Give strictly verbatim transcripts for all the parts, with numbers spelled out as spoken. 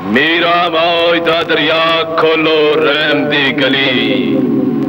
मेरा मौज दा दरिया खोलो रहम दी गली।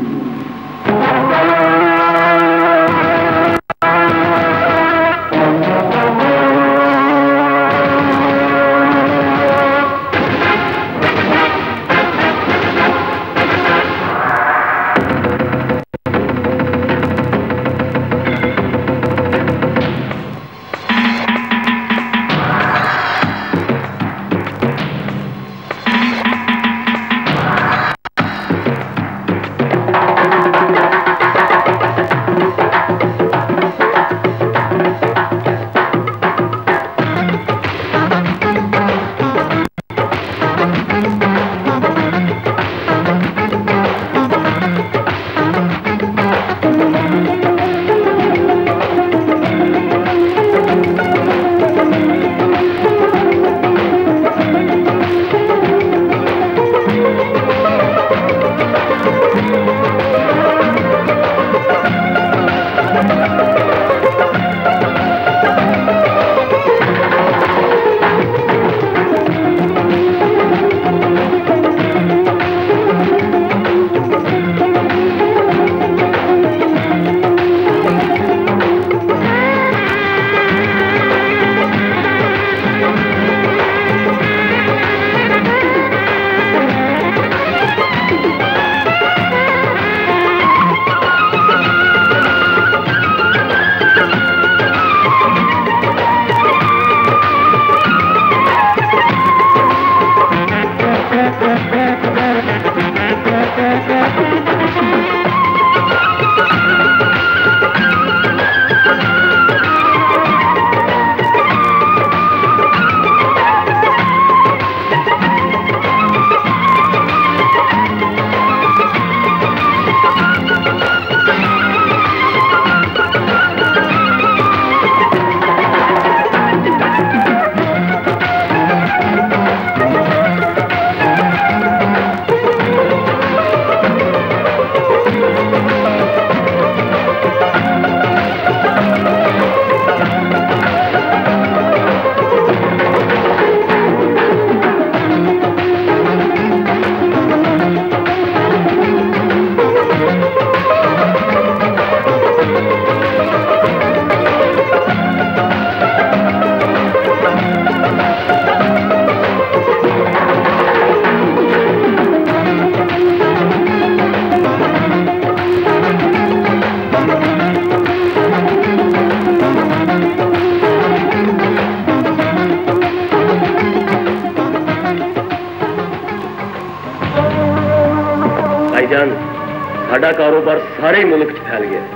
साडा कारोबार सारे मुल्क च फैल गया,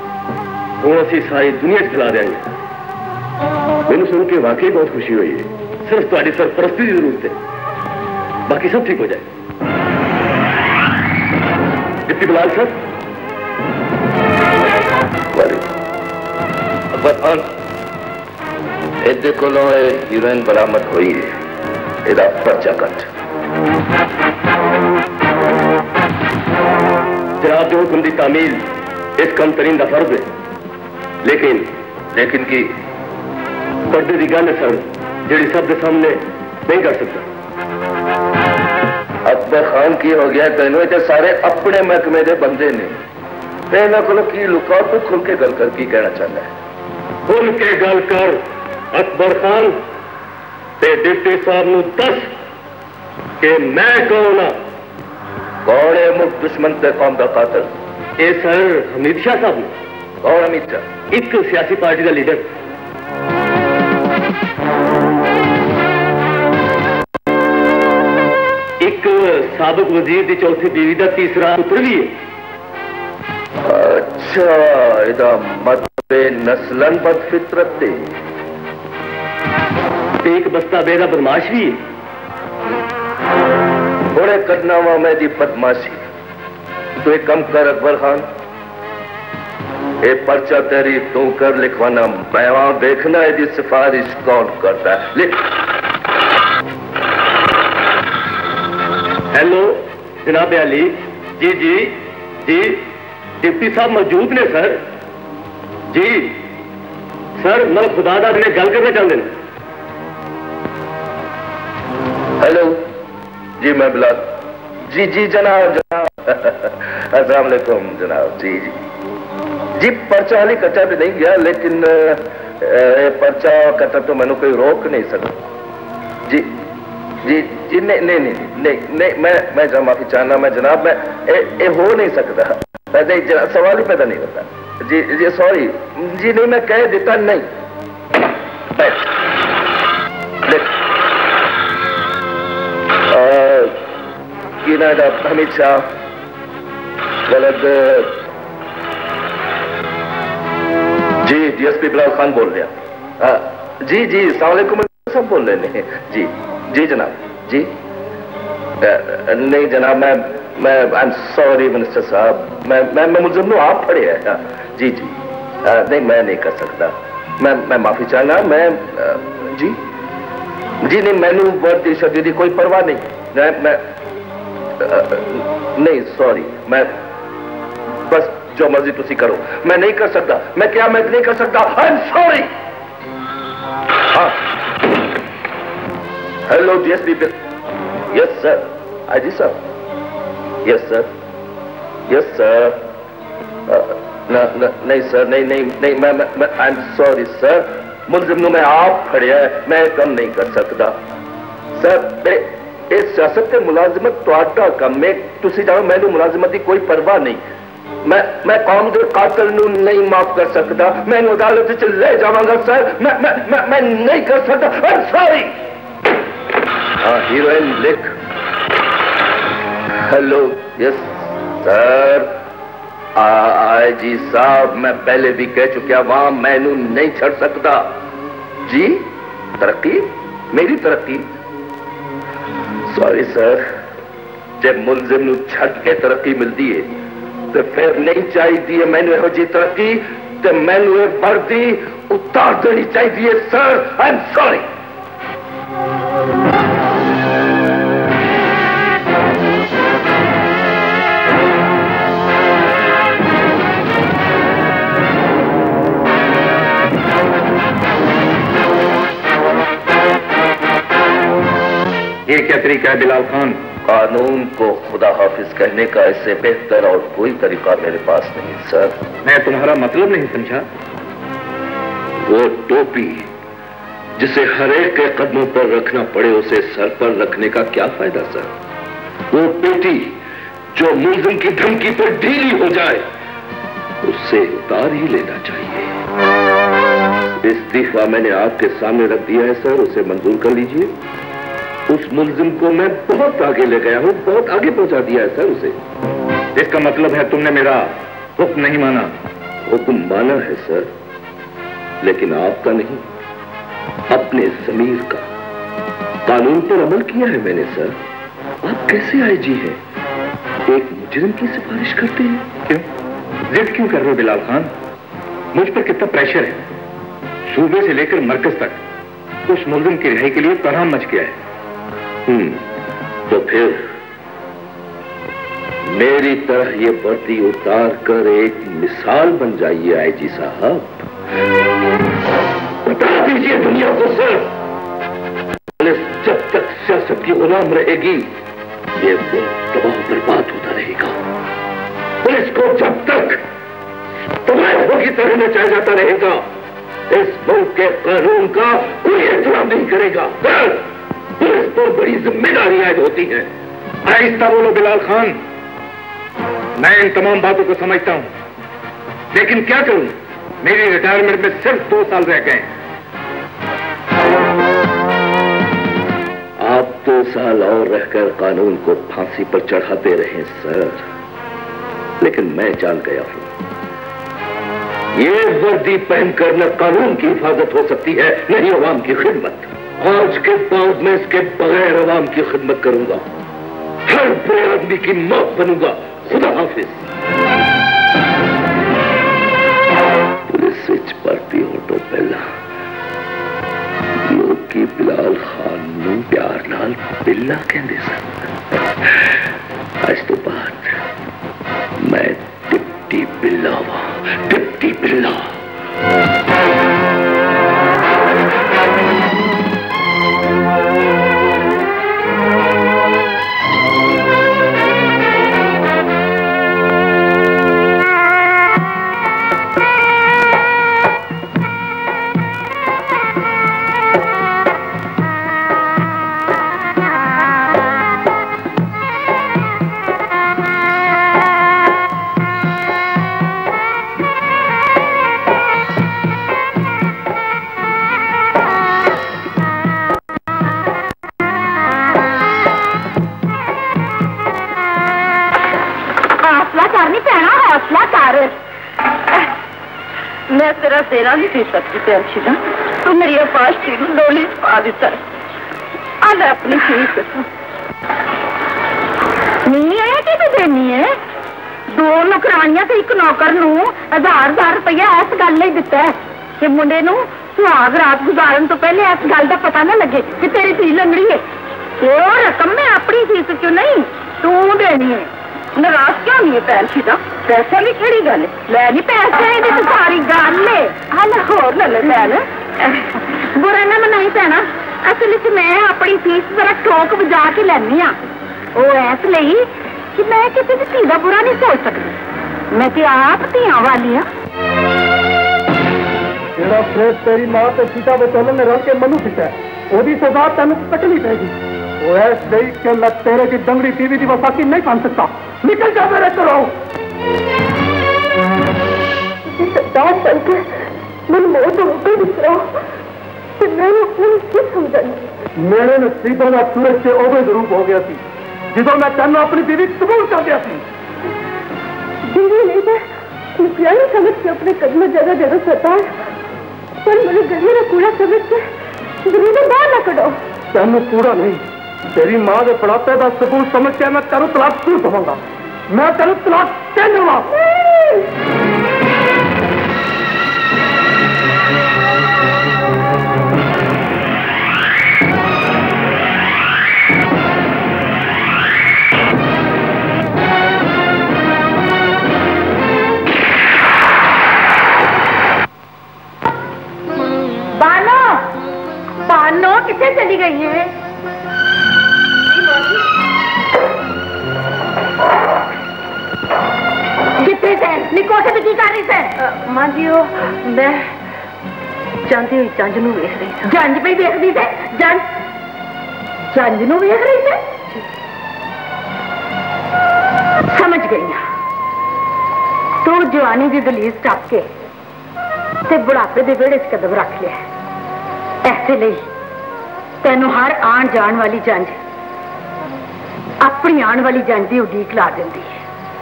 हुण असीं सारी दुनिया च फैला देंगे। मैनूं सुन के वाकई बहुत खुशी हुई है। सिर्फ तुहाडी सरपरस्ती की जरूरत है, बाकी सब ठीक हो जाए। डिप्टी बिलाल सर, अकबर खान, इहदे कोलों हीरोइन बरामद हुई है, इहदा पर्चा कट। जनाब के हुक्म की तामील इस कम तरीन का फर्ज है, लेकिन लेकिन की पर्दे की गल है सर, जी सब के सामने नहीं कर सकता। अकबर खान की हो गया तेनों तो सारे अपने महकमे के बंदे ने, इन्हों को की लुका, तू खुल के गल कर की कहना चाहता है? खुल के गल कर अकबर खान, ते डिप्टी साहब नूं दस कि मैं कौन हाँ। कौन है मुख दुश्मन ते कौम का कातिल? ए सर हमीद शाह साहब ने। कौन हमीद शाह? एक सियासी पार्टी का लीडर। एक साबिक वजीर की चौथी बीवी का तीसरा पुत्र भी है। अच्छा, इदा मतबे नस्लन बदफितरत थे। एक बस्ता बेदा बदमाश भी है। बड़े करना वा मैं दी बदमाशी। तो एक कम कर अकबर खान, ये पर्चा तेरी तू कर लिखवाना, मैं वहां देखना यदि सिफारिश कौन करता है। लिख। हेलो जनाब अली जी जी जी डिप्टी साहब मौजूद ने सर जी। सर मैं खुदा दा ने गल करना चाहते हैं। हेलो जी, मैं बिलाल। जी जी जनाब, जनाब अस्सलाम वालेकुम जनाब। जी जी जी पर्चा हाली कच्चा भी नहीं गया, लेकिन ए, पर्चा कट्टा तो मैंने कोई रोक नहीं सकता। जी जी जी नहीं नहीं नहीं नहीं नहीं मैं मैं जनाब माफी चाहना, मैं जनाब मैं ए, ए हो नहीं सकता, नहीं जनाब सवाल ही पैदा नहीं होता। जी जी सॉरी जी, नहीं मैं कह देता नहीं। बैठ देख हमीद शाह गलत। जी डीएसपी बिलाल खान बोल रहे हैं। जी जी अस्सलाम वालेकुम, सब बोल रहे हैं। जी जी जनाब जी। आ, नहीं जनाब मैं मैं आई एम सॉरी मिनिस्टर साहब, मैं मैं मैं मुल्ज़िम आप पड़े हैं। जी जी आ, नहीं मैं नहीं कर सकता, मैं मैं माफी चाहना। मैं आ, जी जी नहीं मैनू वर्दी शदी कोई परवाह नहीं। मैं मैं आ, नहीं सॉरी, मैं बस जो मर्जी तुसी करो, मैं नहीं कर सकता। मैं क्या मैं नहीं कर सकता। I am sorry. हाँ hello DSP. Yes sir. I G sir. Yes sir. Yes sir. नहीं सर, नहीं नहीं नहीं मैं मैं आई एम सॉरी सर। मुलजिम नु मैं आप खड़िया है, मैं कम नहीं कर सकता सर। इस सियासत के मुलाजिमत तुहाडा कम है, तुसी जानो मैनू मुलाजिमत की कोई परवाह नहीं। मैं मैं कौम के कातिल नू नहीं माफ कर सकता, मैं अदालत च ले जावांगा सर। मैं मैं मैं, मैं नहीं कर सकता। I am sorry. हाँ हीरोइन लिख। Hello yes sir. I G साहब मैं पहले भी कह चुका, वहां मैनू नहीं छड़ सकता। जी तरक्की मेरी तरक्की। सॉरी सर, जब मुलजिम नू छड़ के तरक्की मिलती है तो फिर नहीं चाहिए मैनू यहो जी तरक्की, तो मैनू ये वर्दी उतार देनी चाहिए सर। I am sorry. ये क्या तरीका है बिलाल खान? कानून को खुदा हाफिज कहने का इससे बेहतर और कोई तरीका मेरे पास नहीं सर। मैं तुम्हारा मतलब नहीं समझा। वो टोपी जिसे हर एक के कदमों पर रखना पड़े, उसे सर पर रखने का क्या फायदा सर? वो पेटी जो मुल्जिम की धमकी पर ढीली हो जाए, उससे उतार ही लेना चाहिए। इस्तीफा मैंने आपके सामने रख दिया है सर, उसे मंजूर कर लीजिए। उस मुल्जिम को मैं बहुत आगे ले गया हूं, बहुत आगे पहुंचा दिया है सर उसे। इसका मतलब है तुमने मेरा हुक्म नहीं माना? हुक्म माना है सर, लेकिन आपका नहीं, अपने ज़मीर का। कानून पर अमल किया है मैंने सर। आप कैसे आईजी हैं, एक मुजरिम की सिफारिश करते हैं? क्यों जिद क्यों कर रहे हो बिलाल खान? मुझ पर कितना प्रेशर है, सूबे से लेकर मरकज तक उस मुल्जिम की रिहाई के लिए तहम मच गया है। हम्म तो फिर मेरी तरह ये वर्दी उतार कर एक मिसाल बन जाइए आईजी साहब। बता दीजिए दुनिया को सर, पुलिस जब तक सियासत की गुलाम रहेगी, ये मुल्क तबाह बर्बाद होता रहेगा। पुलिस को जब तक तबाह की तरह नचाया जाता रहेगा, इस मुल्क के कानून का कोई एहतराम नहीं करेगा। पुलिस पर बड़ी जिम्मेदारी आयद होती है। आहिस्ता बोलो बिलाल खान, मैं इन तमाम बातों को समझता हूं, लेकिन क्या करूं, मेरी रिटायरमेंट में सिर्फ दो साल रह गए। आप दो साल और रहकर कानून को फांसी पर चढ़ाते रहे सर, लेकिन मैं जान गया हूं ये वर्दी पहनकर न कानून की हिफाजत हो सकती है, नहीं अवाम की खिदमत। आज के बाद मैं इसके बगैर अवाम की खिदमत करूंगा, हर बुरे आदमी की मौत बनूंगा। खुदा हाफिज। पुलिस विच भर्ती हो तो पहला लोग की बिलाल खान नूं प्यार नाल बिल्ला कहंदे सन। आज तो बाद मैं डिप्टी बिल्ला वा, डिप्टी बिल्ला। तेरा भी पी सकती थी अर्शिदा। तू मेरी पास डोली पा दिता। आ ले अपनी फीस। नहीं है कि तू देनी है? दो नौकरानियां तो एक नौकर नू हजार हजार रुपया इस गल ही दिता है कि मुंडे नू सुहाग रात गुजारन तो पहले इस गल का पता ना लगे कि तेरी फीस लंगड़ी है। वो रकम मैं अपनी फीस क्यों नहीं तू देनी है। नाराज क्यों नहीं है भैन सीधा? पैसा भी केड़ी गल लै नहीं पैसे तो सारी गल है। हल होर ले ले भैन बुरा ना मनाई भैना। असल च मैं अपनी फीस जरा ठोक बजा के लैनी हाँ। वो इस लई कि मैं किसी की धी का बुरा नहीं सोच सकती। मैं तो आप धियां वाली हाँ। जेड़ा प्रेस तेरी मां ते सीता बचौलन ने रल के मनु पिटा ओदी सजा तेन कटनी पेगी। वो ऐसे कि मैं तेरे की दंगड़ी टीवी की वफाकी नहीं बन सकता। निकल जा मेरे घरों। सरदार बनकर मन मौत होकर दिखा तो मैं अपने क्या समझाऊंगी। मेरे नसीबों का सूरज से ओवे रूप हो गया थी जिसों मैं तेन अपनी बीवी कबूल कर दिया थी। बीवी नहीं मैं मुखिया नहीं समझ के अपने कदम जगह जगह सरदार पर मेरे गले में कूड़ा समझ के जरूर बाहर न करो। तेन कूड़ा नहीं तेरी मां के पड़ापे का सबूत समझ के मैं तेरू तलाक क्यों दूंगा। मैं तेरू तलाक क्यों दूंगा। बानो बानो कितने चली गई है? निको से की कर रही थे? मां जी वो मैं जानती हुई जंज नू वेख रही थी। जंज पे देख रही थे? जंज जंज नू वेख रही थे? समझ गई तू जवानी की दलीज टप के ते बुढ़ापे के वेड़े च कदम रख लिया। ऐसे ਲਈ तेनों हर आन जान वाली जंज अपनी आने वाली जंज की उड़ीक ला देती है।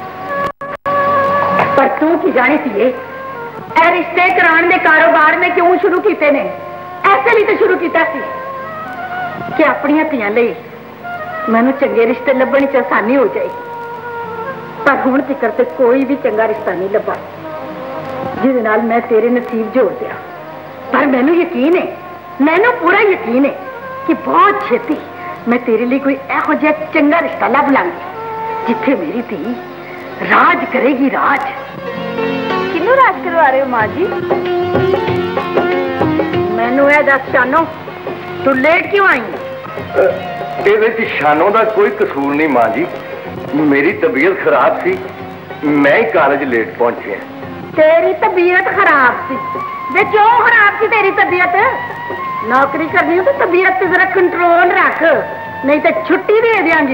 पर तू की जानी थी ए रिश्ते कराने के कारोबार में क्यों शुरू किए ने? ऐसे भी तो शुरू किया सी कि अपनी धियां लई मैनू चंगे रिश्ते लभण च आसानी हो जाएगी। पर हुण तिकर ते कोई भी चंगा रिश्ता नहीं लभा जिहदे नाल मैं तेरे नसीब जोड़ दिया। पर मैनू यकीन है मैनू पूरा यकीन है कि बहुत छेती मैं तेरे लिए कोई इहो जिहा चंगा रिश्ता लभ लांगी जिथे मेरी धी राज करेगी। राज किन्नू राज करवा रहे हो मां जी? मैनू ए दस शानो तू लेट क्यों आई? ये शानों का कोई कसूर नहीं मां जी। मेरी तबीयत खराब सी मैं ही कॉलेज लेट पहुंची। तेरी तबीयत खराब सी? वे क्यों खराब सी तेरी तबीयत? नौकरी करनी हो तो तबीयत पे जरा कंट्रोल रख नहीं तो छुट्टी दे देंगी।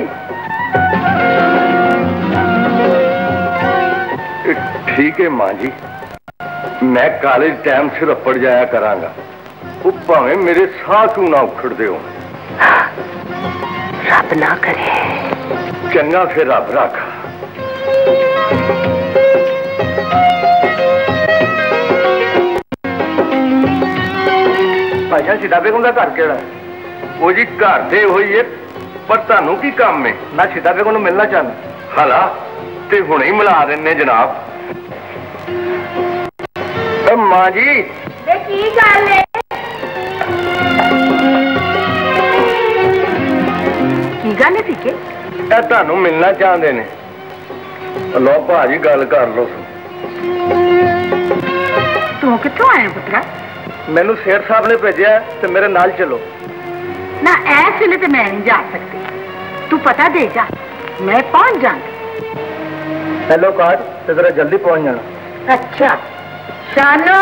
ठीक है मां जी मैं कॉलेज टाइम से रपड़ जाया करांगा। वो भावे मेरे साह क्यों ना उखड़ दे। रब ना करे। चंगा फिर रब रख। भाईया सीधा बेगम का घर केड़ा? वो जी घर दे हुई है पर तानू की काम है? मैं सीधा बेगम को मिलना चाहना। हाला ते हुणे ही मिला देने जनाब। मां जी की गल है? की गल है ठीक है? तानू मिलना चाहते ने। लो भाजी गल कर लो। तू कित्थों आया पुत्रा? मैनू शेर साहब ने भेजा तो मेरे नाल चलो। ना ऐस वेले तो मैं नहीं जा सकती। तू पता दे जा मैं पहुंच जाऊंगी। हेलो कार्ड तो जरा जल्दी पहुंच जाना। अच्छा शानो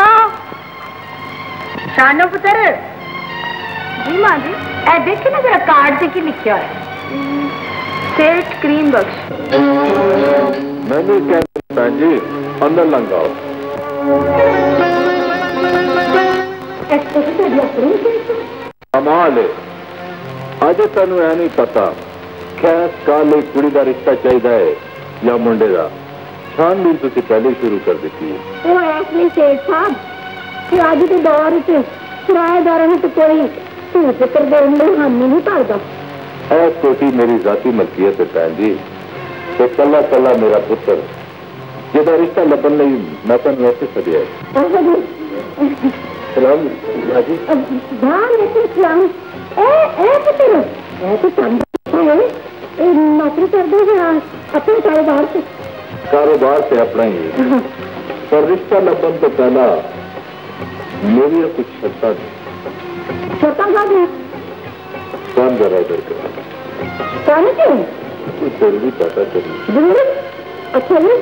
शानो पुत्र। जी मां जी। ए देखे ना जरा कार्ड से की लिखा है? सेठ क्रीम बख्श। मैंने क्या जी अंदर लंगाओ। कमाल है अज तेन ऐ नहीं पता खैस काले कुड़ी का रिश्ता चाहिए या मुंडे का छानबीन तुसी पहले ही शुरू कर दी है। वो ऐसली सेठ साहब कि अज के दौर च किराएदार तो कोई धू पुत्र देने हामी नहीं करता। ऐ कोठी मेरी जाती मलकियत है भैन जी, तो कला कला मेरा पुत्र जिहदा रिश्ता लभन लई मैं तुहानूं इत्थे सद्दिया है। सलाम जी। वालेकुम सलाम। ए ए पुत्र ए तो चंदा है, ए नौकरी कर दो या अपने कारोबार से? कारोबार से अपना ही है, पर रिश्ता लभन तो पहला मेरी कुछ शर्तां ने। शर्तां क्या है? काम जरा इधर कर। काम क्यों? कुछ जरूरी पता चली। जरूरी? अच्छा जी।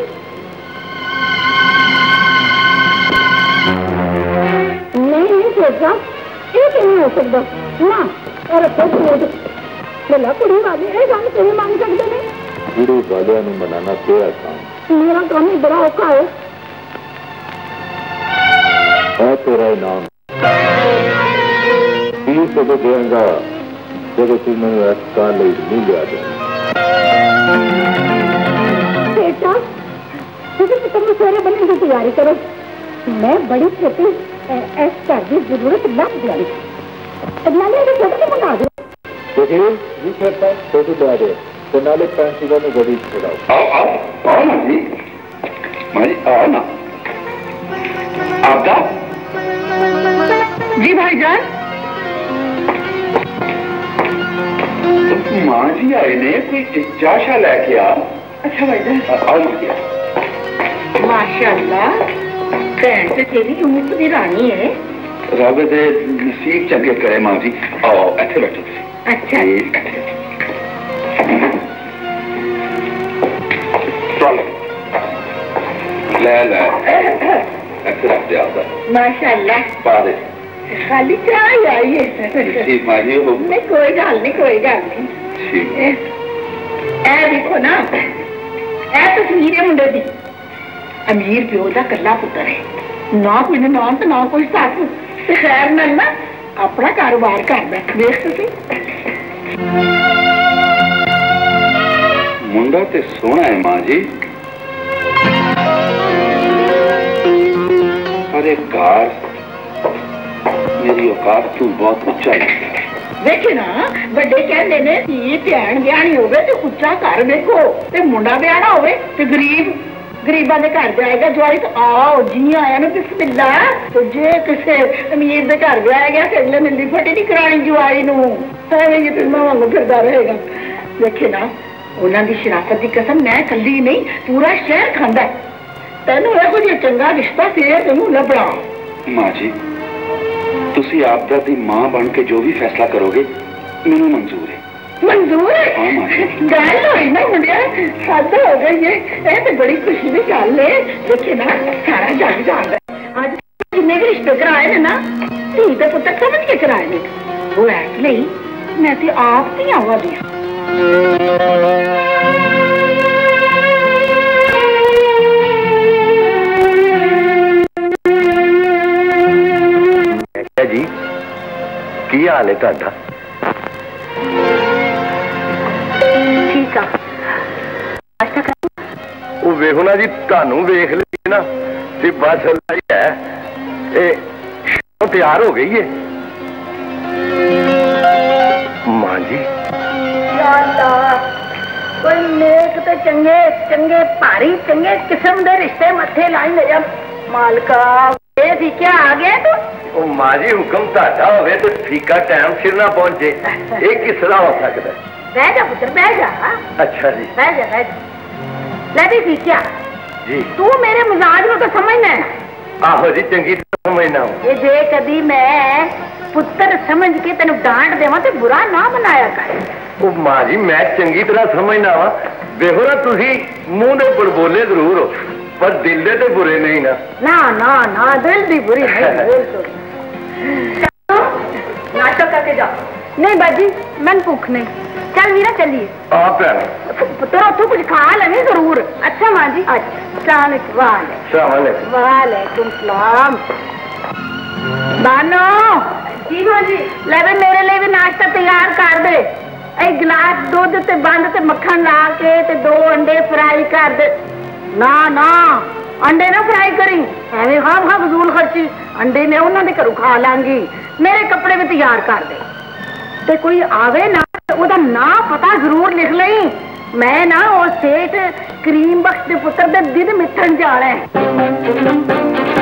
नहीं नहीं सोचा ये नहीं हो सकता ना। और बोला कुड़ी वाले ये गल क्यों मांग सकते हैं? कुड़ी वाले मनाना तेरा काम। मेरा काम ही बड़ा औखा है। है तेरा इनाम फीस तो देंगा जब तू मैंने अस्पताल नहीं लिया जाए। बेटा तुझे तुम सवेरे बनने की तैयारी करो, मैं बड़ी छोटी इस घर की जरूरत लग जाएगी। नाले छोटे मंगा दो। देखिए जी करता है छोटी दे दे तो नाले पेंसिलों में गड़ी छुड़ाओ। आओ आओ आओ ना जी, माजी आओ ना। आपका जी भाईजान। माँ जी आए ने कोई चाशा लेके आ। अच्छा भाईजान। आओ माजी। माशाल्लाह भैन तो तेरी उम्र की रानी है। रब दे नसीब चंगे करे माँ जी। आओ इत्थे बैठो तुसीं। अच्छा चलो ले ले इत्थे रख दे आपदा। माशाल्लाह पा दे खाली चाय आई है। ठीक माँ जी। नहीं कोई गल नहीं कोई गल नहीं। ठीक ए देखो ना ए तस्वीर है मुंडे दी। अमीर प्यो का कला पुत्र है, ना कोई ननान तो ना कोई सस, ते खैर नाल ना अपना कारोबार कर बैठ। देख तुसीं मुंडा ते सोहना है माँ जी, पर एक कार मेरी औकात तू बहुत उच्चा लगता है। देखे ना बड़े कहते ने धी भैन ब्याहनी होवे ते उच्चा घर देखो, ते मुंडा ब्याहना होवे ते गरीब गरीबा के घर जाएगा जवाई तो आओ जी आया ना बिस्मिल्ला। तो जे किसी अमीर के घर ब्याह गया तो अगले मिली फटी नहीं करानी जवाई नूं, ये फिल्मा वांगू फिरदा रहेगा। देखे ना उन्होंने शराफत की कसम मैं कली नहीं पूरा शहर खांदा तेन यहो जिहा चंगा रिश्ता फिर तेनू लभना। माँ जी तुसी आपदा दी मां बन के जो भी फैसला करोगे मैनू मंजूर है। मंजूर है? गल होई ना मुंडिया सादा हो गई है, ये तो बड़ी खुशी की गल है। देखे ना सारा जग जानदा अज जिन्ने भी रिश्ते कराए ने ना धी ते पुत्तर समझ के कराए ने। वो इसलिए मैं ते आप ही आवा दी। जी की हाल है तुहाडा? ठीक है वो वेखो ना जी तुहानू वेख ली ना ते बस ही है तैयार हो गई है। मां जी कोई नेक ते चंगे चंगे भारी चंगे किस्म दे रिश्ते मथे लाई मेरा मालका। ये फीका आ गया तू? मां जी हुक्म ताड़ा होवे तो फीका टाइम सिर ना पहुंचे ये किस तरह हो सकता है? बह जा पुत्र बह जा। अच्छा जी बह जा बह जा। ले भी फीका जी तू मेरे मिजाज को तो समझना है। आहो जी चंगी समझना हूं। ये जे कदी मैं पुत्र समझ के तेन डांट देवा तो बुरा ना मनाया कर। ओ मां जी मैं चंगी तरह समझना वा। देखो ना तुसी मुंह दे बड़बोले जरूर हो पर दिल दे ते बुरे नहीं ना। ना ना ना दिल दी बुरी नहीं। नाटक करके जाओ। नहीं बाजी मन भूख नहीं। चल वीरा चलिए। आप पुत्र तू कुछ खा लेंगे जरूर। अच्छा माँ जी अच्छा वालेकुम वालेकुम सलाम। बानो जी माँ जी ले मेरे लिए भी नाश्ता तैयार कर दे। एक गिलास दूध ते बंद ते मक्खन ला के ते दो अंडे फ्राई कर दे। ना ना अंडे ना फ्राई करी, एवं खा खा फजूल खर्ची। अंडे ने उन्होंने घरों खा लांगी, मेरे कपड़े भी तैयार कर दे। ते कोई आवे ना ओदा ना पता जरूर लिख लई। मैं ना वो सेठ करीम बख्श के पुत्र दे दिल मिथन जाना है।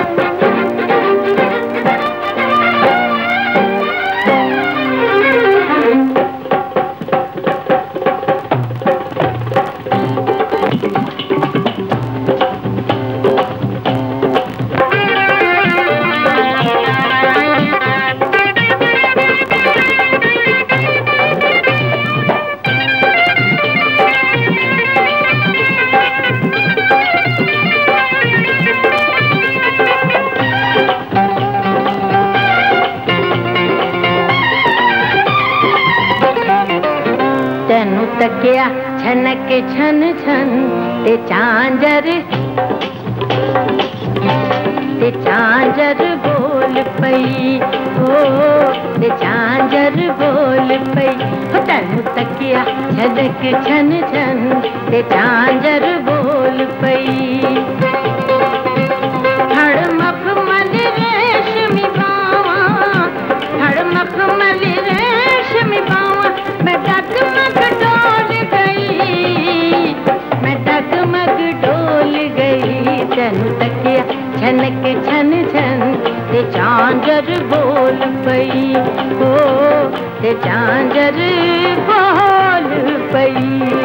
तकिया छनक छन छन ते चांजर ते चांजर बोल पई हो ते चांजर बोल पई हो तेनू तकिया छनक छन छन ते चांजर बोल पई। हड़ मखमल रेशमी बावा हड़ मखमल रेशमी बावा मैं डगमग डोल गई मैं डगमग डोल गई तेनू तकिया छनक छन छन ते चांजर बोल पई हो ते चांजर बोल पई।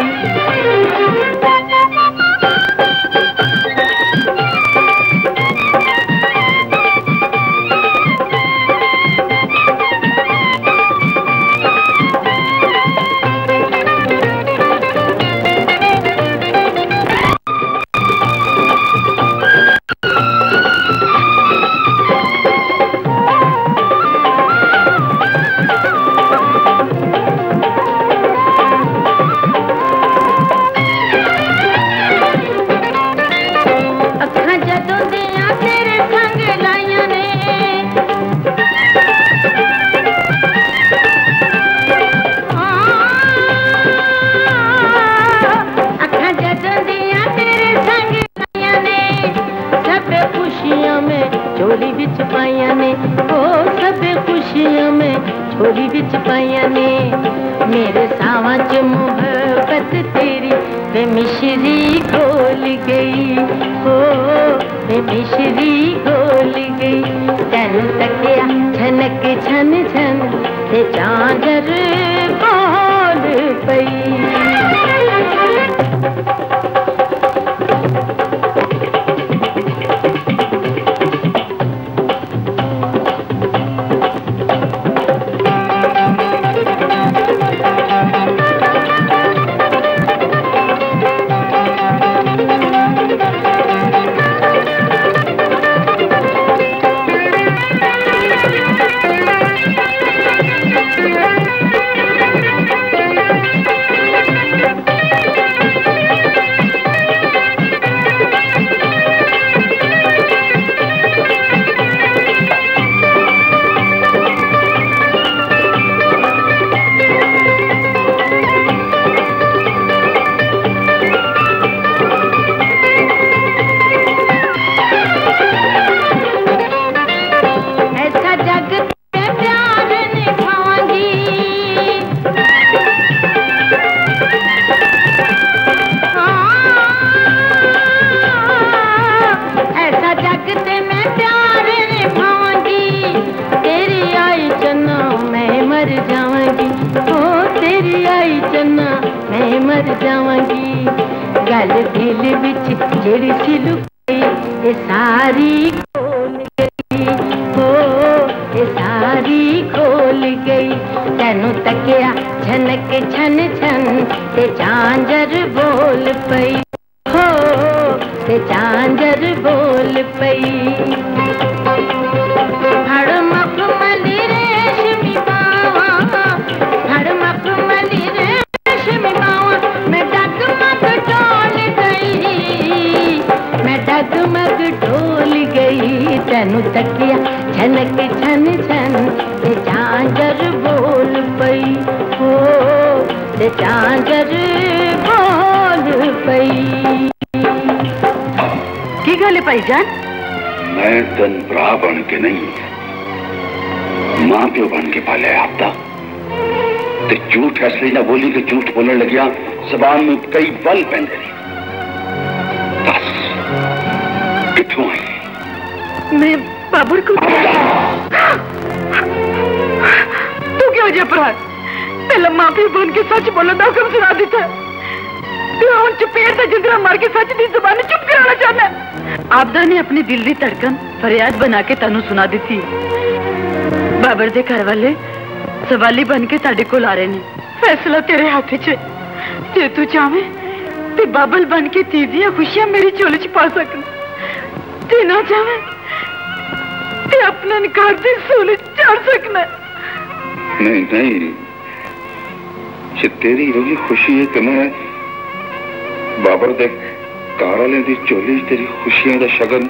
भाईजान? मैं तन भरा बन के नहीं, मां प्यो बन के पाले आपदा। ते झूठ असली ना बोली कि झूठ बोलने लगिया जबान में कई बल पैंदे रही। दस किथों आई? मैं बाबर को तू क्यों जे अपराध? पहले मां प्यो बन के सच बोलो दा हुक्म सुना दिता। तू हुन चपेड़ ते जिंदरा मार के सच दी जुबान चुप कराना चाहना। आपदा ने अपनी दिल दी धड़कन फरियाद बना के तनु सुना दी थी। बाबर दे घर वाले सवाली बन के ताड़े कोल आ रहे ने। फैसला तेरे हाथ च। जे तू चाहे ते बाबल बन के तीजियां खुशियां मेरी झोली च पा सकना। ते ना चाहे ते अपने निकार दी सूली चढ़ सकना। नहीं नहीं, जे तेरी यही खुशी है कि मैं बाबर दे कार वाले दी झोली तेरी खुशियां दा शगन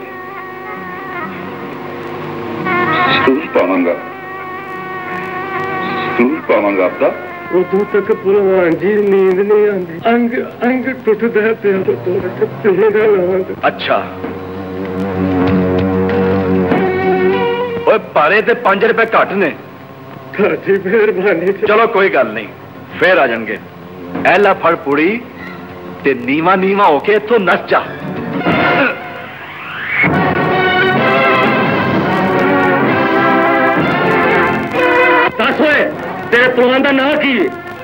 जरूर पावांगा, जरूर पावांगा। आपदा उदों तक भलवान जी नींद नहीं आती, अंग अंग टुटदा पिया तो तेरा लाद। अच्छा ओए पारे ते पांच रुपए घट ने। जी मेहरबानी। चलो कोई गल नहीं, फिर आ जाएंगे। ऐला फड़ पुड़ी ते नीवा नीवा होके इथों नस जा। दस होए तेरे पलवान का नाम की?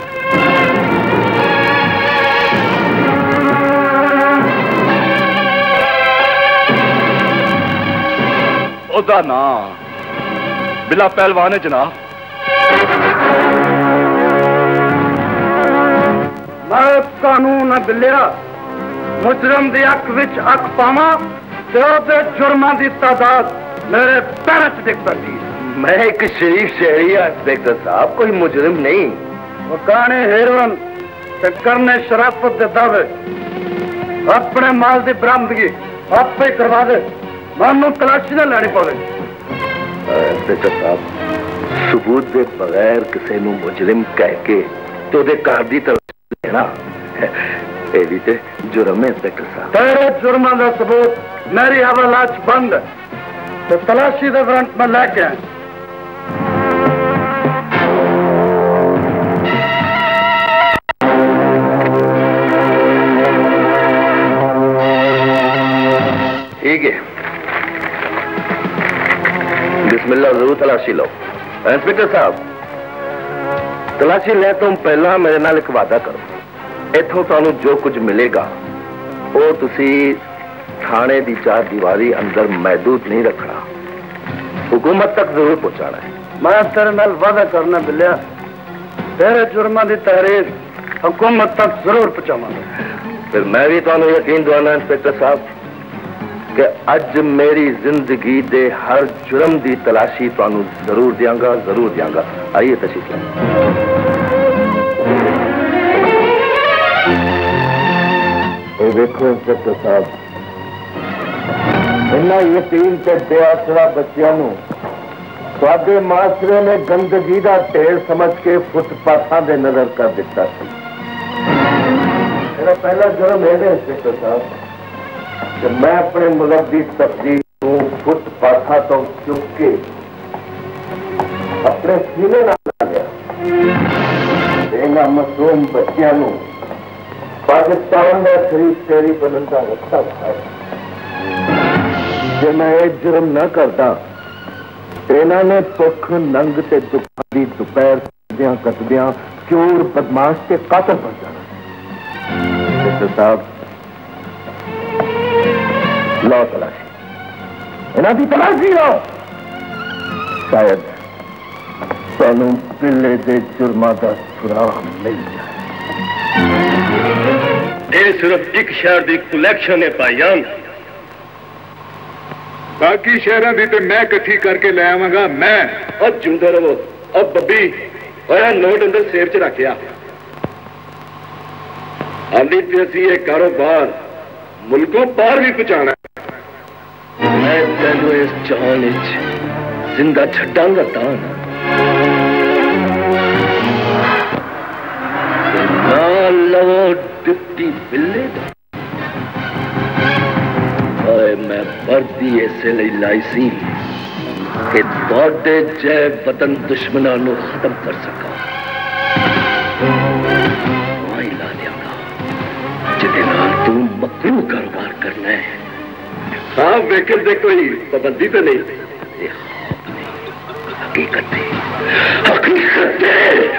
ओदा नाम बिला पहलवान है जनाब। मैं कानून बिलिया मुजरम की अख विच अख पावा ते जुर्मां की तादाद मेरे पैर च डिग पैंदी। मैं एक शरीफ शहरी हाँ इंस्पेक्टर साहब, कोई मुजरिम नहीं। मकाने हेरोइन ते करने शराफत के दावे अपने माल की बरामदगी आप ही करवा दे। मैं तलाशी न लैनी पवे। इंस्पेक्टर साहब, सबूत के बगैर किसी को मुजरिम कह के तो दे घर की तलाशी लेना ये भी ते जुर्म है इंस्पेक्टर साहब। तेरे जुर्मां का सबूत मेरी हवालात बंद तो तलाशी के वारंट में लैके आए। ठीक है, बिस्मिल्लाह, जरूर तलाशी लो। इंस्पेक्टर साहब, तलाशी ले तो पहला मेरे नाल एक वादा करो। इथों तुहानू जो कुछ मिलेगा वो तुसी थाने की चार दीवारी अंदर महदूद नहीं रखना, हुकूमत तक जरूर पहुंचाना है। मैं तेरे नाल वादा करना बिलिया, तेरे जुर्मां की तहरीर हुकूमत तक जरूर पहुंचावांगा। फिर मैं भी तुहानू यकीन दिवाना इंस्पेक्टर साहब कि अज मेरी जिंदगी दे हर जुर्म की तलाशी तुहानू जरूर दियांगा, जरूर दियांगा। आइए तशरीफ लाइए। देखो इंस्पेक्टर साहब, इन्ना यतीम ते बेआसरा बच्चों को माशरे ने गंदगी का ढेर समझ के फुटपाथां दे नजर कर दिता। मेरा पहला जुर्म है इंस्पेक्टर साहब कि मैं अपने मुल्क की तफसील को फुटपाथां तो चुक के अपने सीने नाल ला लिया। इन्हां मासूम बच्चों को पाकिस्तान का शरीफ शहरी बनने का रास्ता बताया। जे मैं एक जुर्म न करता इन्होंने भुख नंग से दुखा की दोपहर कटदियां कटदियां चोर बदमाश के कातल बन जाना। डॉक्टर साहब, लो तलाशी, इन्हों की तलाशी लो। शायद तुहानू पिल्ले के जुर्मां का सुराग मिल जाए। ये सिर्फ एक शहर की कलैक्शन है भाईजान, बाकी शहरों की तो मैं इकट्ठी करके ले आवांगा। मैं अब जिंदा रहो। अब बब्बी और नोट अंदर सेफ च रखिया। आंधी पे असी ये कारोबार मुल्कों पार भी पहुंचाना। मैं तेन इस जान जिंदा छड्डांगा तां ना लवो डिप्टी बिल्ले मैं वर्दी ऐसे लाई सी कि तुहाडे जै वतन दुश्मनों को खत्म कर सका। वही ला दियागा जिदे नाल तू मकरू कारोबार करना है। हाँ वेकल दे कोई पाबंदी तो नहीं, हकीकत है, हकीकत है।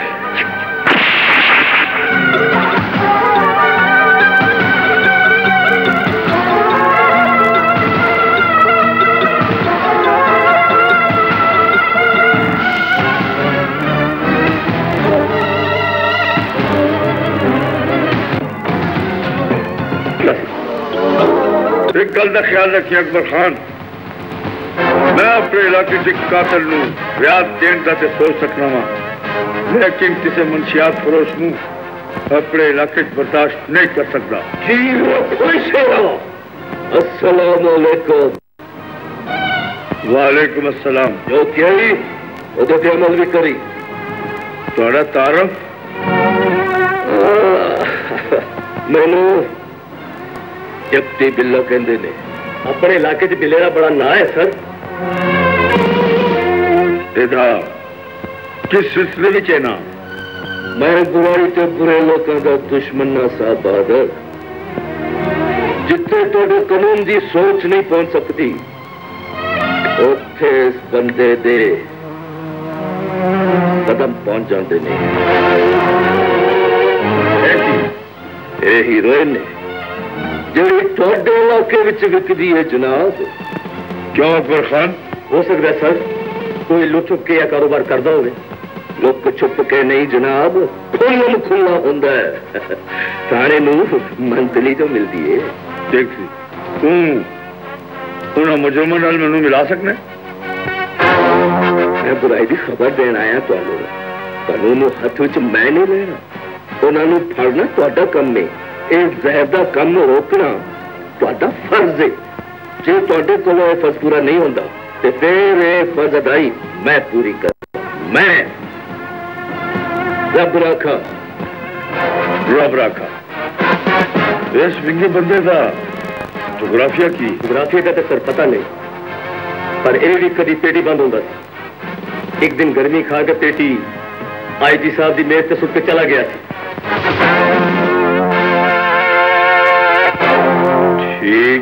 एक गल का ख्याल रखिए अकबर खान, मैं अपने इलाके के कातल नूं रियायत देने का तो सोच सकना वा, लेकिन किसी मंशियात फरोश नूं अपने इलाके बर्दाश्त नहीं कर सकता। जी खुश हो। अस्सलाम वालेकुम। वालेकुम अस्सलाम। जो कही उदे ते अमल भी करी। थोड़ा तारफ मैनू जप्ती बिल्लो कहते ने। अपने इलाके च बिल्ले का बड़ा ना है सर। एदा किस सिलसिले में है ना? मैं बुराई ते बुरे लोगों का दुश्मन ना सा बहादुर, जिथे तुहाडे कानून की सोच नहीं पहुंच सकती उत्थे इस बंदे दे कदम पहुंच जाते ने। ये हीरोइन ने ਜਿਹੜੀ ਤੁਹਾਡੇ ਇਲਾਕੇ ਵਿੱਚ ਵਿਕਦੀ ਹੈ ਜਨਾਬ। क्यों अकबर खान? हो सकता है सर कोई लुक छुप के या कारोबार करता हो। लुक छुप के नहीं जनाब, खुल्लम खुल्ला होंदा है। थाने नूं मंतली तो मिलती है। देख सी तू उन्होंने मुजरमां नाल मैनूं मिला सकना? मैं बुराई की खबर देना आया तुहानूं। कानून नूं हथ विच मैं नहीं लेना, उन्होंने फड़ना तुहाडा काम है। इस जहर का कम रोकना तुहाडा फर्ज है। जे तुहाडे कोलों यह फर्ज पूरा नहीं होता तो फिर यह फर्ज अदाई मैं पूरी कर। मैं रब राखा रब राखा इस विंगे बंदे का जोग्राफिया की जोग्राफिया का तो सर पता नहीं, पर यह भी कभी पेटी बंद होता। एक दिन गर्मी खा के पेटी आई जी साहब की मेज से सुट के चला गया। ठीक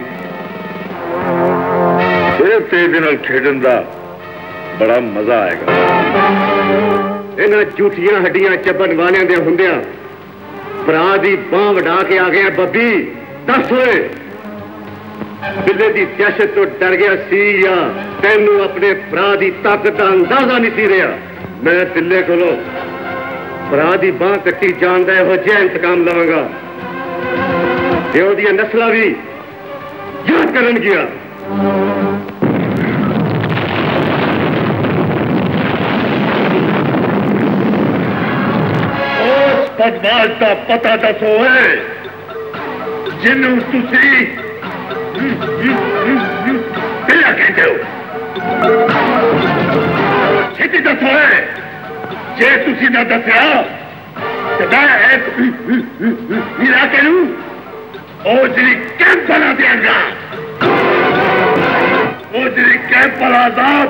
फिर तेरे नाल खेडन का बड़ा मजा आएगा। इन्हां झूठियां हड्डियां चबन वालियां दे हुंदियां भरा दी बांह वडा के आ गया। बब्बी दस होए बिल्ले दी दहशत तो डर गया सी या तैनू अपने भरा दी ताकत का अंदाजा नहीं सी रहा। मैं बिल्ले कोलों भरा दी बांह कट्टी जान दा इहो जिहा इंतकाम लवांगा ते ओहदियां नस्लां भी याद करन गया। उस बदमाश का पता दसो है जिन्हों तुसी बिल्ला कहते हो। छेती दसो है, जे तुसी ना दसिया तो मैं इलाके नूं ओजरी कैंप बना देंगा। ओजरी कैंप वाला आजाद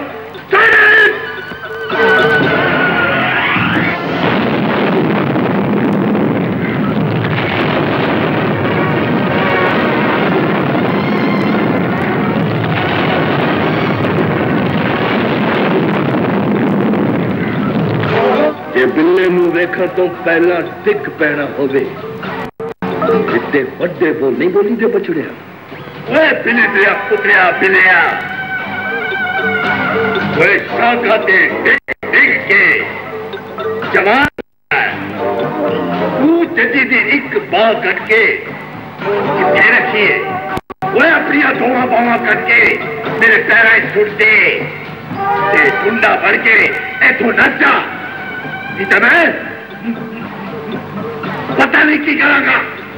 जे बिल्ले नूं वेखण तो पहला डिग पैना होवे इतने बड़े बोल नहीं बोली दे बछड़िया। ओए बिल्ली तेरा पुत्रिया बिल्लिया ओए शाखा ते डिग डिग के जवान तू जदी दी एक बाह करके किथे रखी है। ओए अपनी दोवां बावां करके मेरे पैरां सुट दे ते टुंडा भर के इथों नस जा। नहीं मैं पता नहीं की करांगा।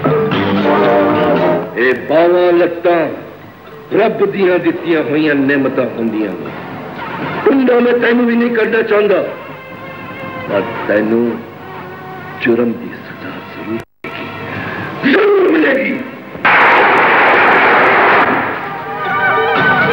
ये बावां लत्तां रब दियां दित्तियां होइयां नेमतां होंदियां ने। टुंडा मैं तैनू भी नहीं करना चाहता, पर तैनू जुर्म की सजा जरूर मिलेगी। जरूर मिलेगी।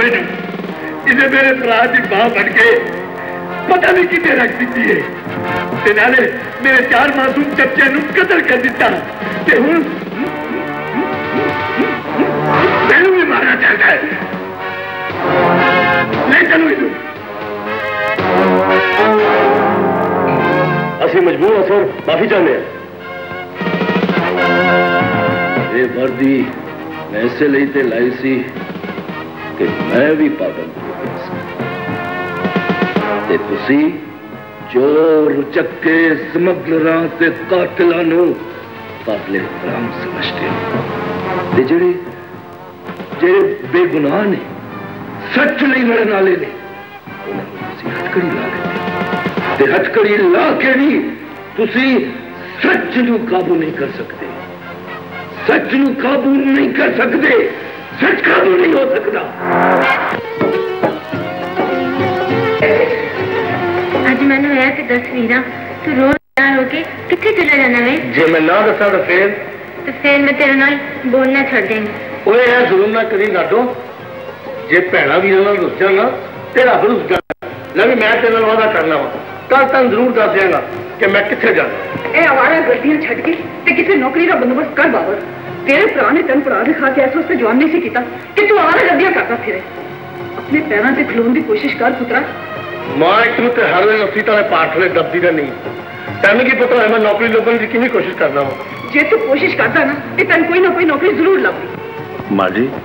होए ना इन्हें मेरे भरा की मां बन के पता नहीं कितने रख दी है ते नाले मेरे चार मासूम बच्चे नूं कतल कर दिता ते हुण मैनू भी मारना चाहता है। ले चलो इधर। असि मजबूर हाँ सर, माफी चाहते हैं। ये वर्दी मैं इसे ਲਈ ਤੇ ਲਾਈ ਸੀ कि मैं भी पाबंद ਤੇ ਤੁਸੀਂ ਚੋਰ ਚੱਕੇ ਸਮਗਲਰਾਂ ਤੇ ਕਾਤਲਾਂ ਨੂੰ ਕਾਤਲੇ ਹਰਾਮ ਸਮਝਦੇ ਹੋ ਤੇ ਜਿਹੜੇ ਜਿਹੜੇ ਬੇਗੁਨਾਹ ਨੇ ਸੱਚ ਲਈ ਲੜਨ ਵਾਲੇ ਨੇ ਉਹਨਾਂ ਨੂੰ ਤੁਸੀਂ ਹੱਥਕੜੀ ਲਾ ਲੈਂਦੇ ਤੇ ਹੱਥਕੜੀ ਲਾ ਕੇ ਵੀ ਤੁਸੀਂ ਸੱਚ ਨੂੰ ਕਾਬੂ ਨਹੀਂ ਕਰ ਸਕਦੇ सच नू काबू नहीं कर सकते सच काबू नहीं हो सकता। आज मैंने होया कि तस्वीर तू रोज तैयार होके किथे चला जाना वे जे मैं ना दसा तो फिर तो फिर मैं तेरे नाल बोलना छोड़ देंगी। ओए है जुल्म ना करी लाडो जे भैणा वीर नाल रुस जाना ते रब रुस जाना ले भी मैं तेरे नाल वादा करना वा कल तक जरूर दस देंगा कि मैं किथे जाना। ए आवारा गलतियां छड़ के ते किसी नौकरी का बंदोबस्त कर बाबर तेरे भरा ने तेन पढ़ा दिखा के ऐसा उससे जवान नहीं सी किया कि तू आवारा गलतियां करता फिरे अपने पैरों से खलोन की कोशिश कर पुत्रा। मां एक तो हर वे नफसी तरह पाठ ले दबदी का नहीं तेन की पता है मैं नौकरी लभन की कितनी कोशिश करना वा जे तू कोशिश करता ना तो तेन कोई ना कोई नौकरी जरूर लभदी। मां जी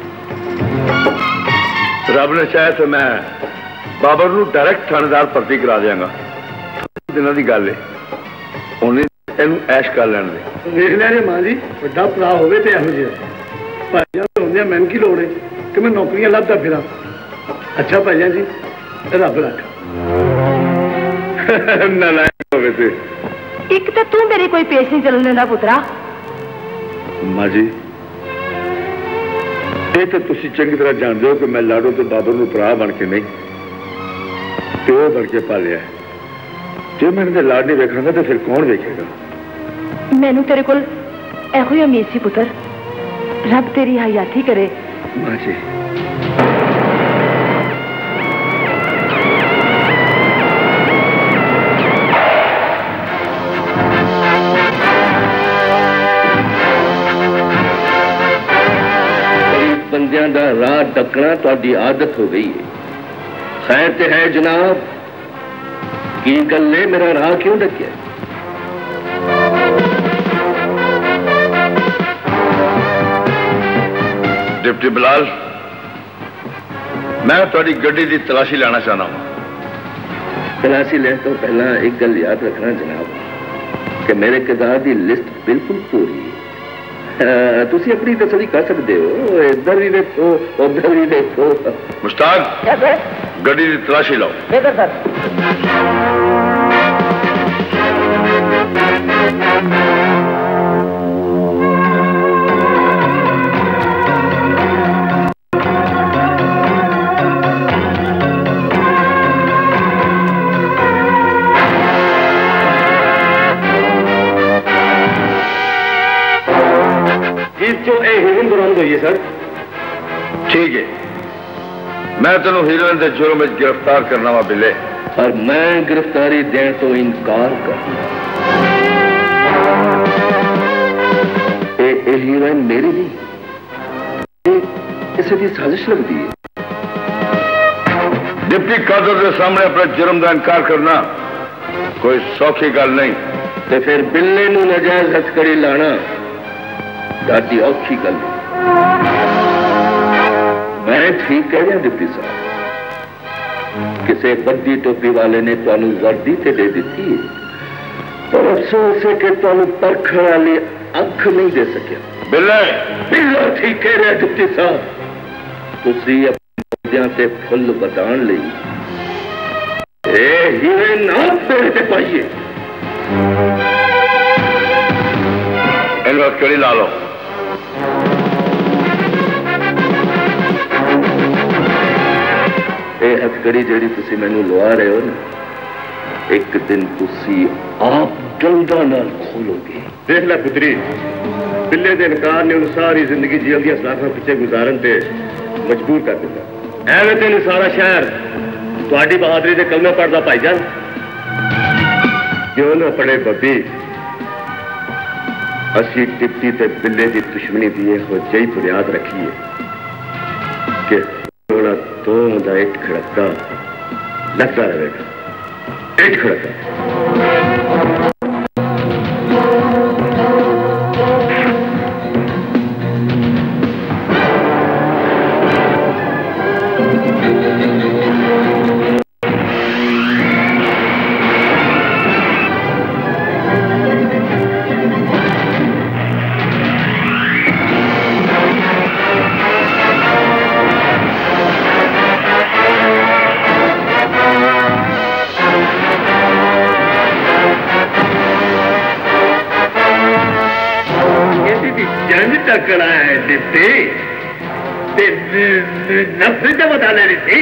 रब ने चाहे तो मैं बाबर नू डायरेक्ट थानेदार भर्ती करा देंगा दिनों की गल है उन्हें ਇਹਨੂੰ ਐਸ਼ ਕਰ ਲੈਣ ਦੇ ਵੇਖ ਲਿਆ ਜੇ ਮਾਂ ਜੀ ਵੱਡਾ ਭਰਾ ਹੋਵੇ ਤੇ ਇਹੋ ਜਿਹਾ ਭਾਈਆਂ ਹੁੰਦੇ ਮੈਨੂੰ ਕੀ ਲੋੜ ਹੈ ਕਿ ਮੈਂ ਨੌਕਰੀਆਂ ਲੱਭਦਾ ਫਿਰਾਂ। ਅੱਛਾ ਭਾਈਆਂ ਜੀ ਰੱਬ ਰੱਖ ਨਾਲਾਇਕ ਹੋਵੇ ਤੇ ਇੱਕ ਤਾਂ ਤੂੰ ਮੇਰੇ ਕੋਈ ਪੇਸ਼ ਨਹੀਂ ਚੱਲਣ ਦਿੰਦਾ ਪੁੱਤਰਾ। ਮਾਂ ਜੀ ਇਹ ਤਾਂ ਤੁਸੀਂ ਚੰਗੀ ਤਰ੍ਹਾਂ ਜਾਣਦੇ ਹੋ ਕਿ ਮੈਂ ਲਾਡੋ ਤੇ ਬਾਬਰ ਨੂੰ ਭਰਾ ਬਣ ਕੇ ਨਹੀਂ ਪਿਓ ਬਣ ਕੇ ਪਾਲਿਆ ਜੇ ਮੈਂ ਇਹਦੇ ਲਾਡ ਨਹੀਂ ਵੇਖਾਂਗਾ ਤਾਂ ਫਿਰ ਕੌਣ ਵੇਖੇਗਾ। मैनू तेरे कोल एहो ही उम्मीद सी पुत्र रब तेरी हयाती करे। मां जी बंदियां दा राह डकना तुहाडी आदत हो गई है। खैर ते है जनाब की गल है मेरा राह क्यों डकिया। डिप्टी बिलाल मैं थोड़ी गड्डी की तलाशी लेना चाहना हूं। तलाशी लेने तो पहला एक गल याद रखना जनाब कि मेरे किरदार की लिस्ट बिल्कुल पूरी है। तुसी अपनी तसली कर सकते हो इधर भी देखो उधर भी देखो। मुश्ताक गड्डी की तलाशी लाओ। सर सर ठीक है मैं तेनों हीरोइन के जुर्म में गिरफ्तार करना वा बिले पर मैं गिरफ्तारी देने तो इनकार कर हीरोइन मेरी नहीं किसी की साजिश लगती है। डिप्टी कादर के सामने अपने जुर्म का इनकार करना कोई सौखी गल नहीं तो फिर बिल्ले नूं नाजायज हथकड़ी लाना दादी औखी गल। मैं ठीक कह रहा डिप्टी साहब किसी बद्दी टोपी वाले ने तुहानू वर्दी ते दे दी पर अफसोस है कि तुहानू परखण वाली अख नहीं दे सकिया। बिल्ला बिल्ला ठीक कह रहा डिप्टी साहब तुसी अपने मुद्दों से फुल बताण लई ए हीरे ना पेड़ ते पाइए इन्हें कड़ी ला लो। ये हथकड़ी जी तुसी मैनू लवा रहे हो ना एक दिन तुसी आप जल्दा नाल खोलोगे। देख ला पुत्री बिल्ले के इनकार ने सारी जिंदगी जेल दी सलाखा पिछे गुजारन ते मजबूर कर दिता ਐਵੇਂ ਤੇ ਨਹੀਂ ਸਾਰਾ ਸ਼ਹਿਰ ਤੁਹਾਡੀ ਬਹਾਦਰੀ ਦੇ ਕਲਮੇ ਪੜਦਾ ਭਾਈਜਾਨ। क्यों ना पड़े बब्बी, असी टिप्टी ते बिल्ले की दुश्मनी की हो जही बुनियाद रखी है कि दोनों का इट खड़का लगता रहेगा। इट खड़का तकड़ा है डिप्टी नफरत बता लेनी थी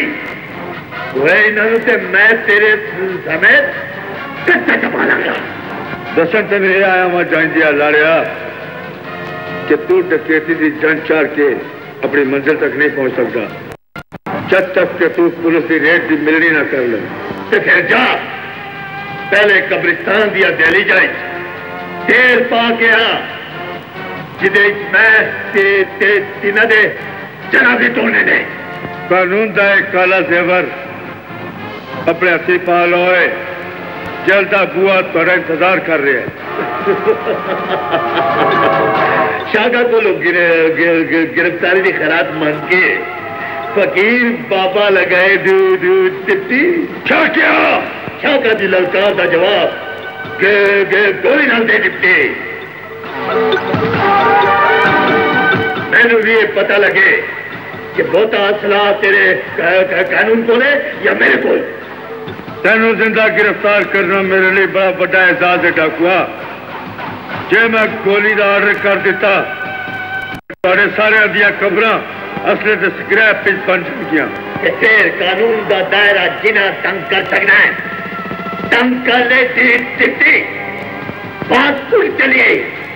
वही मैं तेरे समेत कच्चा चपा लगा। दसन तेन ये आया मैं जांदिया लाड़िया कि तू डकैती की जंग चार के अपनी मंजिल तक नहीं पहुंच सकता जब तक कि तू पुलिस की रेट की मिलनी ना कर ले। तो फिर जा पहले कब्रिस्तान दिया दिली जाए तेल पा के आ जिदे मैं ते ते तिना दे जनाजे तोड़ने दे। कानून का एक काला जेवर अपने हथी पा लो जल्दा बुआ थोड़ा इंतजार कर रहे हैं। शागा को लोग गिरफ्तारी की खरात मान के फकीर बाबा लगाए दू दू टिप्टी क्या क्या शागा की ललकार का जवाब गे गे गोली ना दे टिप्टी। मैनू भी ये पता लगे कि बहुता असला तेरे कानून को ले या मेरे को। तेनू जिंदा गिरफ्तार करना मेरे लिए बड़ा बड़ा एहसास है डाकुआ। जे मैं गोली का ऑर्डर कर दिता थोड़े सारे दिया कबरा असले ते स्क्रैप पिच बन चुकियां। फिर कानून का दायरा जिना तंग कर सकना है तंग कर ले टिप्टी। बात पूरी चलिए।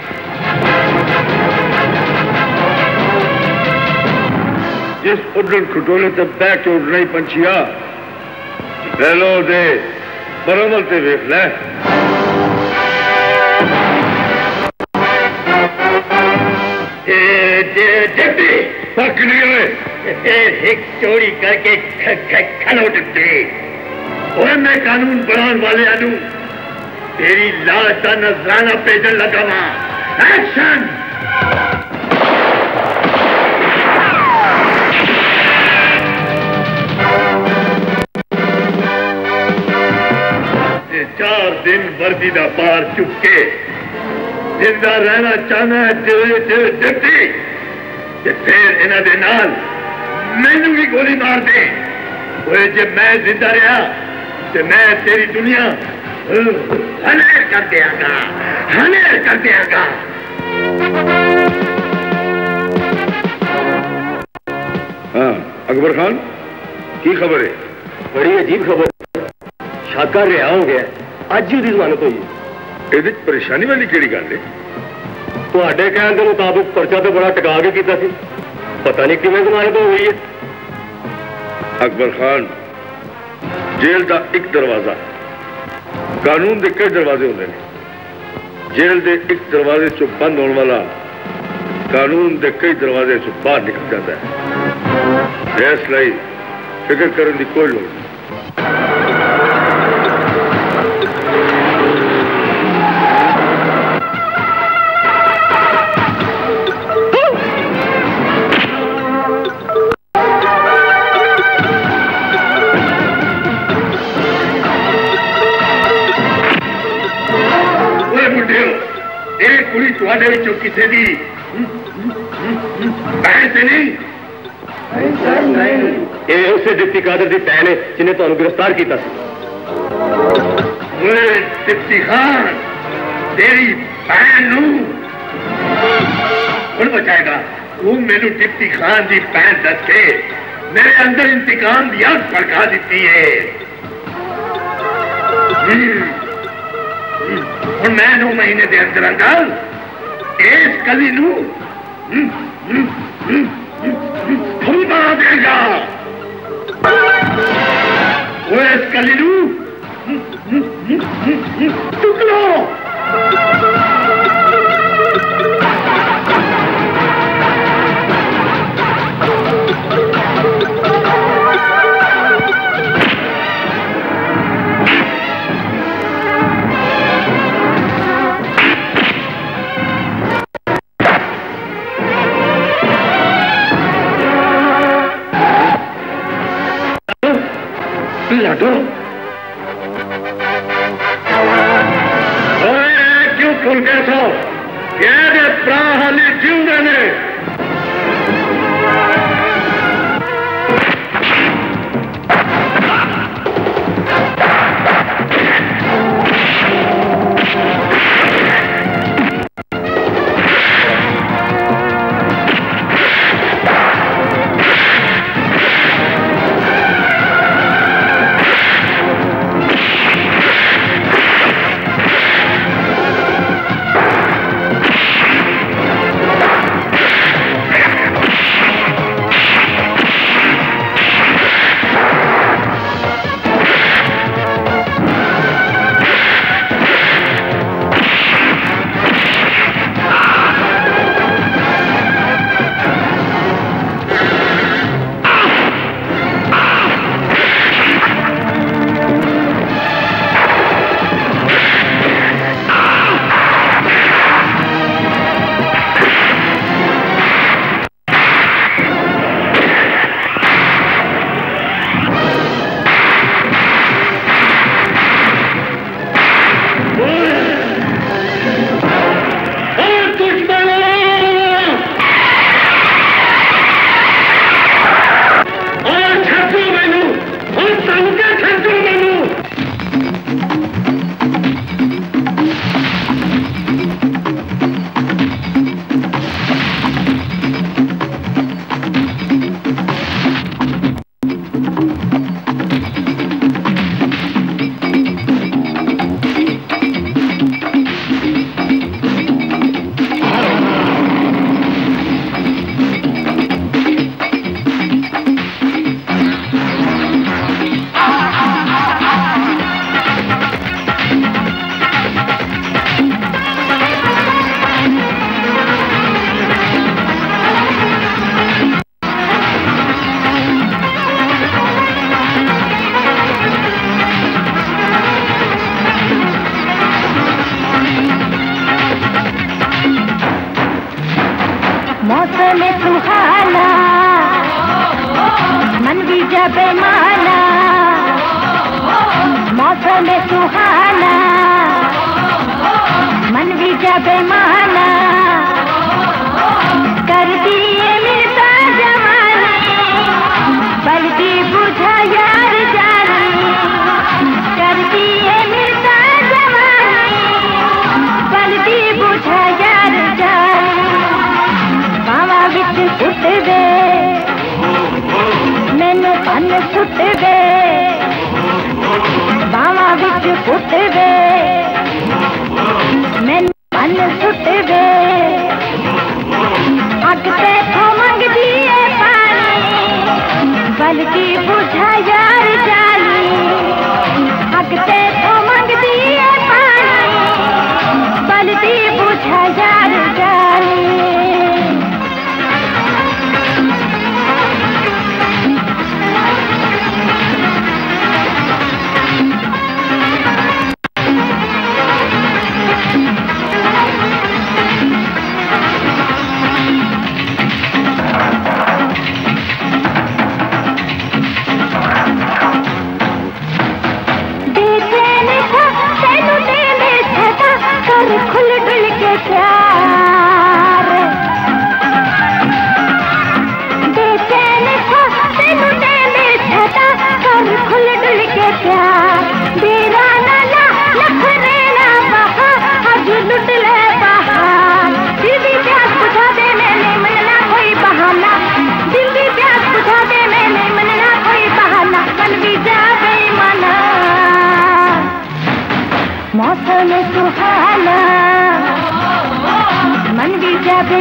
जिस उड़न खटोले से बह के उड़ना ही पंछिया ले लो दे बराबर से वेख ले। पक नहीं गए एक चोरी करके खलो टिप्टी। और मैं कानून बनाने वाले आनू तेरी लाश का नजराना पेजन लगा वहां। एक्शन। चार दिन वर्दी का पार चुक के जिंदा रहना चाहना है डिप्टी फिर इन्हों के नाल मैनू भी गोली मार दे। जे मैं जिंदा रहा तो मैं तेरी दुनिया हनेर कर देंगा हनेर कर देंगा। हाँ अकबर खान की खबर है? बड़ी अजीब खबर। शाका रिहा हो गया अज ही जमानत हुई। ये परेशानी वाली केड़ी गल है? तुहाडे कहने के मुताबिक पर्चा तो बड़ा टिका के किया सी पता नहीं किवें जमानत हो गई है। अकबर खान जेल का एक दरवाजा कानून के कई दरवाजे होंगे ने। जेल के एक दरवाजे चो बंद होने वाला कानून के कई दरवाजे चो बाहर निकल जाता है। इसलिए फिक्र करने की कोई लोड़ नहीं। किसी की भैन से नहीं ये उसे डिप्टी कादर की भैन है जिन्हें तुहानू गिरफ्तार किया। डिप्टी खान तेरी भैन नू कौन बचाएगा? तू मैनू डिप्टी खान की भैन दस के मेरे अंदर इंतकाम की आग भड़का दी है। और मैं नौ महीने के अंदर अंदर इस कली नू फूल बना देगा। कलीरू टुकड़ो लाडो क्यों फुल गए सो ये प्राणी जीवने ने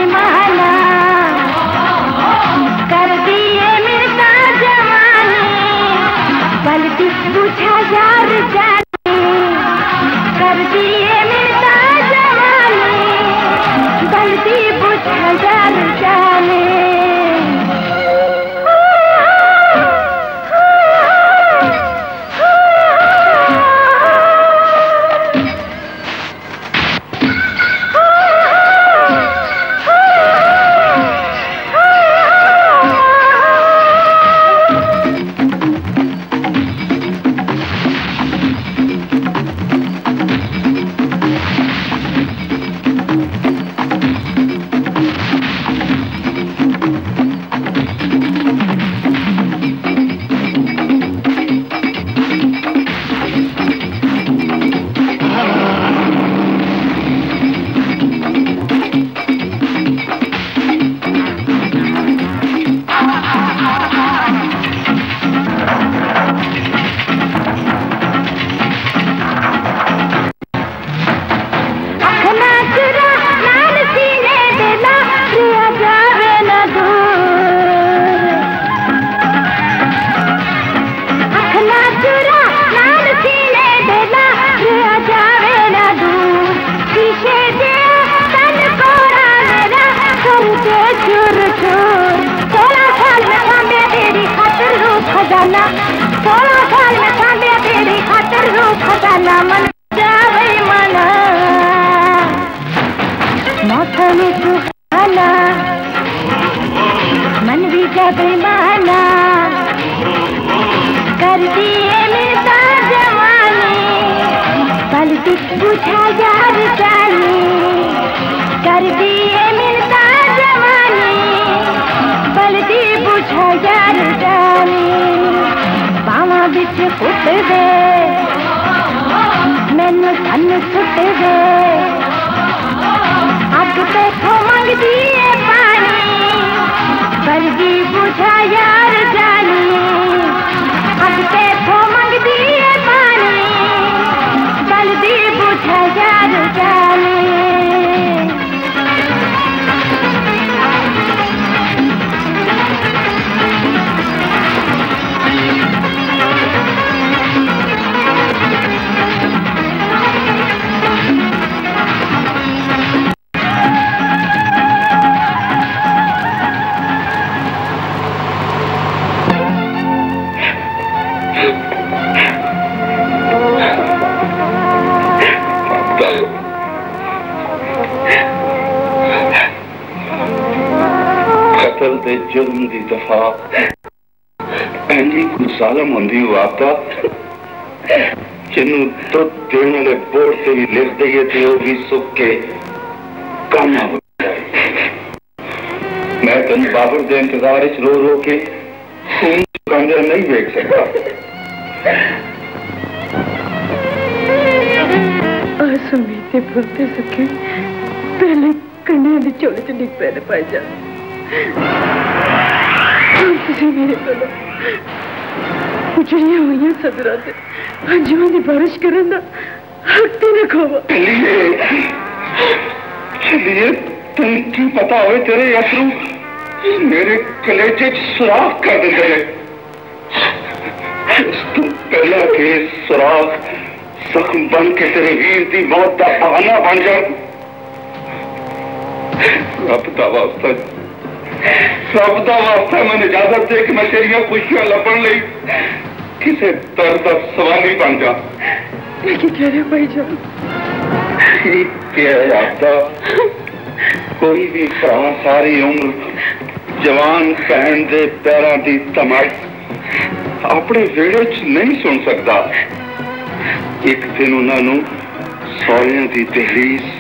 कर दिए मिर्जा जवानी बुझा यार जाने कर दिए मिलता जवानी गलती बुझा यार जाने सालम होंदी आता जिन्हों तो देने वाले बोर्ड से भी लिख दिए थे वो भी सुख के काना हो जाए। मैं तेन बाबर के इंतजार रो रो के खून चुकांदे नहीं देख सकता। सुमीते बोलते सके पहले कन्या की चोली च डिग पैने पाए जा मेरे को उजड़िया हुई सदरा से अंजुआ की बारिश करने का हक तेरे खोवा चलिए तुम की पता हो तेरे अथरू मेरे कलेजे सुराख कर देते हैं। तू पहला के सुराख जख्म बन के तेरे वीर की मौत का बहाना बन जाए। रब का वास्ता रब का वास्ता मैंने इजाजत दे कि मैं तेरिया खुशियां लभन ली किसी दर्द का सवाली बन जा। आपका कोई भी भरा सारी उम्र जवान भैन के पैरों की तमाश अपने वेड़े च नहीं सुन सकता। एक दिन उन्होंने सौरिया की दहलीज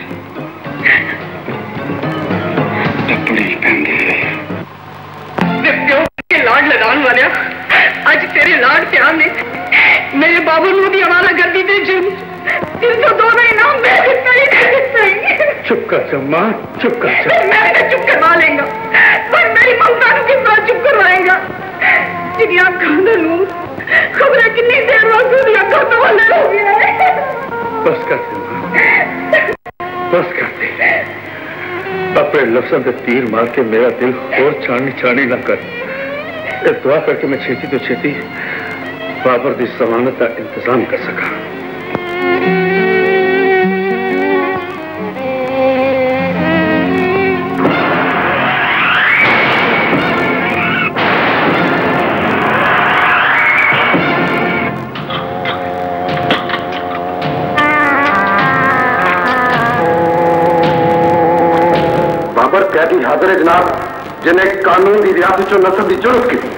टपनी पैंदी है। लाड लगाने वाले अज तेरे लाड प्यार ने मेरे बाबू नू दी हवाला कर दी थे जिन तीन सौ दो महीना मैं कितना ही कर चुप कर चम्मा चुप कर। मैं तो चुप करवा लेंगा पर मेरी ममता को किस तरह चुप करवाएगा जिन्हें आप खाना नू खबर है कितनी देर बाद दूध अखा तो वाले हो गया है। बस कर बस कर दे अपने लफ्ज़ों पे तीर मार के मेरा दिल और छानी छानी ना कर। दुआ करके मैं छेती तो छेती बाबर की जमानत का इंतजाम कर सका। बाबर कैदी हाजिर है जनाब, जिन्हें कानून की रियासत चो नस्ल की जरूरत की।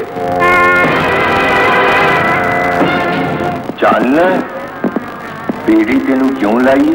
चल बेड़ी तेन क्यों लाई?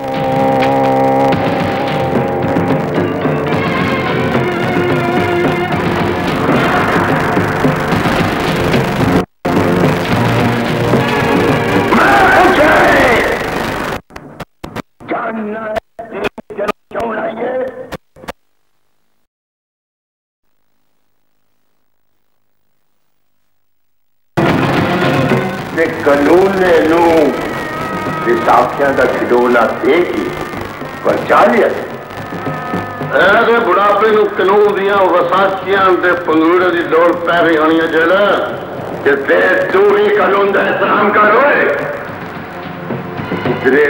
कानून ने नू विसाखियां का खिडौना देगी बचा लिया। ऐसे बुढ़ापे नू कानून दियां विसाखियां दे पंगूड़े की दौड़ पै रही होनी चाहिए कि फिर तू ही कानून का एहतराम कर। किधरे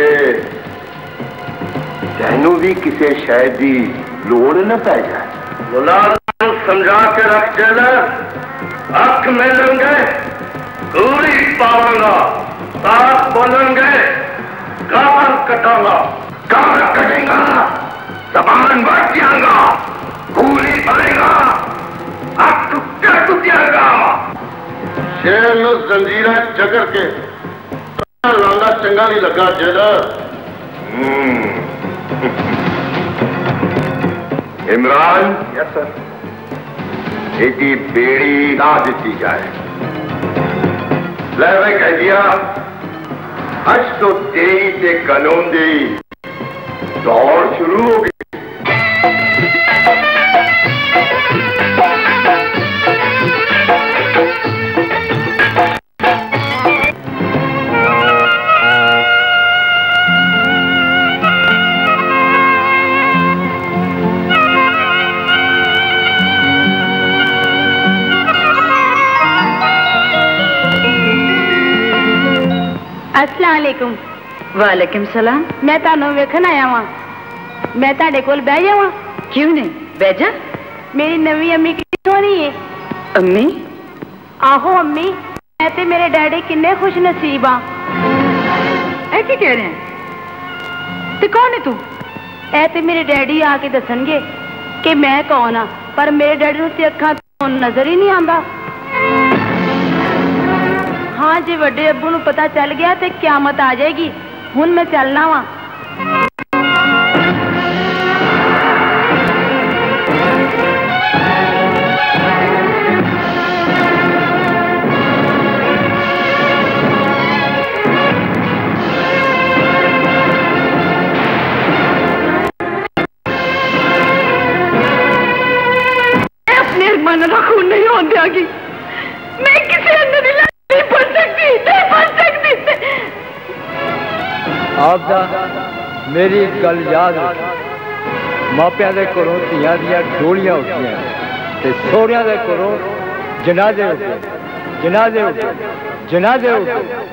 तैनू भी किसी शायद की लोड़ न पै जाए। मुलाजम समझा के रख जाए, अख मिलेंगे पूरी पाऊंगा, साथ बोलेंगे गाल कटाऊंगा, गाल कटेगा, जबान बढ़ जाएगा, पूरी पड़ेगा, अब टुकड़ा टूट जाएगा। शेर नु जंजीरा जगर के लांगा चंगा नहीं लगा जेला। इमरान, यस सर, इसकी बेड़ी ना दी जाए। ले कह दिया आज तो तेरी से कानून दी दौड़ शुरू हो गई। अस्सलामुअलैकुम। वालेकुम सलाम। मैं तानू वेखन आया वां। मैं ताड़े कोल बह जावां? क्यों नहीं, बह जा। मेरी नवी अम्मी कितनी सोहनी है। अम्मी? आहो अम्मी, मैं ते मेरे डैडी किन्ने खुश नसीब आ। ऐ की कह रहे हैं? ते कौन है तू? ऐ ते मेरे डैडी आके दसणगे कि मैं कौन आ, पर मेरे डैडी नूं ते अखां तो नजर ही नहीं आंदा। हाँ जी, वड्डे अब्बू नूं पता चल गया तो क्यामत आ जाएगी। हुण मैं चलना वा। अपने मन का खून नहीं होने देगी। मैं किसी अंदर नहीं बन सकती, नहीं बन सकती। आपदा मेरी गल याद रखो, मापिया के घरों धियां दियां डोलियां उठियां ते सोहरियां के घरों जनाजे उठे, जनाजे उठे, जनाजे उठे।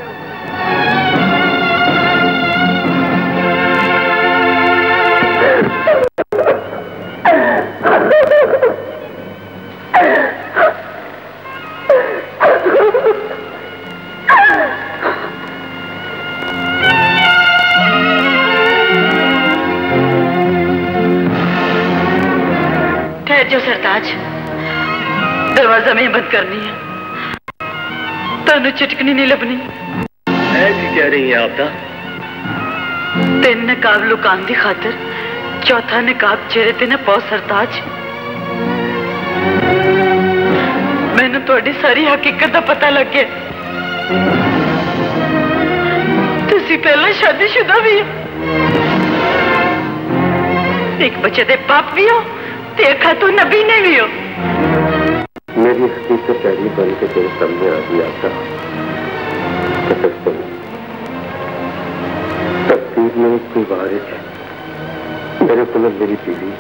जो सरताज, दरवाजा में बंद करनी है, तनु चिटकनी नहीं लबनी। ऐसी कह रही है आपदा? तीन नकाब लुकान की खातिर चौथा नकाब चेहरे ते न पाओ सरताज। मैनू थोड़ी सारी हकीकत का पता लग गया। तुसी पहला शादीशुदा भी हो, एक बच्चे दे बाप भी हो, देखा तो नबी ने भी हो। मेरी हकीकत पहली बन के तेरे सामने आ गई आपका। तकदीर में कोई वारिस है मेरे को मेरी पीढ़ी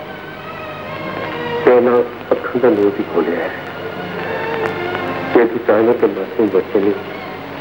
तेना अखंड नूर भी खोलिया है। जे तू चाहना तो मासूम बच्चे ने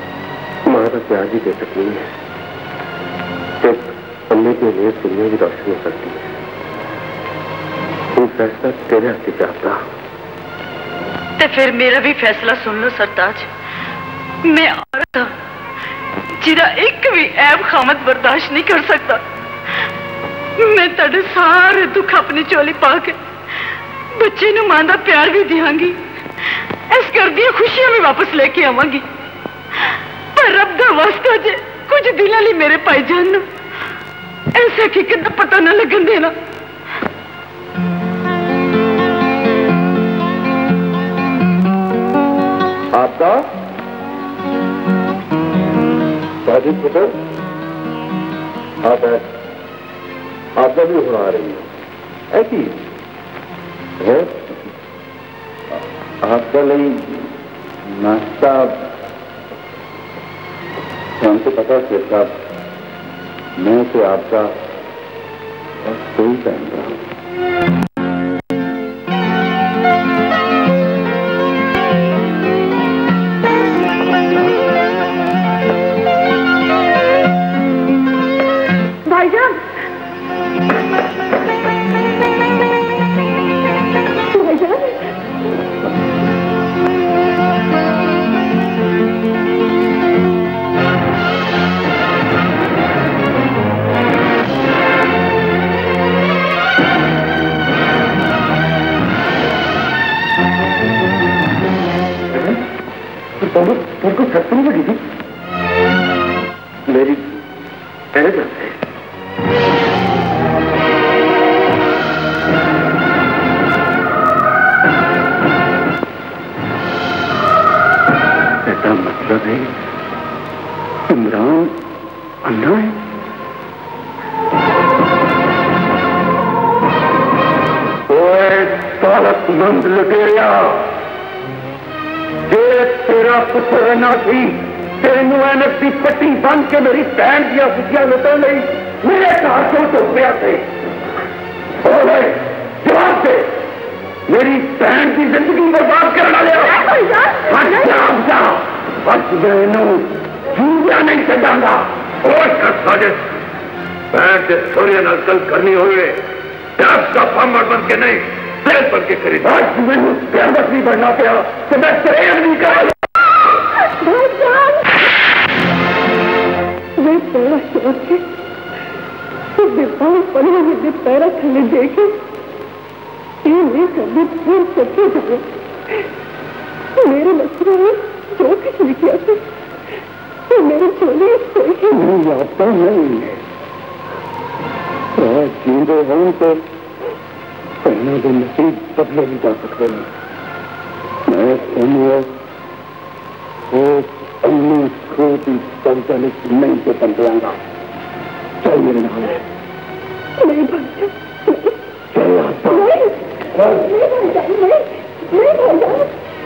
ज्यादा प्यार भी दे सकती है, सिर्फ पल्ले के लिए दुनिया की रोशनी हो सकती है। वो फैसला तेरे हाथ से आता। तो फिर मेरा भी फैसला सुन लो सरताज। मैं औरत हाँ जिदा एक भी ऐब खामत बर्दाश्त नहीं कर सकता। मैं तेरे सारे दुख अपनी चोली पा के बच्चे नू मां दा प्यार भी दियांगी, इस घर दी खुशियां भी वापस लेके आवांगी। पर रब दा वास्ता जे कुछ दिनां लई मेरे भाईजान नू ऐसे हकीकत दा पता ना लगन देना। आपका साजिद पुत्र आप आपका भी उड़ा रही है ऐसी है। आपका नहीं नाश्ता हमको पता चलता, मैं से आपका कोई पहन रहा हूं। भाईजान तेरे को सच नहीं लगी थी मेरी पहले जाते हैं। ऐसा मतलब है इमरान अंधा है। ओए दौलतमंद लुटेरिया, जे तेरा पुत्र ना थी तेन एनक की पट्टी बन के मेरी भैन दिया खुशियां लुटन ली मेरे घर क्यों टोपिया थे? बोले जवाब दे, मेरी बहन की जिंदगी बर्बाद करना लिया। जूया नहीं चढ़ागा और कर साजिश बहन से सूर्य नल करनी हुए का फार्मर बन के नहीं प्रेस बन के करी। आज मैंने प्यारवत नहीं बढ़ना पाया तो मैं प्रेम नहीं करा। मैं पैरा सोच के पड़े मुझे पैरा थले देखे ये नहीं कभी फिर सच्चे जाए। मेरे मसले में जो कुछ भी किया था तो मेरे चोली कोई नहीं आता नहीं है। जीरो हूं तो पहले दिन नसीब बदले नहीं जा सकते। मैं समझ वो अन्नी छोटी संचालित नहीं से बन जाऊंगा। चल मेरे नाम नहीं बन चल आता नहीं बन जाए नहीं बन जाए।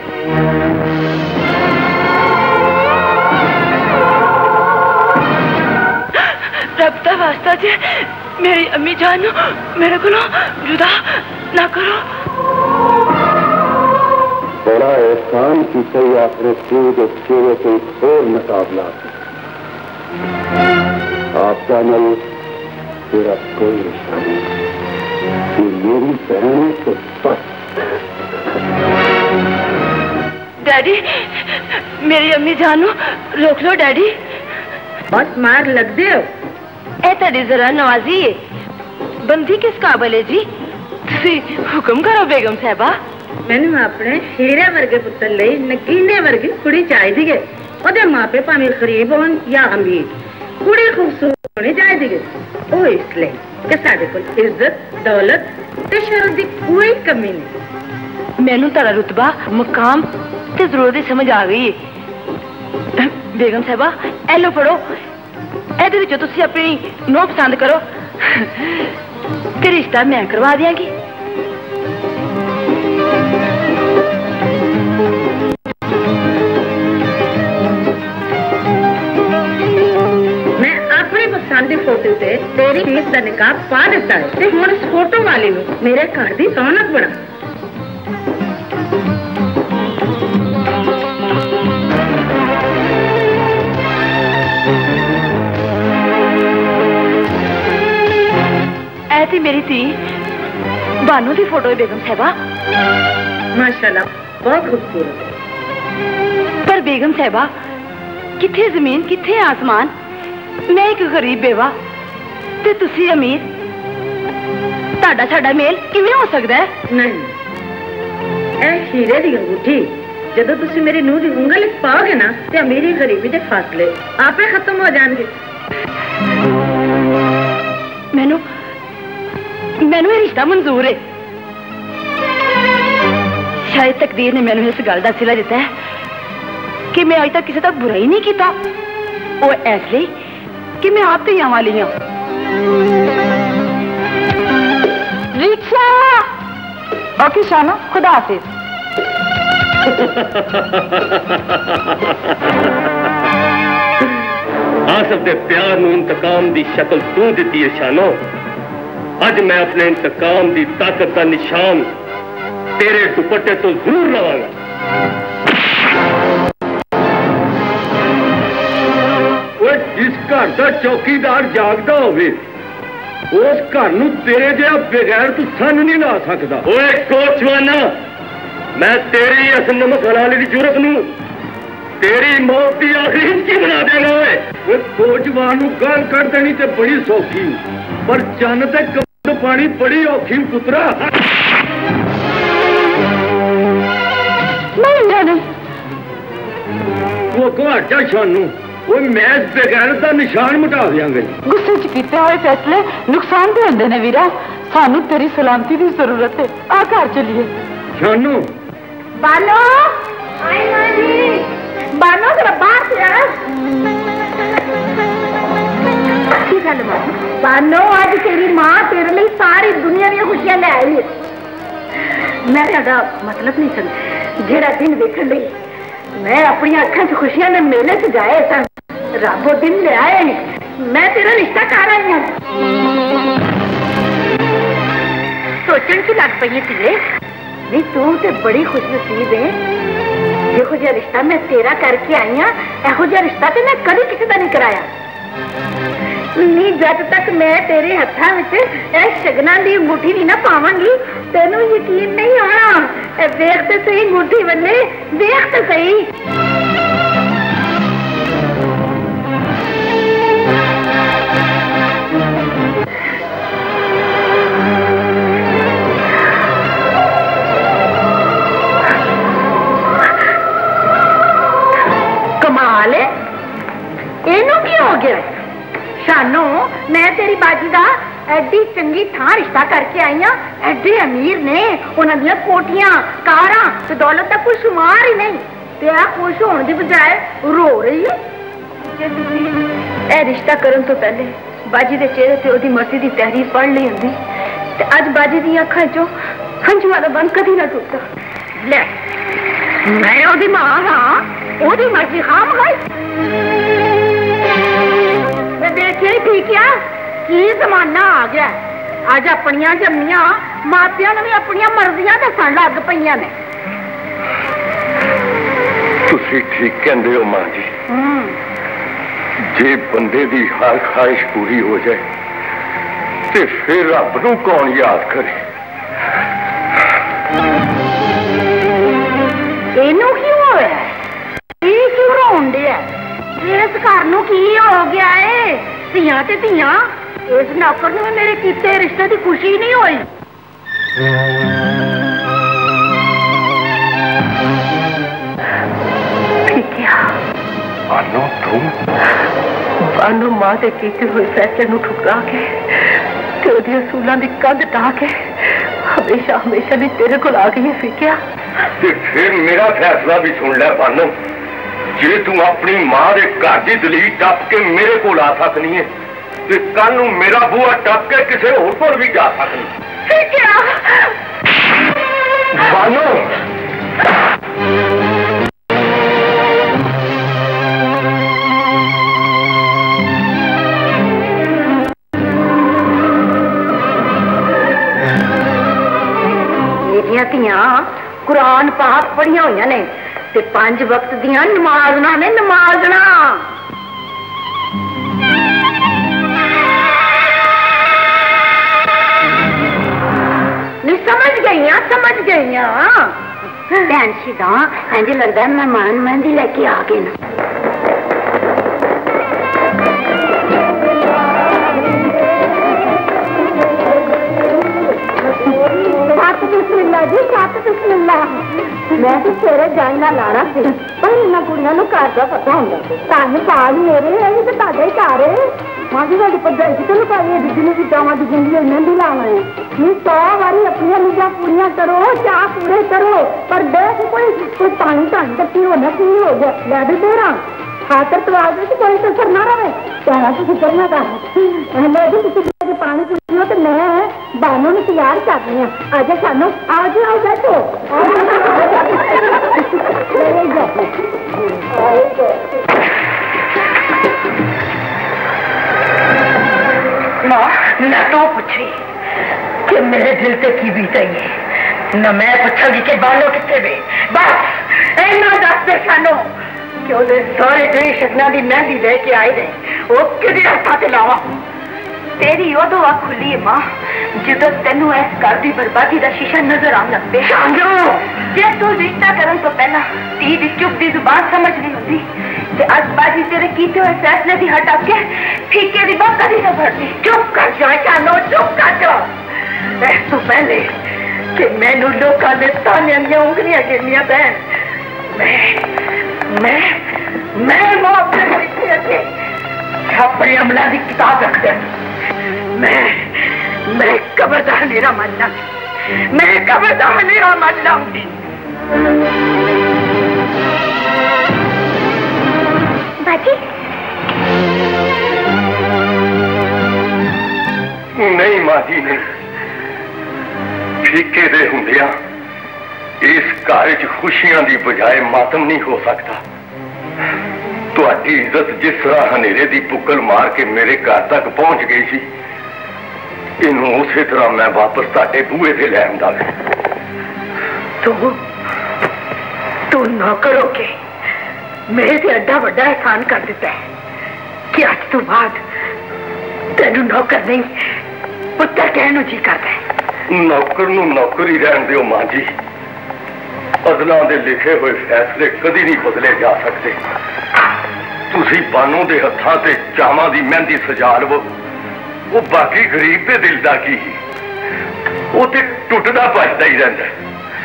रब दा वास्ता जे मेरी अम्मी जान मेरे को जुदा ना करो। बड़ा एहसान की सही आपने के चेहरे से एक और मुकाबला आपका नहीं तेरा कोई रिश्ता नहीं। ये मेरी बहन तो बस। डैडी मेरी अम्मी जानो रोक लो डैडी। बस मार लग दे ए तड़ी जरा नवाजी बंदी किस काबल है जी? तुसी हुक्म करो बेगम साहबा। मैंने अपने हीरे वर्गे पुत्र ले नकीने वर्गी कुड़ी चाहिए। ओदे मां पे भावें गरीब होन या अमीर कुड़ी खूबसूरत होनी चाहिए। ओ इसलिए कि साडे कोल इज्जत दौलत ते शर्म दी कोई कमी नहीं। मैनू तारा रुतबा मुकाम ते जरूरत समझ आ गई। बेगम साहबा ए लो पढ़ो ਇਹਦੇ ਵਿੱਚੋਂ ਤੁਸੀਂ ਆਪਣੀ ਨੋ ਪਸੰਦ ਕਰੋ ਤੇ ਰਿਸ਼ਤਾ ਮੈਂ ਕਰਵਾ ਦਿਆਂਗੀ। मैं अपनी पसंद की फोटो से तेरी फीस का निकाह पा दिता है ते हुण इस फोटो वाले नू मेरे घर की रौनक बना। है थी मेरी थी बानू की फोटो है बेगम साहबा। माशाल्लाह बहुत खूबसूरत है। पर बेगम साहबा किथे जमीन किथे आसमान, मैं एक गरीब बेवा ते तुसी अमीर, ताड़ा साड़ा मेल किवें हो सकता है? नहीं, ए हीरे दी अंगूठी जदों तुसी मेरी नूह दी उंगल च पाओगे ना ते अमीरी गरीबी दे फासले आपे खत्म हो जाएंगे। मैनू मैनू ये रिश्ता मंजूर है। शायद तकदीर ने मैनू इस गल का सिला दिता है कि मैं अज तक किसी तक बुरा ही नहीं किया, वो इसलिए कि मैं आप तैयार वाली हाँ। रिक्शा ओके शानो, खुदा हाफिज। आसफ दे प्यार नूं इंतकाम दी शक्ल तू दिती है शानो। अज मैं अपने इंतकाम दी ताकत का निशान तेरे दुपट्टे तो जरूर लवांगा। जिस घर का चौकीदार जागदा होवे उस घर नूं तेरे जिहा बगैर तू सन नहीं ला सकदा। ओए कोचवाना, मैं तेरी इस नमक हलाले की जरूरत नूं तेरी मौत की आखिरी हिंसी बना देगा। ओए कोचवान नूं गाल कट देनी ते बड़ी सौखी, पर चन्न ते कपड़ पानी बड़ी औखी पुत्रा। वो घाटा शानू वो मैच बगैर का निशान मिटा देंगे। गुस्से च कीते हुए फैसले नुकसान दे होंदे ने वीरा, सानू तेरी सलामती की जरूरत है। आ घर चलिए। शानू बानो आई नानी, बानो जरा बाहर से आ। की गल बानो? बानो आज तेरी मां तेरे लिए सारी दुनिया दी खुशियां ले आई है। मैं तेरा मतलब नहीं समझ, जेड़ा दिन देखण लई मैं अपनी अखां च खुशियां दे मेले च जाए सन, रब वो दिन ले आए। मैं तेरा रिश्ता कर आई हूं। सोचन की लग पई तीरे, नहीं तू तो बड़ी खुश नसीब है। जो जिहा रिश्ता मैं तेरा करके आई हाँ, एहो जिहा रिश्ता तो मैं कभी किसी का नहीं कराया। नहीं जब तक मैं तेरे हत्थां विच इस शगना दी अंगूठी नहीं ना पावांगी तेनू यकीन नहीं आना। देख तो सही अंगूठी बन्ने, देख तो सही। कमाल है, इनू की हो गया? शानो मैं तेरी बाजी का एडी चंगी थां रिश्ता करके आई हाँ। एडे अमीर ने, उन्होंने कोठियां कारां ते दौलत का कोई शुमार ही नहीं। तेरा खुश होने की बजाय रो रही है। जे तुसी ए रिश्ता करन तो पहले बाजी के चेहरे ते ओदी मर्जी की तहरीर पढ़ ली होंदी ते अज बाजी दी अखां चों हंझुआं दा बंद कदी ना टुटदा। ले मैं ओदी मां हाँ, ओदी मर्जी खाम गई। देखिए ठीक है की जमाना आ गया। अज अपनिया जम्मिया मापिया ने भी अपनिया मर्जियां दसन लग पईयां ने। तुसी ठीक कहंदे हो मां जी। जे बंदे दी हर ख्वाहिश पूरी हो जाए ते फिर रब नूं कौन याद करे। इनू क्यों होया? ये क्यों रोन दिया? इस घर नूं की हो गया है? धियां ते धियां, इस नौकर नूं मेरे कीते रिश्ते की खुशी नहीं हुई। ठीक है बानो, तुम बानो मां के कीते हुए फैसले नूं ठुकरा के ते ओदी असूलां दी कंध ढा के हमेशा हमेशा लिए तेरे को आ गई है। फिक्या ते फिर मेरा फैसला भी सुन ले बानो। जे तू अपनी मां के घर की दलील टप के मेरे को आ सकनी है तो कल नूं मेरा बूहा टप के किसी होर कोल भी जा सकनी। क्या बानो मेरिया धियां कुरान पाक पढ़िया हुई ने ते पांच वक्त दियां नमाज़ना ने नमाज़ना। आई हाँ भैन सीधा इंज लगता मेहमान मेहंदी लेके आ गए ना। बिस्मिल्लाह जी सत बिस्मिल्लाह। मैं तो सवेरे जाना लाना सी पर इन्होंने कुड़ियों को घर का पता होंगे धन पाल मेरे ये तो ताजा ही घर है। मां जी वाली भरजाई की तो लुकाई जिन्हें भी जावा की जिंदगी इन्हें भी लाना है। नहीं सौ बारी अपनी नीजा पूरियां करो चाह पूरे करो पर देख कोई कोई पानी ढंग कट्टी होना की हो गया लै दे तेरा खातर तो आ गई कोई कसर ना रहे कहना तो फिक्र ना कर मैं भी किसी पानी पीओ तो मैं बानों ने तैयार कर रही हूँ आज सानू आओ जी आओ बैठो मां ना तो पूछी कि मेरे दिल से की बीत है न मैं पूछागी कि बालों कितने वे बस इन्ना दस दे सानू कि ਉਹਦੇ ਸਾਰੇ ਦੇਸ਼ ਸ਼ਗਨਾਂ ਦੀ ਮਹਿੰਦੀ ਲੈ ਕੇ ਆਏ ਨੇ ਉਹ ਕਿਹਦੇ ਹੱਥਾਂ ਤੇ ਲਾਵਾਂ। तेरी उदो आ खुली है मां जो तेन इस घर की बर्बादी का शीशा नजर आने लग पे जे तू रिश्ता करन तो पहला धी दी चुप दी जुबान समझ नहीं होती ते अज बाजी तेरे कीते हुए फैसले की हटा के ठीके दी बात कभी न भरती। चुप कर जा चानो चुप कर जा इस तो पहले कि मैनू लोगों ने ताने दियां उंगलियां गिरनियां पैन मैं मैं मैं मौत से पीछे अगे अपने अमला की किताब रख दे। मैं मैं कबर दा हनेरा मानना मैं कबर दा हनेरा मानना बाजी नहीं मां जी नहीं फीके दे हुंदिया इस घर च खुशियां की बजाय मातम नहीं हो सकता। तुहाडी इज्जत जिस तरह हनेरे की पुक्कल मार के मेरे घर तक पहुंच गई सी इनू उसी तरह मैं वापस ताटे बूहे से ले आंदा। तू तू नौकर होके मेरे से एडा बड़ा एहसान कर दिता है कि अज तो बाद तेनू नौकर नहीं पुत्र कहने जी करता है। नौकर नू नौकर ही रहन दियो मां जी अदलों के लिखे हुए फैसले कदी नहीं बदले जा सकते। तुसी बानों के हथां ते चावां दी मेहंदी सजा लवो वो बाकी गरीब के दिल का की वो तो टुटदा भजदा ही रहता है।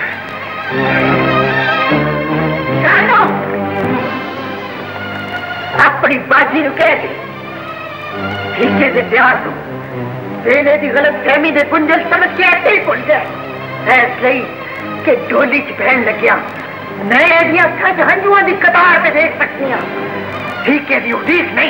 अपनी बाजी नूं कह दे ठीके दे प्यार को वेले की गलत फहमी दे गुंजल समझ के ऐसे ही भुल जाए इसलिए कि डोली च बहन लग्या मैं एदियां अखां च हंझुआं दी कतार पे देख सकती हाँ ठीके दी उड़ीक नहीं।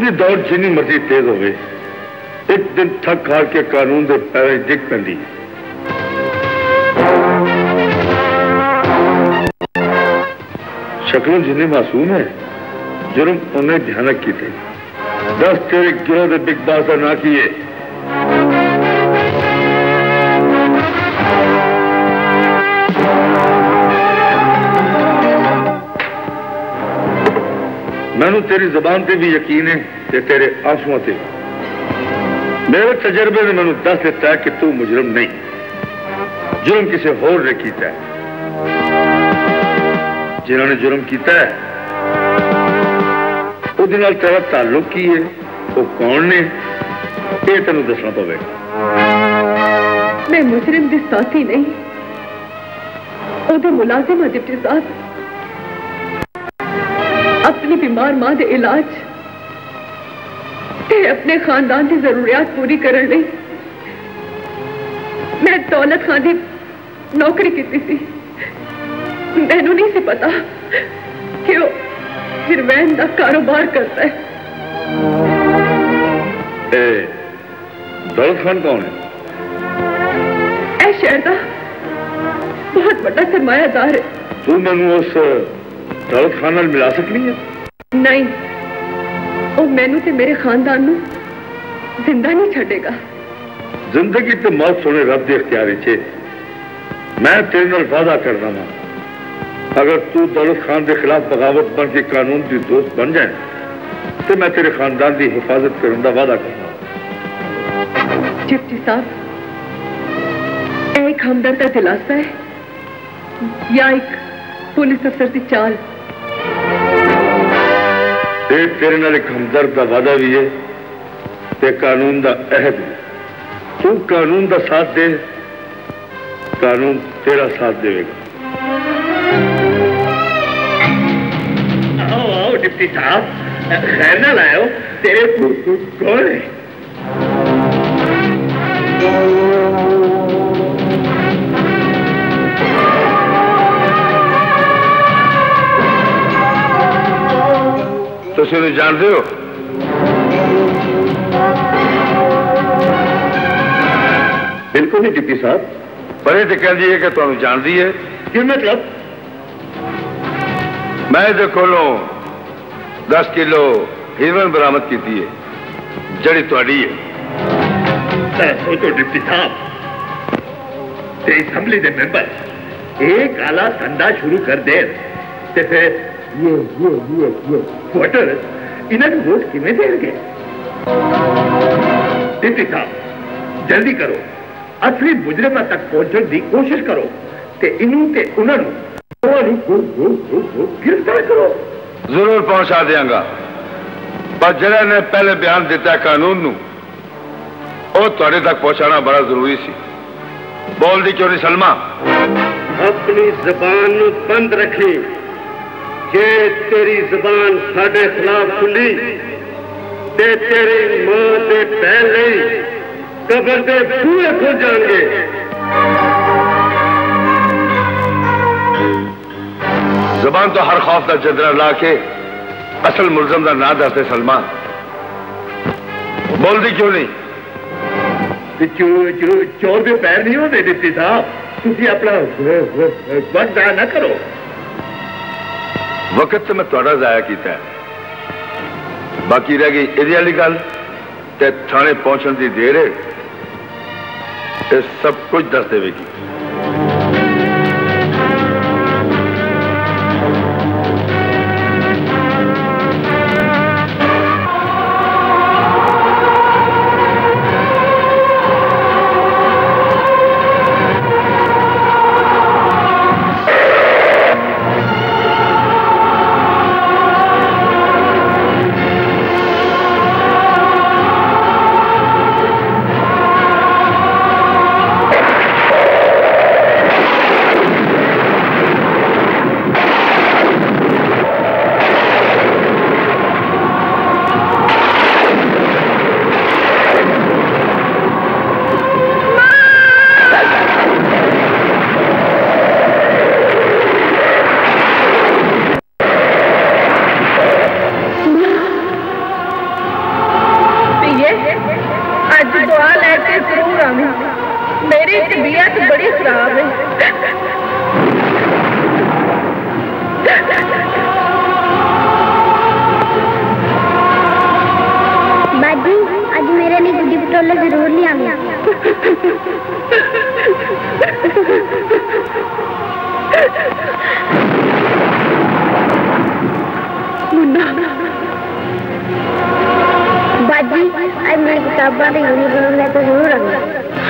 ਉਹਦੀ ਦੌੜ ਜਿੰਨੀ ਮਰਜ਼ੀ ਤੇਜ਼ ਹੋਵੇ ਇੱਕ ਦਿਨ ਥੱਕ ਹਾਰ ਕੇ ਕਾਨੂੰਨ ਦੇ ਪੈਰਾਂ 'ਚ ਡਿੱਗ ਪੈਂਦੀ ਹੈ। शक्लों जिन्हें मासूम है जुर्म उन्हें भयानक की थे। दस तेरे गिरोह दे बिग बास ना किए। मैनू तेरी जबान पे भी यकीन है ते तेरे आंसुओं से। मेरे तजर्बे ने मैनू दस दिता है कि तू मुजरम नहीं, जुर्म किसी होर ने किया है। जिन्होंने जुर्म किया है उहदे नाल तेरा ताल्लुक की है, वो कौन ने, ये तेनू दसना पवेगा। मैं मुजरिम दी साथी नहीं, उहदे मुलाजिम हां डिप्टी साहब। अपनी बीमार मां दे इलाज ते अपने खानदान की जरूरियात पूरी करने लई मैं दौलत खान दी नौकरी की थी। मैनू नहीं से पता कि वो हिरवैन का कारोबार करता है। ए, दौलत खान कौन है? ऐ शहर का बहुत बड़ा सरमायादार है। तू मैनू उस दौलत खान नाल मिला सकनी है? नहीं, वो मैनू ते मेरे खानदान नू जिंदा नहीं छड़ेगा। जिंदगी तो मौत सोने रब के इख्तियार च। मैं तेरे नाल वादा करना वा, अगर तू दौलत खान के खिलाफ बगावत बन के कानून की दोस्त बन जाए तो मैं तेरे खानदान की हिफाजत करने का वादा करना। डिप्टी साहब, एक हमदर्द का दिलासा है या एक पुलिस अफसर की चाल? एक तेरे नाल एक हमदर्द का वादा भी है ते कानून का अहद भी। तू कानून का साथ दे, कानून तेरा साथ देगा। आओ आओ डिप्टी साहब, खैर ना लाओ। तेरे कौन है? तुम उन्हें जानते हो? बिल्कुल नहीं डिप्टी साहब। पर तो कह दी है कि तुम जानती है। क्यों मतलब? मैं इहदे कोलों दस किलो हीरोइन बरामद की है, जड़ी तुहाडी है। सोचो डिप्टी साहब, ते असम्बली के मेंबर एक काला धंधा शुरू कर दे ते फिर ये ये ये ये वोटर इन्हें वोट किमें देंगे? डिप्टी साहब जल्दी करो, असली मुजरिमां तक पहुंचने की कोशिश करो ते इनू ते उन्होंने गिरफ्तार करो। जरूर पहुंचा देंगा, पर जिन्हें ने पहले बयान दिता कानून नू वो तुहाडे तक पहुंचाना बड़ा जरूरी सी। बोल दी क्यों नहीं सलमा? अपनी जबान नू बंद रखी। जे तेरी जबान साडे खिलाफ खुली ते तेरी मां दे पहले कब्र दे बूहे खुल जाएंगे। जबान तो हर खौफ का चदरा ला के असल मुलजम का ना दसते सलमा। बोलती क्यों नहीं? चो, चो, चोर के पैर नहीं होते डिप्टी साहब। तुम अपना वक्त जाया ना करो। वक्त तो मैं थोड़ा जाया किया है, बाकी रह गई इहदी वाली गल ते थाने पहुंचने की देर है। ये सब कुछ दस देगी। तबीयत बड़ी खराब है। बाजी आज मेरे लिए गुड्डी पटोला जरूर ले आना। बाजी आज मेरी किताबा तो यूनिफॉर्म लेकर जरूर आना।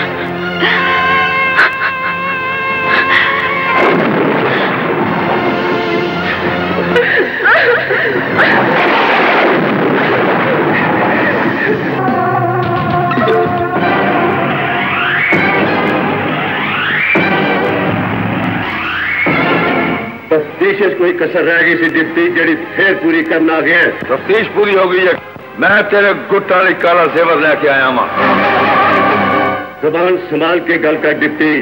तफ्तीश कोई कसर रह गई सी डिप्टी जड़ी फिर पूरी करना आ गया। तफ्तीश पूरी हो गई है। मैं तेरे गुट वाली काला जेवर लेके आया वहां। जबान संभाल के गल कर डिप्टी।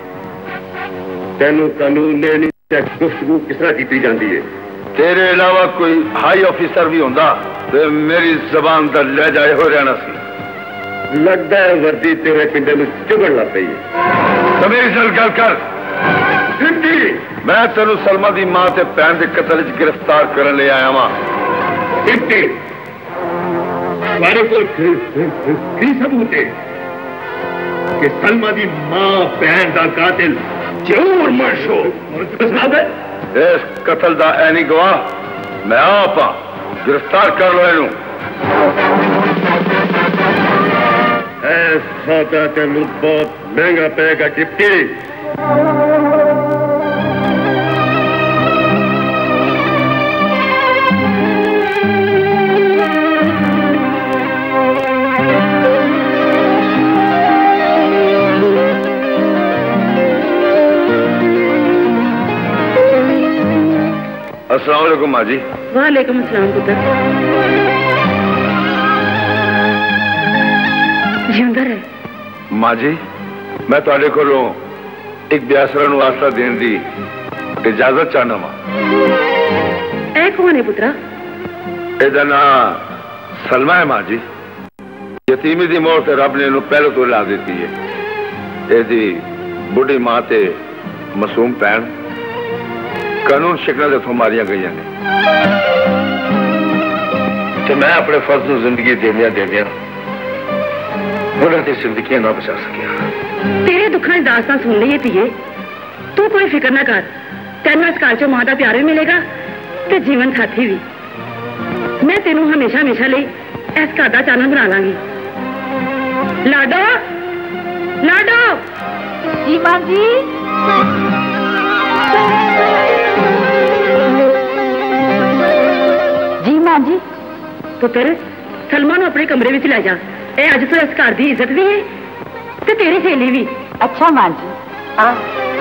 तेनू कानून ने नहीं गुफ्तगू किस तरह की जाती है। तेरे अलावा कोई हाई ऑफिसर भी होंदा ते मेरी जबान का ले जाए हो रहना सी। लगता है वर्दी तेरे पिंडे में चुभन लग पई है। तो मेरी नाल गल कर। डिप्टी मैं तेनू सलमा दी मां ते भैन के कतल च गिरफ्तार करने ले आया वहां। डिप्टी को की सबूत है कि सलमा दी मां भैन का कातिल जरूर मरशो। इस कतल का ऐ नहीं गवाह मैं आप हाँ। गिरफ्तार कर लो इनू। ऐसा तेनू बहुत महंगा पेगा डिप्टी। अस्सलाम वालेकुम माँ जी। वालेकुम अस्सलाम पुत्र। जिंदा है माँ जी। मैं थोड़े को एक ब्यासरा नू आसरा देने दी इजाजत चाहना वा। ऐ कौन है पुत्रा? एदा ना सलमा है माँ जी। यतीमी दी मौत रब ने इनू पहले तो ला देती है। एदी बुढ़ी मां ते मासूम भैन कानून शिकना तो मारिया गई ने। तो मैं अपने फर्ज को जिंदगी देनिया देनिया उन्होंने जिंदगी ना बचा सकिया। तेरे दुखा की दास्तां सुन ली धीए। तू कोई फिक्र ना कर। तेन इस घर चो मां का प्यार भी मिलेगा ते जीवन साथी भी। मैं तेनू हमेशा हमेशा ले इस घर का चानन बना लांगी। लाडो लाडो जी मां जी। जी मां जी। पुत्र सलमा नू अपने कमरे में ले जा। ए अज तो इस घर की इज्जत भी है ते तेरी सहेली भी। अच्छा मां जी। हाँ।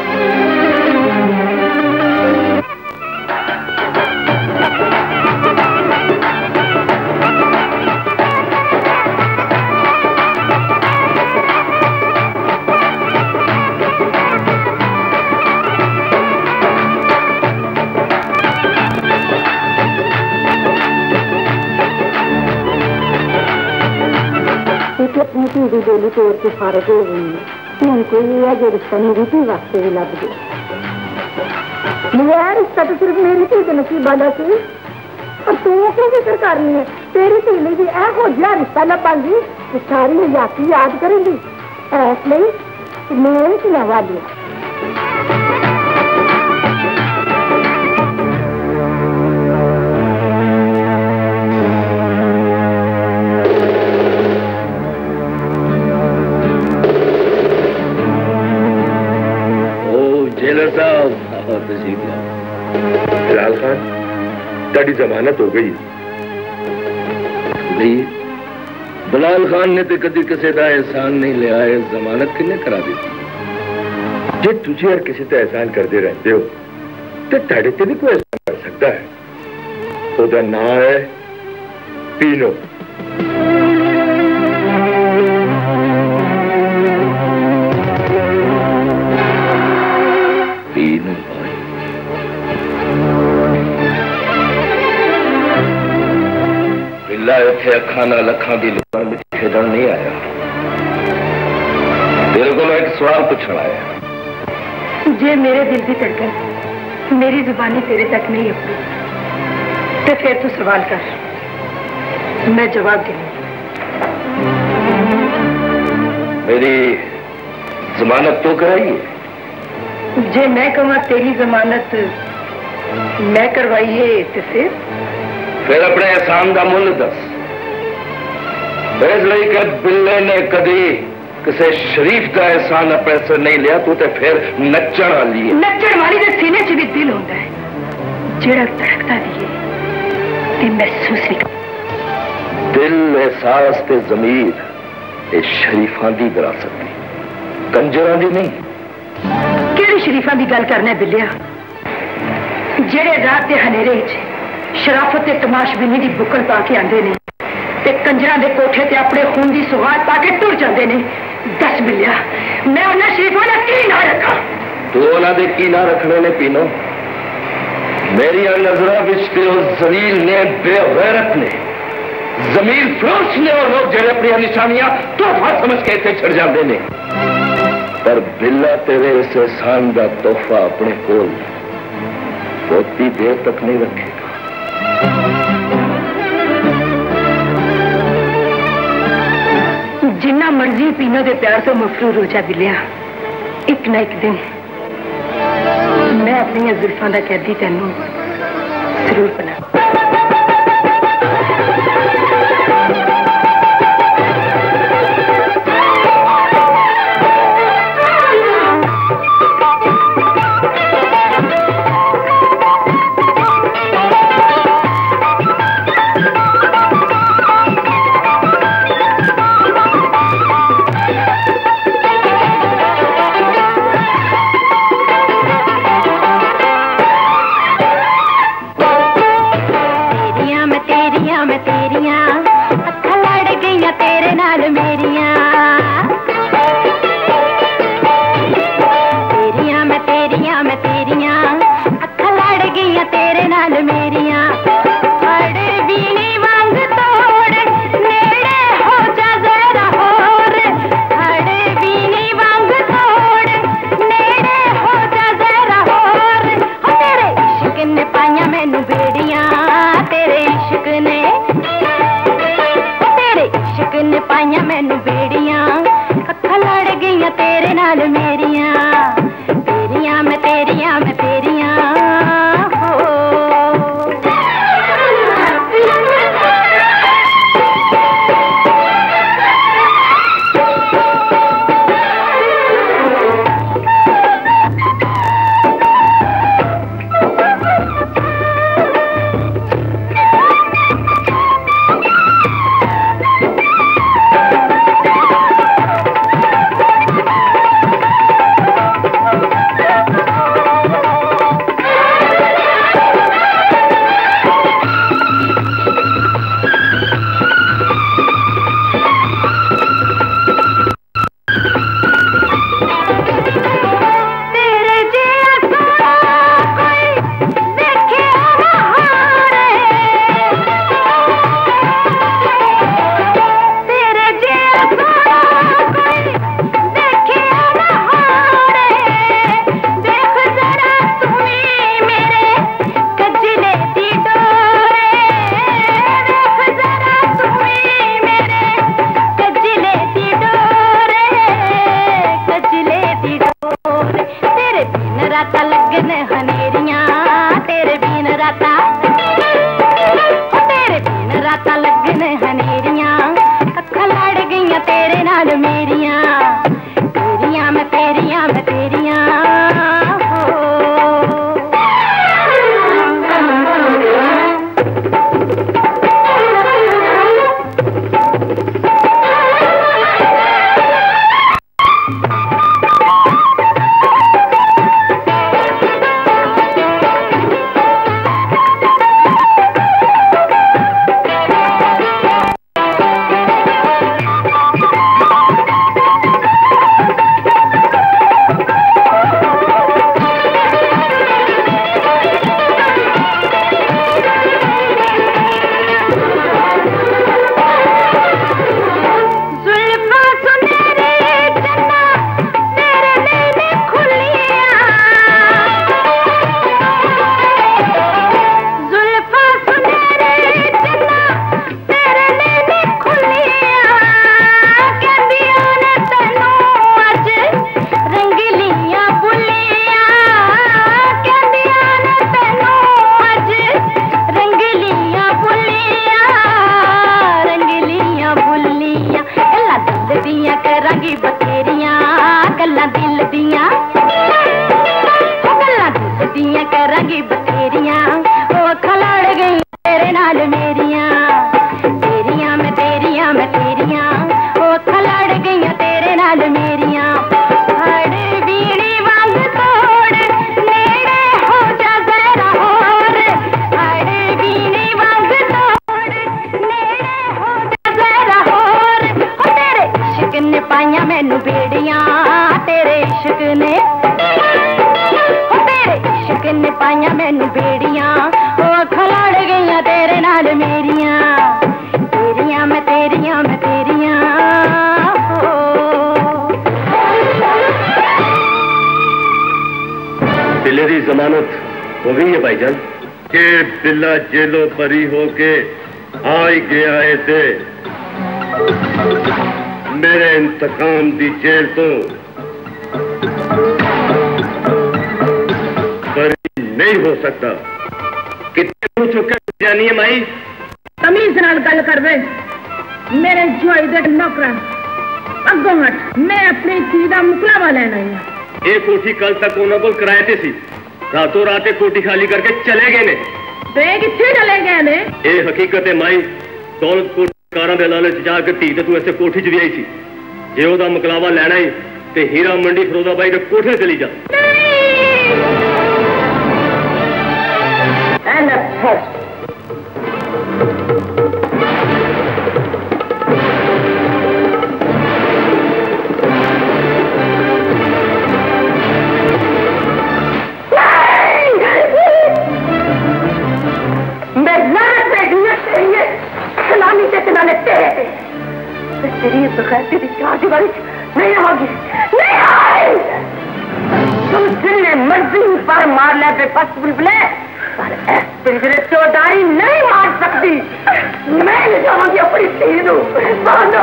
अपनी धीरी डोली तोड़ के फारग हो गई है। हूं कोई है जो रिश्ता मेरी धी वास्ते भी लग गया। मेरा रिश्ता तो सिर्फ मेरी धी के नसीबा का सी। और तू क्यों फिक्र कर रही है? तेरी सहेली भी एहो जिहा रिश्ता लभांगी तो सारी निजाती याद करेंगी। इसलिए मेरे की वाली बिलाल खान ताड़ी जमानत हो गई। नहीं बिलाल खान ने तो कभी किसी का एहसान नहीं लिया है। जमानत किन्ने करा दी? जे तुझे और किसी का एहसान करते रहते हो तो ताड़े ते भी कोई एहसान कर सकता है। उसका नाम है पीनो। पीनो इत्थे अखा नाल अखा की लुकान में खेडन नहीं आया। तेरे को एक सवाल सवाल पूछना आया। जे मेरे दिल की धड़कन मेरी जुबानी तेरे तक नहीं अपनी तो फिर तू सवाल कर, मैं जवाब दूंगी। मेरी जमानत तो कराई है? जे मैं कहूँ तेरी जमानत मैं करवाइए तो फिर फिर अपने एहसान का मुल दस। इसलिए कि बिल्ले ने कभी किसी शरीफ का एहसान अपने से नहीं लिया, तू तो फिर नच्चण वाली है। नच्चण वाली के सीने च भी दिल होता है जेड़ा धड़कता भी है ते महसूस भी करता। दिल, एहसास ते जमीर ये शरीफां दी विरासत दी, कंजरां दी नहीं। केड़ी शरीफां दी गल करना है बिल्लिया? जेड़े रात के हनेरे शराफत ते तमाशबीनी की बुकल पा के आते हैं ते कंजरां दे कोठे ते अपने खून की सुगात पा के टुर जाते हैं। दस बिलिया मैं उन्हें शरीफों ने की ना रखा? तू उन्होंने की ना रखने ने पीनो। मेरी नजर विच ते जलील ने, बेगैरत ने, जमीन फरोश ने और लोग जेड़े अपनी निशानियां तोहफा समझ के इतने छड़ जाते हैं। पर बिल्ला तेरे इस एहसान का तोहफा अपने कोल बहुती देर तक नहीं रखेगा। जिन्ना मर्जी पीनो दे प्यार तो मफरूर हो जा बिलिया, एक ना एक दिन मैं अपनी जुल्फां दा कैदी तेनू जरूर बना। मेरी जमानत हो गई है भाईजान के बिल्ला जेलो परी होके आई गया है थे मेरे इंतकाम दी जेल तो परी नहीं हो सकता। कितने चुके जानी है माई तमीज नाल गल कर दे मेरे जुआई दे नौकरां अगों हट मैं अपनी धी दा मुकलावा लेना है। ये कोठी कल तक उन्होंने को किराए ते सी रातों रात कोठी खाली करके चले गए ने ते किथे चले गए ने ये हकीकत है माई दौलत कोट कारां दे लालच जाके धी ते तू ऐसे कोठी च भी आई सी जे ओदा मुकलावा लेना ही ते हीरा मंडी फिरोजाबाई दे कोठे चली जा। तेरी बगैर तेरी चार्ज बारिश नहीं होगी नहीं होगी। तुम जिन्हें मर्जी पर मार ले बेबस बुलबुले पर तेरी तेरे चौधारी नहीं मार सकती। मैं ले जाऊंगी अपनी तीनों बांधो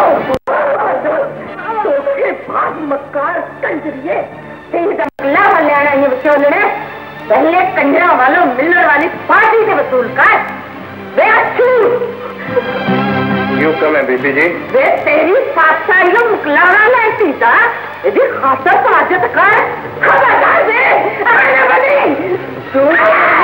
तो पास मकार कंजरिए तीन का वाले आना ये वसूलने पहले कंजरा वालों मिलने वाली पार्टी से वसूल कर वे अच्छू क्यों कम है बीबी जी वे तेरी सात साल का मुकलावा नहीं सीता यदि खासा ताजत का खबरदार दे आने बनी सुन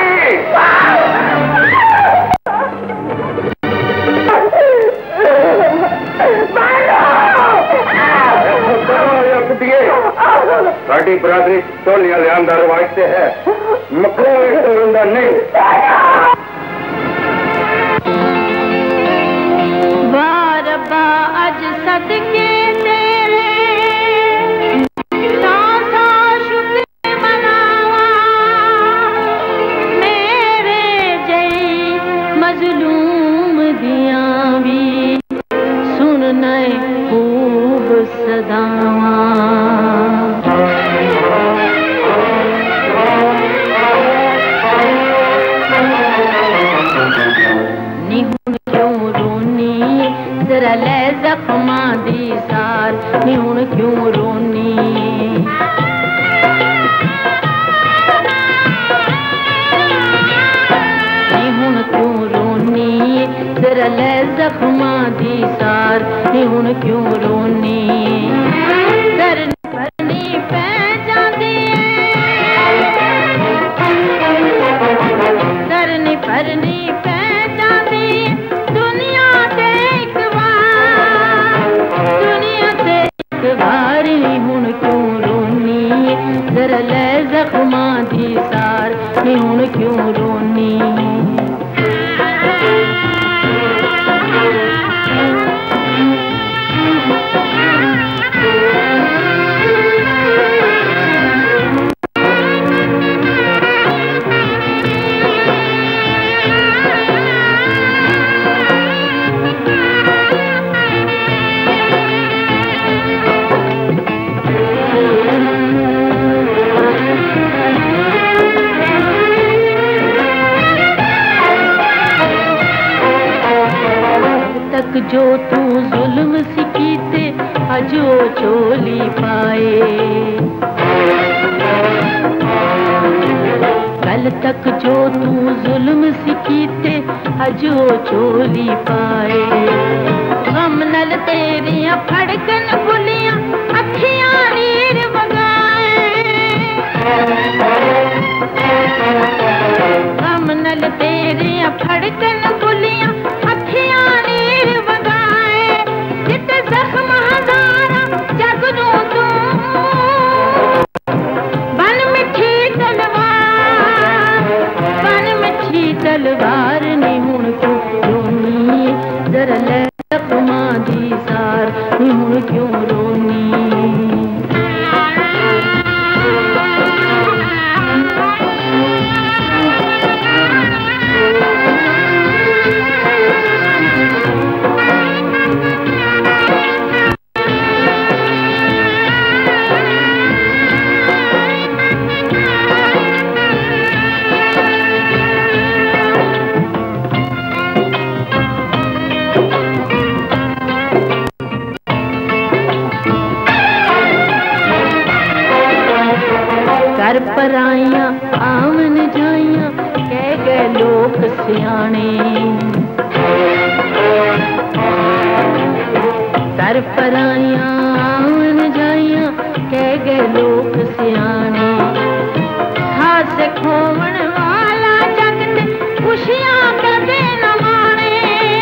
साड़ी बरादरी टोलियां लियांदार वास्ते है मकला नहीं अज सदके तेरे सासा शुक्र मनावा मेरे जई मजलूम दिया भी सुनने खूब सदावा निहुन क्यों रोनी जरा ले जख्मा दी सार नी हुण क्यों रोनी नी हुण क्यों रोनी जरा ले जख्मा दी सार नी हुण क्यों रोनी करनी भरनी पै जांदी करनी भरनी पै जांदी दुनिया ते एक बारी हुण क्यों रोनी जरा ले जख्मा दी सार नी हुण क्यों रोनी जो तू जुल्म सिकीते अजो चोली पाए कल तक जो तू जुल्म सिकीते अजो चोली पाए गम नल तेरिया फड़कन बुलियां अखियां नीर वगाए गम नल तेरिया फड़कन बुलियां अखियां नीर जख्म हजारा जग नू तू बन मिठी तलवार बन मिठी तलवार नी हुण क्यों रोनी जरा ले जख्मा दी सार नी हुण क्यों दर पर आइया आवन जाइया कह गए लोक सियाने दर पर आइया आवन जाइया कह गए लोक सियाने हाथ से खोवन वाला जगत खुशियां कदे न माने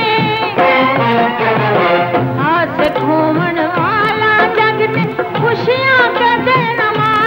हाथ से खोवन वाला जगत खुशियां कदे न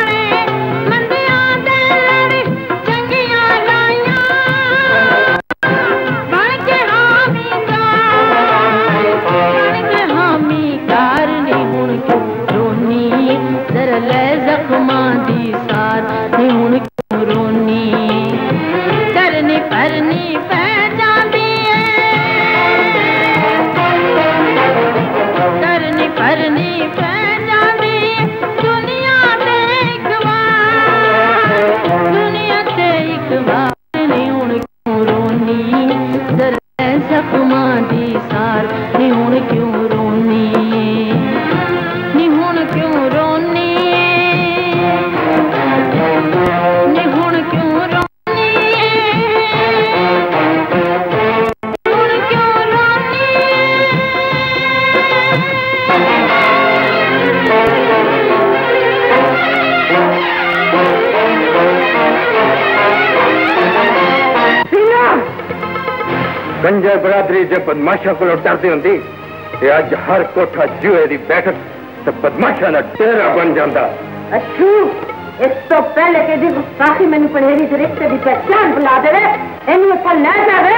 गंजा बरादरी जब बदमाशा को डरती होंगी अज हर कोठा जुए की बैठक तो बदमाशा का डेरा बन जाता। अच्छू इस तो पहले कि दी गुस्ताखी मैंने पनेरी के रिश्ते की पहचान बुला दे इन ऊपर ले जावे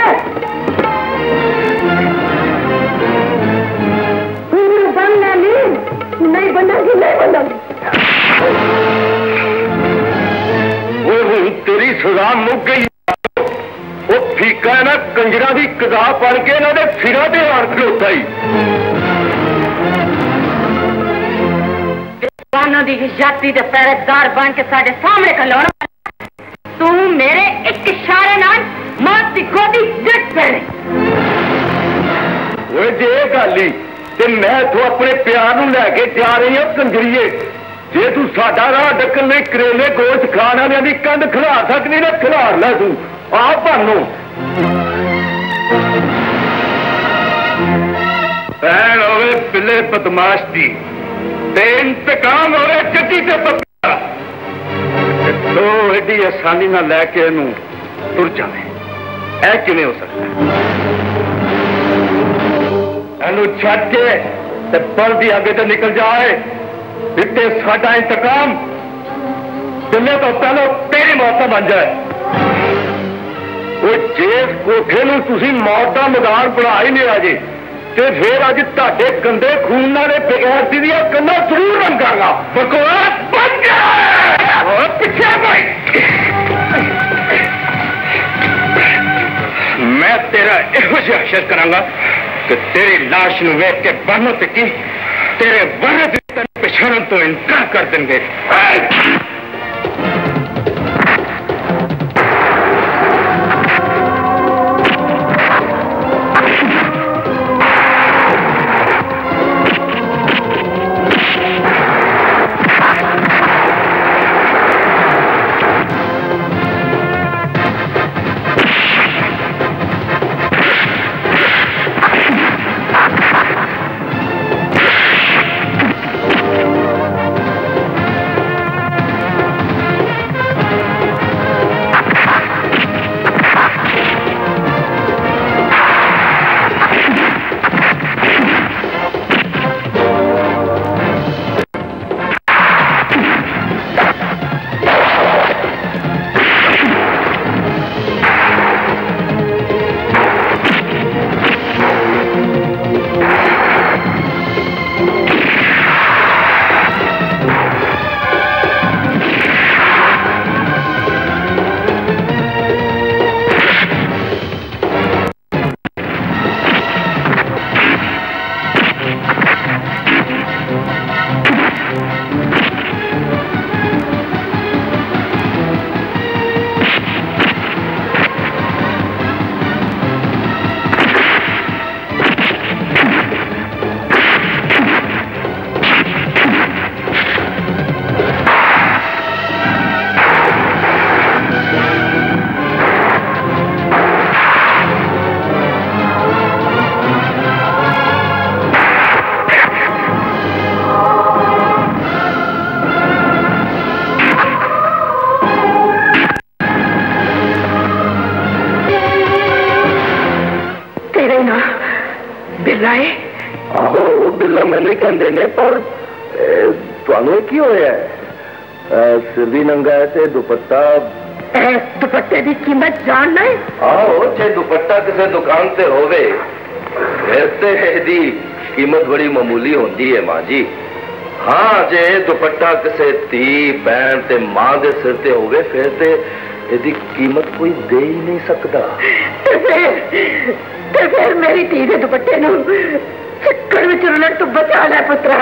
बनना नहीं नहीं बनगी नहीं बनगी वो तेरी सजा मुक गई वो फीका ना कंजरा की कताब पढ़ के इन्होंने फिरा ते आन खलोता ही की जाति के पहरेदार बन के साढ़े सामने खलोना तू मेरे एक इशारे नाल मौत की गोदी जट पैने वो जे गल ही ते मैं तू अपने प्यार नूं लैके जा रही हूं कंजरीए जे तू साडा राह डकन लई करेले गोश्त खाण वालियां दी कंध खिलार सकदी ना खिलार ले तू आप भानो पैन होवे पिले बदमाश दी ते इंतकाम होवे चट्टी ते पत्ता तो एडी आसानी ना लैके इनू तुर जावे ऐ किवें हो सकदा इनू छड्ड के ते बलदी आगे ते निकल जाए इत्ते साडा इंतकाम दिल्ले तो पहले तेरी मौत बन जाए जेस कोठे नूं तुसीं मौत का मैदान बना ही लिया जी ते फिर अज तुहाडे गंदे खून नाले बेगैरती दी कंधां जरूर रंगांगा बकवास बंद कर पिछे भाई मैं तेरा इहो जिहा हशर करांगा कि तेरी लाश नूं वेख के बनो ते की तेरे वरद पिछड़न तो इनकार कर देंगे। बिल्ला है? आहो बिल्ला मैं नहीं कहते ने पर तुहानू की होया है? सिर भी नंगा है ते दुपट्टा दुपट्टे की कीमत जानना है? आहो जे दुपट्टा किसी दुकान से होवे फिर ते एदी कीमत बड़ी मामूली होती है मां जी। हाँ जे दुपट्टा किसी धी भैन ते मां दे सिर ते होवे फिर ते एदी कीमत कोई दे ही नहीं सकता। ते फिर ते फिर मेरी धी दे दुपट्टे नू चिक्कड़ विच रुलण तो बचा ले पुत्रा।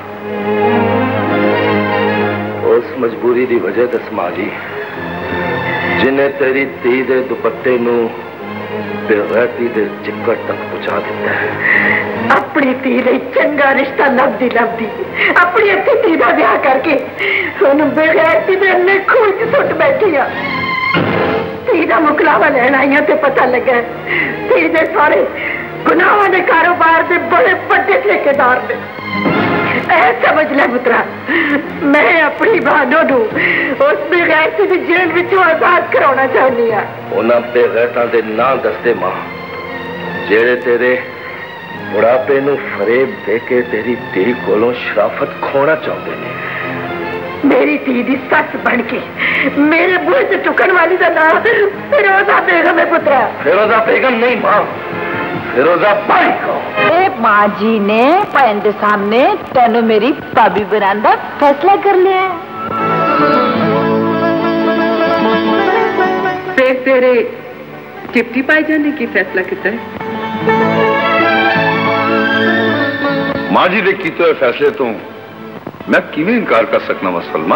उस मजबूरी की वजह दस मां जी जिन्हें तेरी धी दे दुपट्टे नू बेगैरती दे चिक्कड़ तक पहुंचा दिता है। अपनी धी लई चंगा रिश्ता लभदी लभदी अपनी अपनी धी दा ब्याह करके उन्हें बेगैरती दे अन्ने खूह च सुट बैठी आ। धी दा मुकलावा लैन आई ते पता लगा धी दे सारे गुनाहां दे कारोबार दे बड़े बड़े ठेकेदार ने। समझ ले पुत्रा मैं अपनी भानो नू उस बेगैरती की जेल विचों आजाद कराना चाहनी हाँ। उन्हां बेगैरतां दे ना दसदे मां जेड़े तेरे बुढ़ापे नू फरेब दे के तेरी धी कोलों शराफत खोना चाहते ने। मेरी धी दी सस बन के मेरे बूहे से चुकन वाली का नाम फिरोजा बेगम है पुत्रा। फिरोजा बेगम नहीं मां फिरोजा बाई को। ए मां जी ने भैन दे सामने तेनू मेरी भाभी बनाने का फैसला कर लिया। फिर तेरे चिपटी पाई जाने की फैसला किया है? मां जी दे कीते हुए फैसले तो मैं किवें इनकार कर सकना वा सलमा?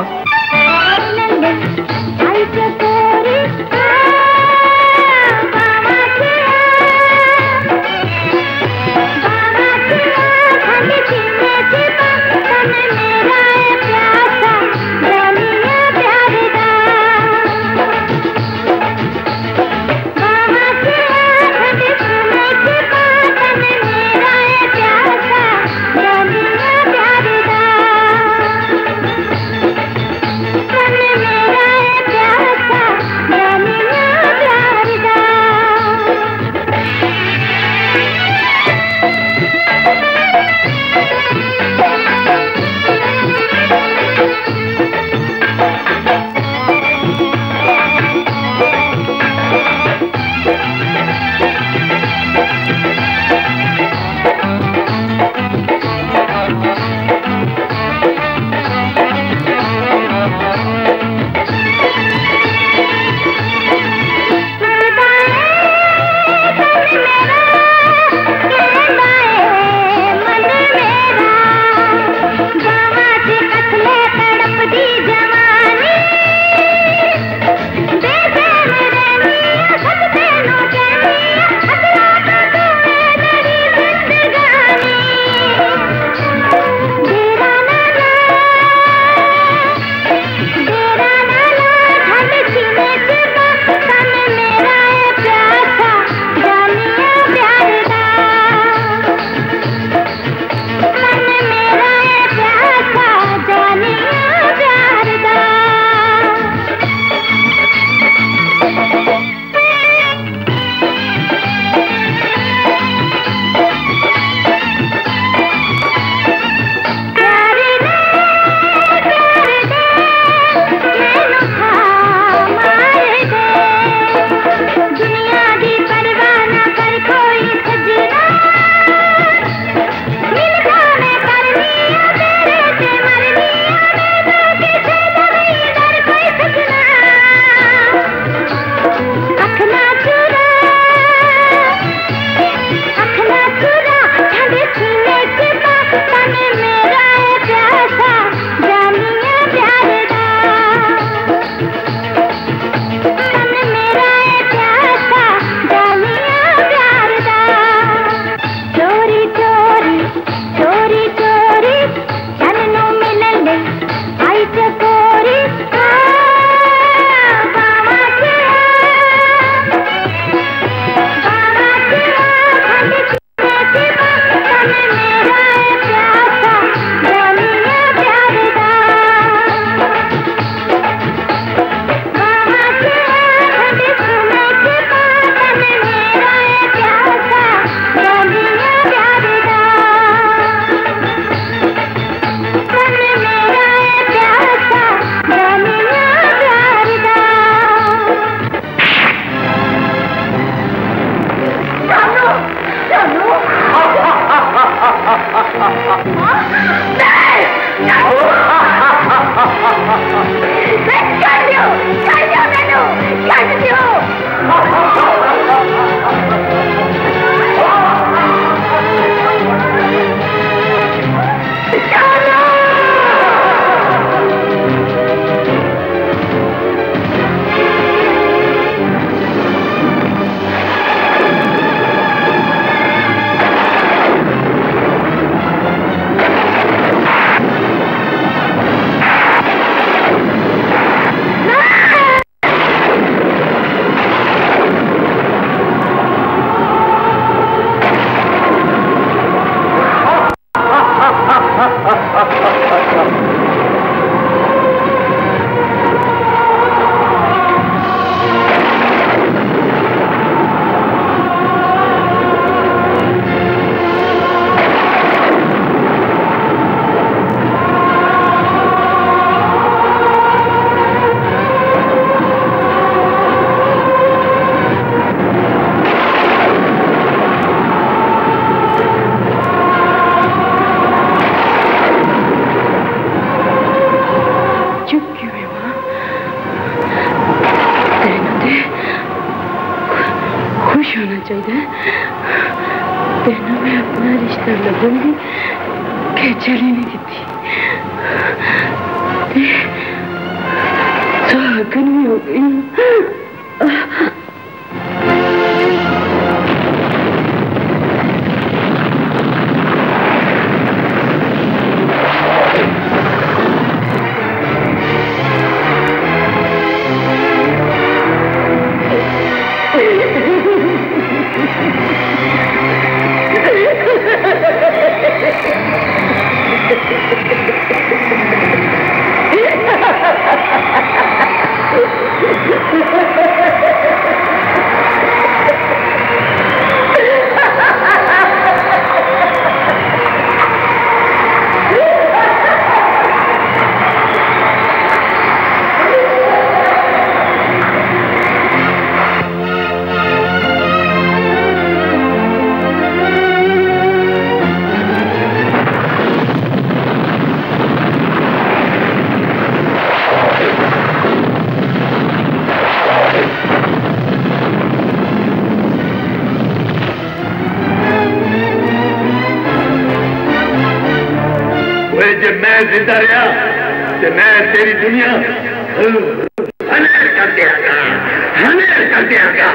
चाहिए तेना मैं अपना रिश्ता लगूंगी कि चली नहीं देती सुहागन भी हो गई। मैं जिंदा रहा तो मैं तेरी दुनिया हनेर कर देगा, हनेर कर देगा।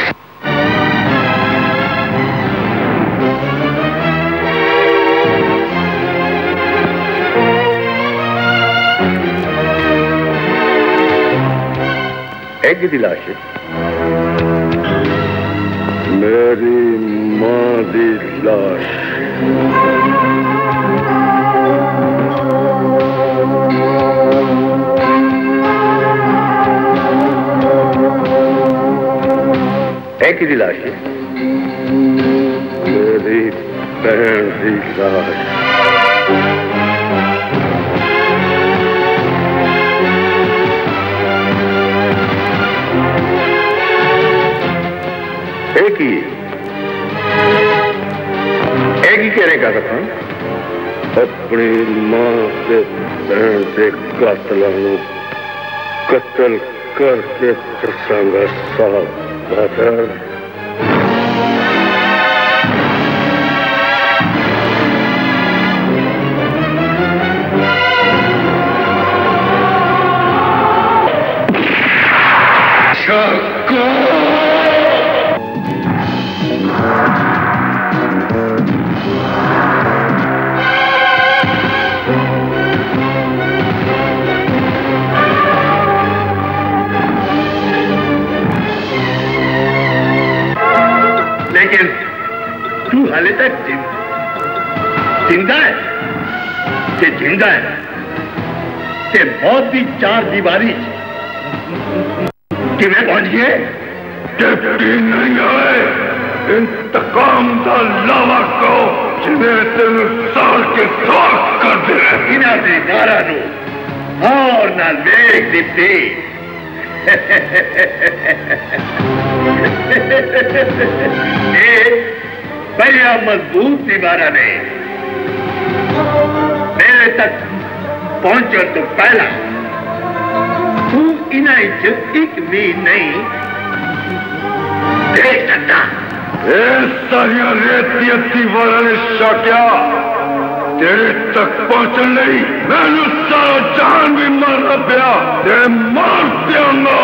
एक दी लाश मेरी मां दी लाश एक ही लाश है मेरी बहन की लाश। एक ही एक ही कहने का था अपनी मां से बहन से कातलों कत्ल करके दसांगा साहब बदर। लेकिन तू हाले तक जिंदा है ते जिंदा है ते मौत की चार दीवारी किवें पहुंच गए? डिप्टी नहीं आए इंतकाम का लावा को जिन्हें तेन साल के खाक कर दे इन्हां दे गारा नू और ना वेख डिप्टी। बढ़िया मजबूत दीवारा ने मेरे तक पहुंचने तो पहला तू इन्हें एक भी नहीं देख सकता। सारिया रेतिया दीवारा ने शाक्या तेरे तक पहुंचने नहीं मैंने सारा जान भी मारना पिया ते मार दियांगा।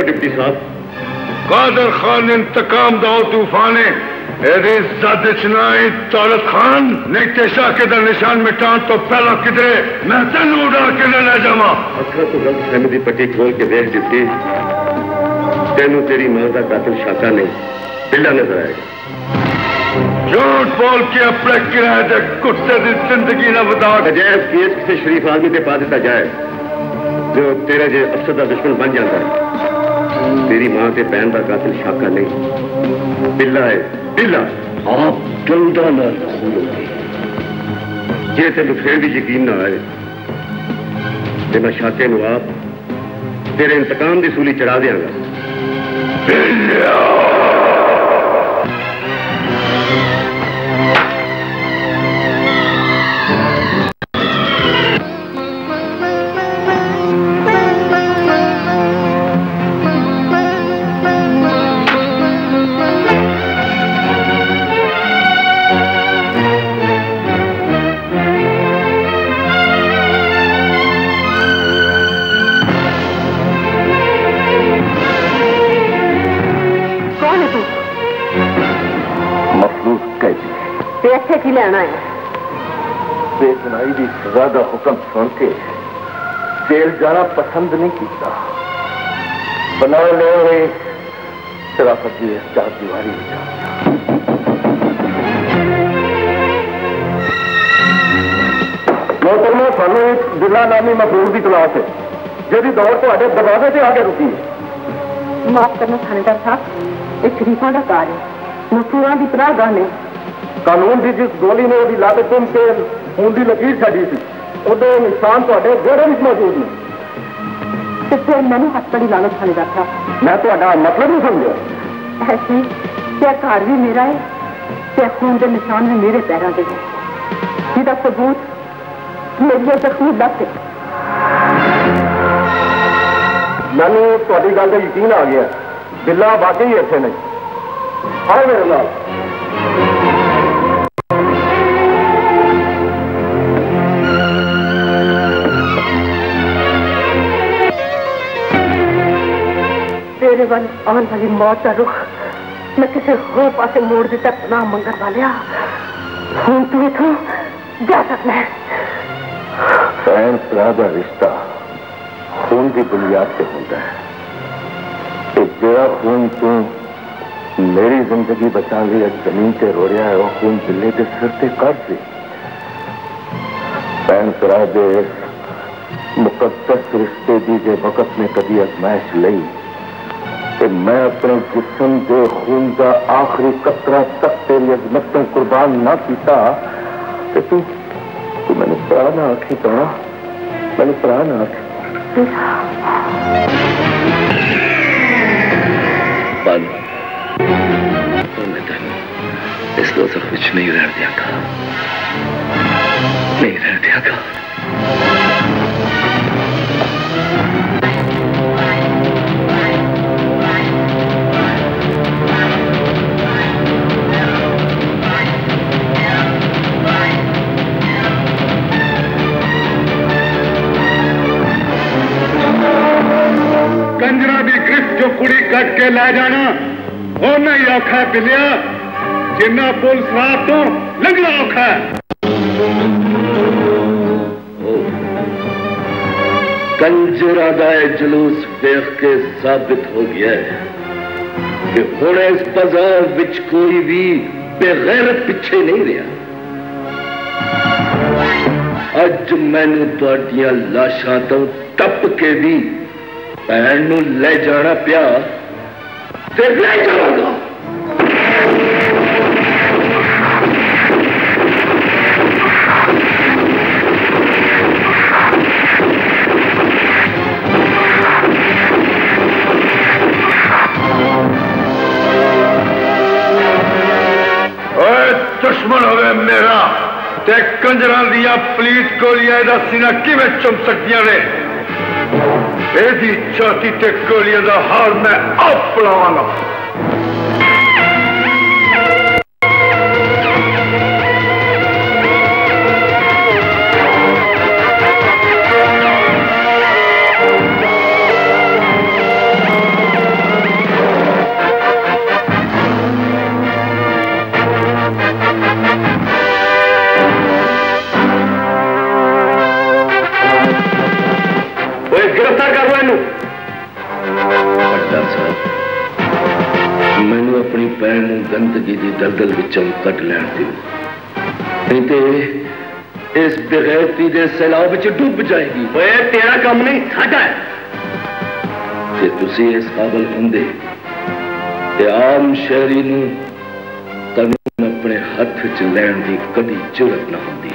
डिप्टी साहब। कादर खान इंतकाम दो तूफाने दौलत खान नहीं तेशा के दर निशान मिटान तो पहला किधरे मैं तेन उड़ा के ले जावा। अखा तो गलत फहमी की पट्टी खोल के देख डिप्टी, तेनू तेरी मां का कातिल शाका नहीं बिल्ला नजर आएगा। झूठ बोल के अपने किराए दे कुत्ते की जिंदगी न बता। अजैब केस किसी शरीफ आदमी से पा दिता जाए जो तेरे जे अफसर का दुश्मन बन जाता है। तेरी मां के बहन का कातिल शाका नहीं बिल्ला है, बिल्ला। आप गंदा ना खोलोगे। जे तेन फिर भी यकीन ना आए तो मैं शाके नू आप तेरे इंतकाम की सूली चढ़ा देंगा। की लेना है बेगुनाही की सजा का हुक्म सुन के जेल जाना पसंद नहीं किया। बना ले हुए शराफत की चार दीवारी मोहतरमा सानू एक बिल्ला नामी मफरूर की तलाश है जिहदी दौड़ तुहाडे दरवाजे से आके रुकी है। माफ करना थानेदार साहब, एक शरीफा का कार है, मफरूरा की पनाहगाह ने कानून की जिस गोली ने वो लत तुम से खून की लकीर छड़ी थी उदे निशान थोड़े जोड़े में मौजूद ने। फिर मैंने हथ बड़ी लानत थानेदार साहब। मैं तो मतलब नहीं समझा। ऐसे क्या घर भी मेरा है, क्या खून के निशान भी मेरे पैरों के हैं, जिसका सबूत मेरी जख्मी लत है। मैनू थोड़ी गल का यकीन आ गया, बिल्ला वाकई इतने नहीं। आओ मेरे नाल। तेरे वाल आने वाली मौत का रुख मैं किसी होर पासे मोड़ दिता पनाह मंगन वालिया। हूं तू इथों जा सकना है। भैन भरा का रिश्ता खून की बुनियाद से होता है। जो खून तू मेरी जिंदगी बचा ली जमीन से रो रहा है, वो खून बिल्ले के सिर से कर दी। भैन भरा के मुकद्दस रिश्ते की जे वक्त में कभी अजमाइश लई कि मैं अपने जिस्म के खून का आखिरी कतरा तक तेरी अजमत को कुर्बान ना पीता तो तू तू मैंने परा ना आखी पड़ा, मैंने परा ना आखी। इस दोज़ख विच नहीं रह दिया था, नहीं रह दिया था। कंजरा की गिरफ्त जो कुड़ी कट के लै जाना वो नहीं औखा पिलिया जिन्ना पुलिस रात तो लंघना औखा है। कंजरा का जुलूस देख के साबित हो गया है कि हुण इस बाजार विच कोई भी बेगैरत पिछे नहीं रहा। अज मैनू तुहाडियां लाशां तो टप के भी भैन नूं ले जाना पिया ते ले जावांगा। दुश्मन होवे मेरा ते कंजरा दिया पलीत गोलियां दा सीना किवें चुम सकदियां ने। एदी छाती ते गोलियां दा हार मैं आप पलावांगा। दलदल विचों कट लैन दियो, नहीं तो इस बेगैरती दे सैलाब विच डूब जाएगी। ओए तेरा काम नहीं साडा है। जे तुसी इस काबिल होंदे ते आम शहरी नूं कानून अपने हथ च लैण दी कदी जुरत ना होंदी।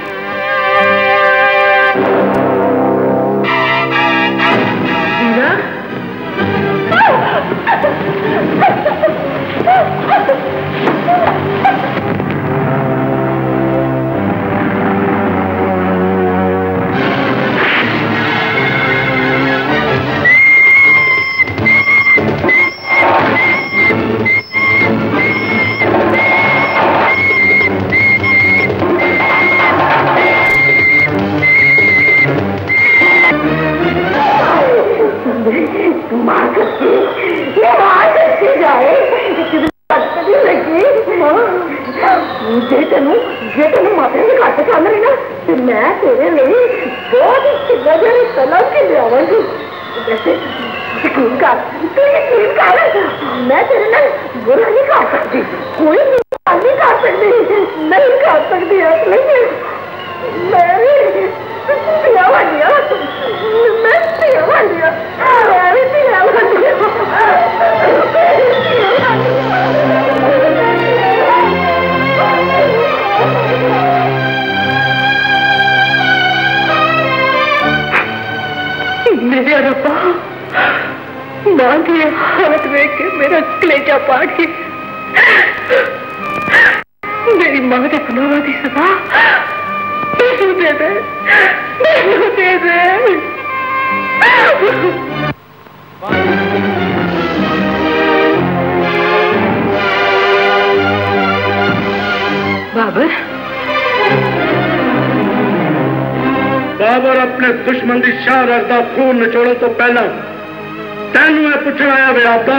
बाबर अपने दुश्मन की शाहरग का खून निचोड़न तो पहला तेनू यह पूछना आया वे आपका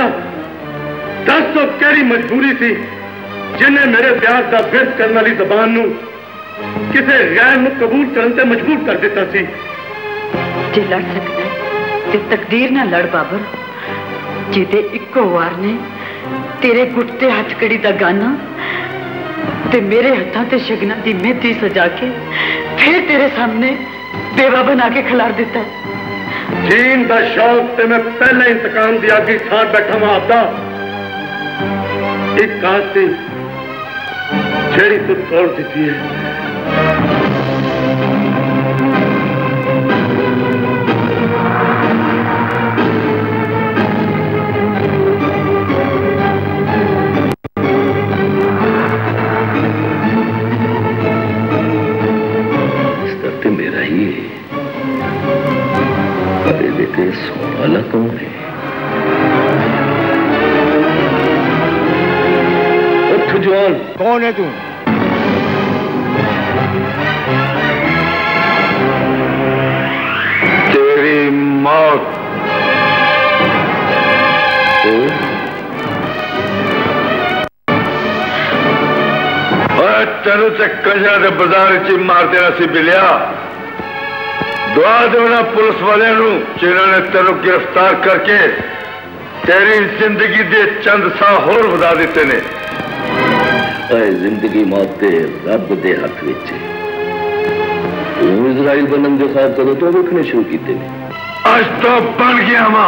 दस तो केड़ी मजबूरी थी जिन्हें मेरे ब्याह का विरध करने वाली जबान नू किसे गैर नू कबूल करने से मजबूर कर दिता सी। जे लड़ सकता ते तकदीर ना लड़ बाबर, जिदे इको वार ने तेरे गुटते हथकड़ी दा गाना ते मेरे हथा ते शगना दी मेहंदी सजा के फिर तेरे सामने बेवा बना के खिलार देता है। जीन का शौक ते मैं पहले इंतकाम दी आगे साथ बैठा वहां आपदा एक काज थी जेड़ी तू तोड़ दी है। वाला कौन है? उठ जवान, कौन है तू? तेरी मौत। तेनू ते कंजरा के बाजार च मार देना सी बिलिया। दुआ देना पुलिस वाले जिन्होंने तेन गिरफ्तार करके तेरी जिंदगी दे चंद सा होर वधा दिते ने। जिंदगी मौत दे रब दे हाथ विच है। इजराइल बनन के ख्वाब कदों तो देखने शुरू किए ने। अज तो बन गया मां।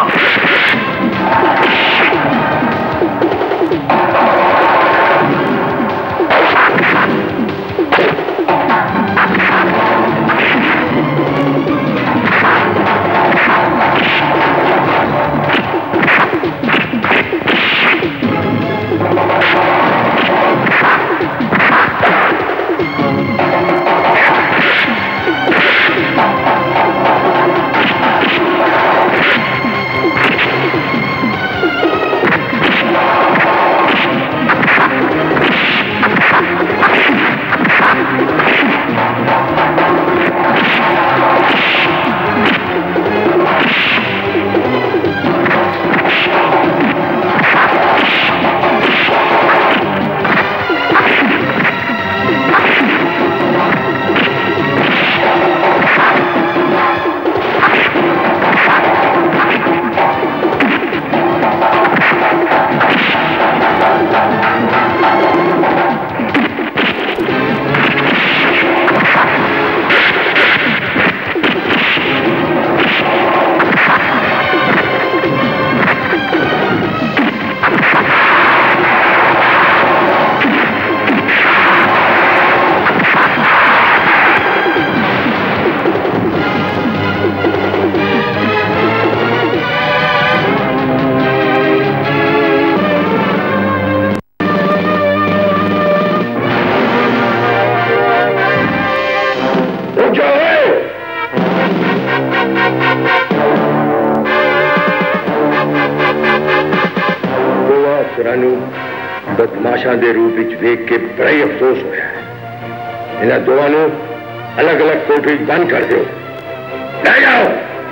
बदमाशा के रूप में देख के बड़ा ही अफसोस होया है। इन्हें दोनों अलग अलग कोठरी बंद कर दो, ले जाओ।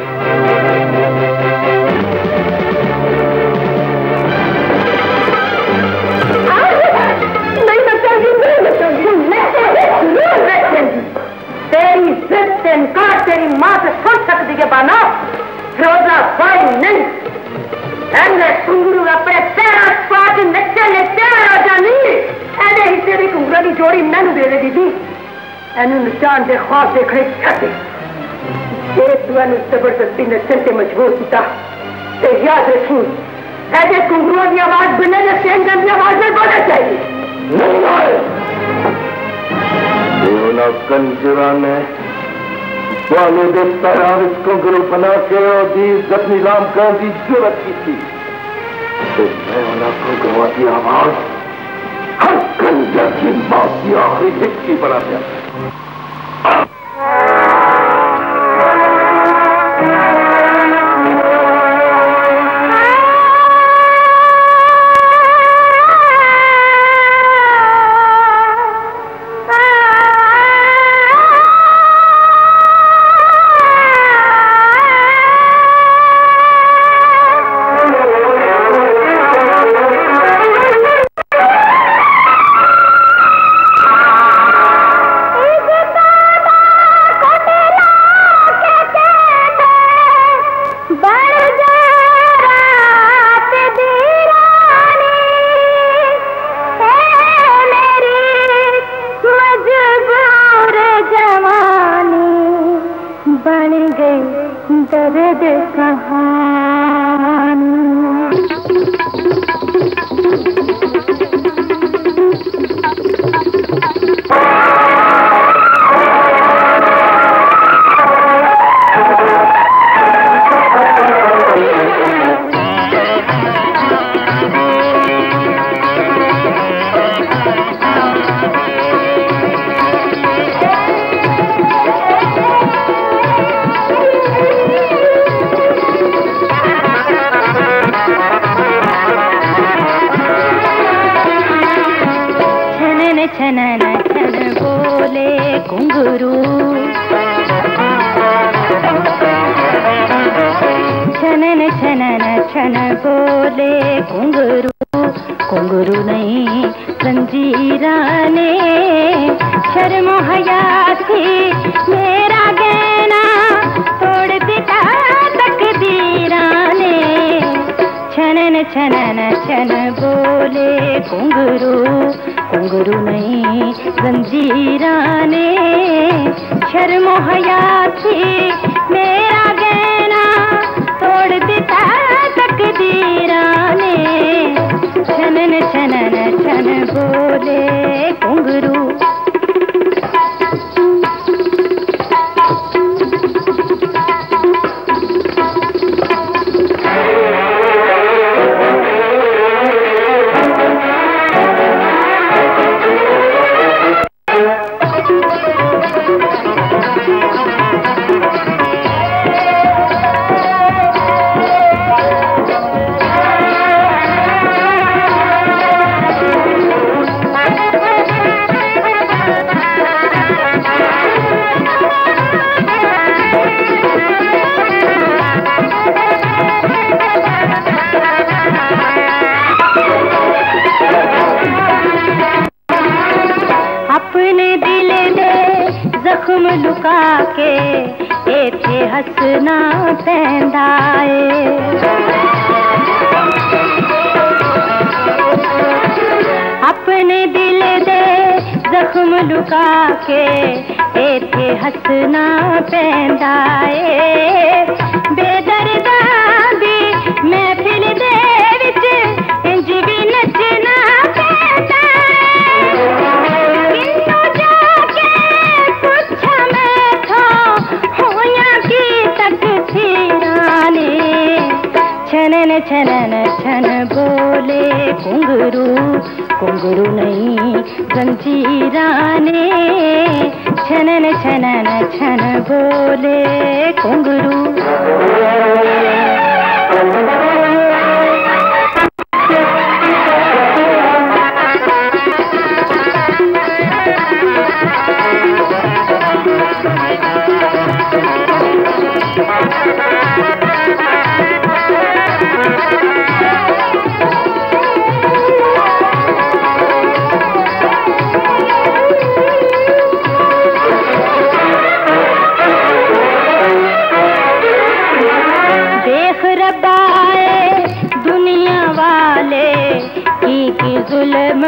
तेरी जिद से इनकार तेरी माँ से सुन सकती है बाना, रोजा भाई नहीं। एने घुंगरू अपने पैर पाद नचे ने तेरा जानी, एने हिस्से भी घुंगरा की जोड़ी मैनू दे दे दीदी। एनू नचान दे ख्वाब देखने चाहते, जे तू एनू जबरदस्ती नचन से मजबूर किया, ते याद रखी, ऐसे घुंगरुओं की आवाज बिना ने सेंगन की आवाज में बोलना चाहिए। ना कंजरा ने वालों के पैरों में घुंघरू बना के और दी जब नीलाम करने की जरूरत की थी, तो मैं उन्हें घुंघरुओं की आवाज हर कंजर की मौत की आखिरी हिचकी बना दिया।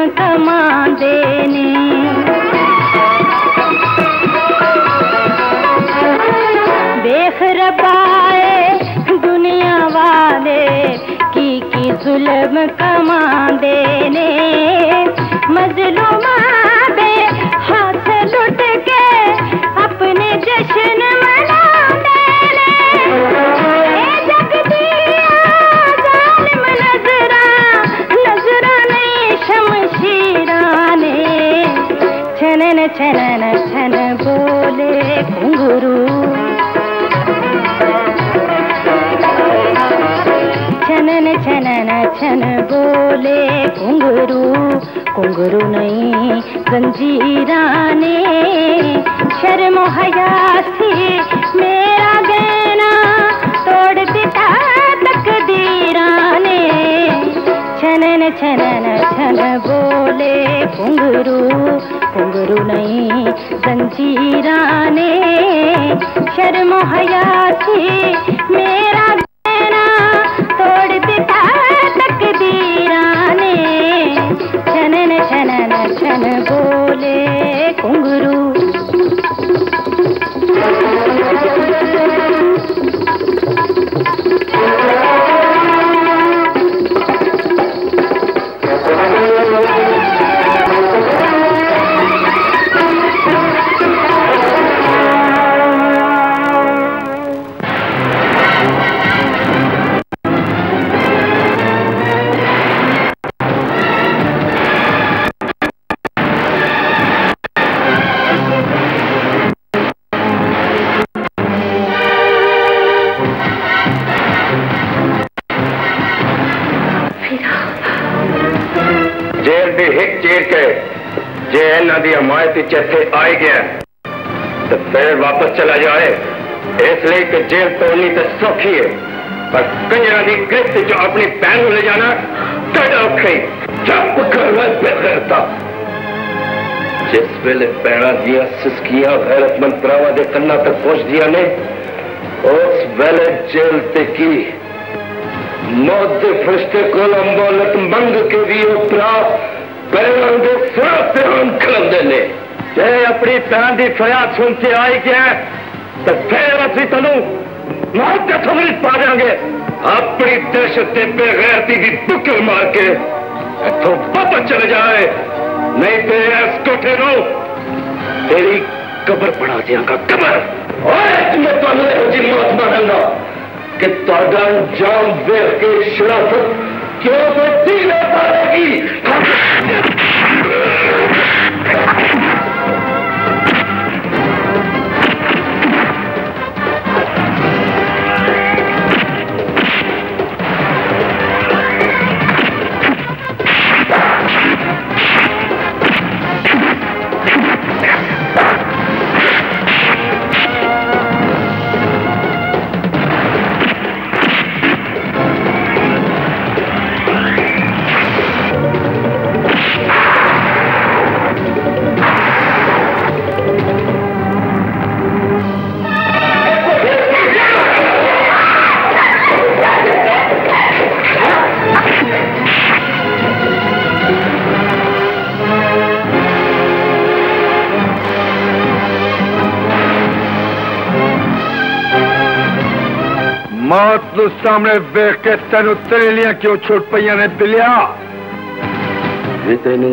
कमांदे ने देख रबाए दुनिया वाले की की जुल्म कमांदे ने मजलूमा दे हाथ लुट के अपने जश्न मनाते ने ए जग दिया जालिम नजरा नजरा नहीं शमशीरा ने छनन छनन छन बोले घुंघरू छनन छनन छन बोले घुंघरू घुंघरू नहीं जंजीरा ने शर्म हया से मेरा गहना तोड़ दिता तकदीरा ने छनन छनन छन बोले घुंघरू घुंघरू नहीं जंजीरा ने शर्म हया से मेरा गहना तोड़ दिता तकदीरा ने छनन छनन छन बोले घुंघरू हमायती चेते आई गया तो फिर वापस चला जाए इसलिए कि जेल तोड़नी तो सौखी है पर कंजरा की गिरफ्त जो अपनी बहन को ले जाना कड़ा औखी चुप करता जिस वेले पैणा दिया सिसकियां गैरतमंद भरावां दे कन्ना तक पहुंच दिया ने उस वेले जेल ते की मौत के फरिश्ते को अम्बोलत मंग के भी उपरा पैरों के सिर से हम खलंदे ने जे अपनी भैन की फरियाद सुन के आई गया तो फिर असं तेन मौत के थमरी पा देंगे अपनी दहशत के बेगैरती की बुक्के मार के इथों वापस चले जाए नहीं तो इस कोठे नो तेरी कब्र बना देंगा कब्र मैं तुम्हें यही मौत मारूंगा कि तुहाडा अंजाम देख के शराफत क्यों बची न पाएगी मौत नू सामने देख के तेन तरेलियां क्यों छुट पईयां ने बिलिया जे तेनू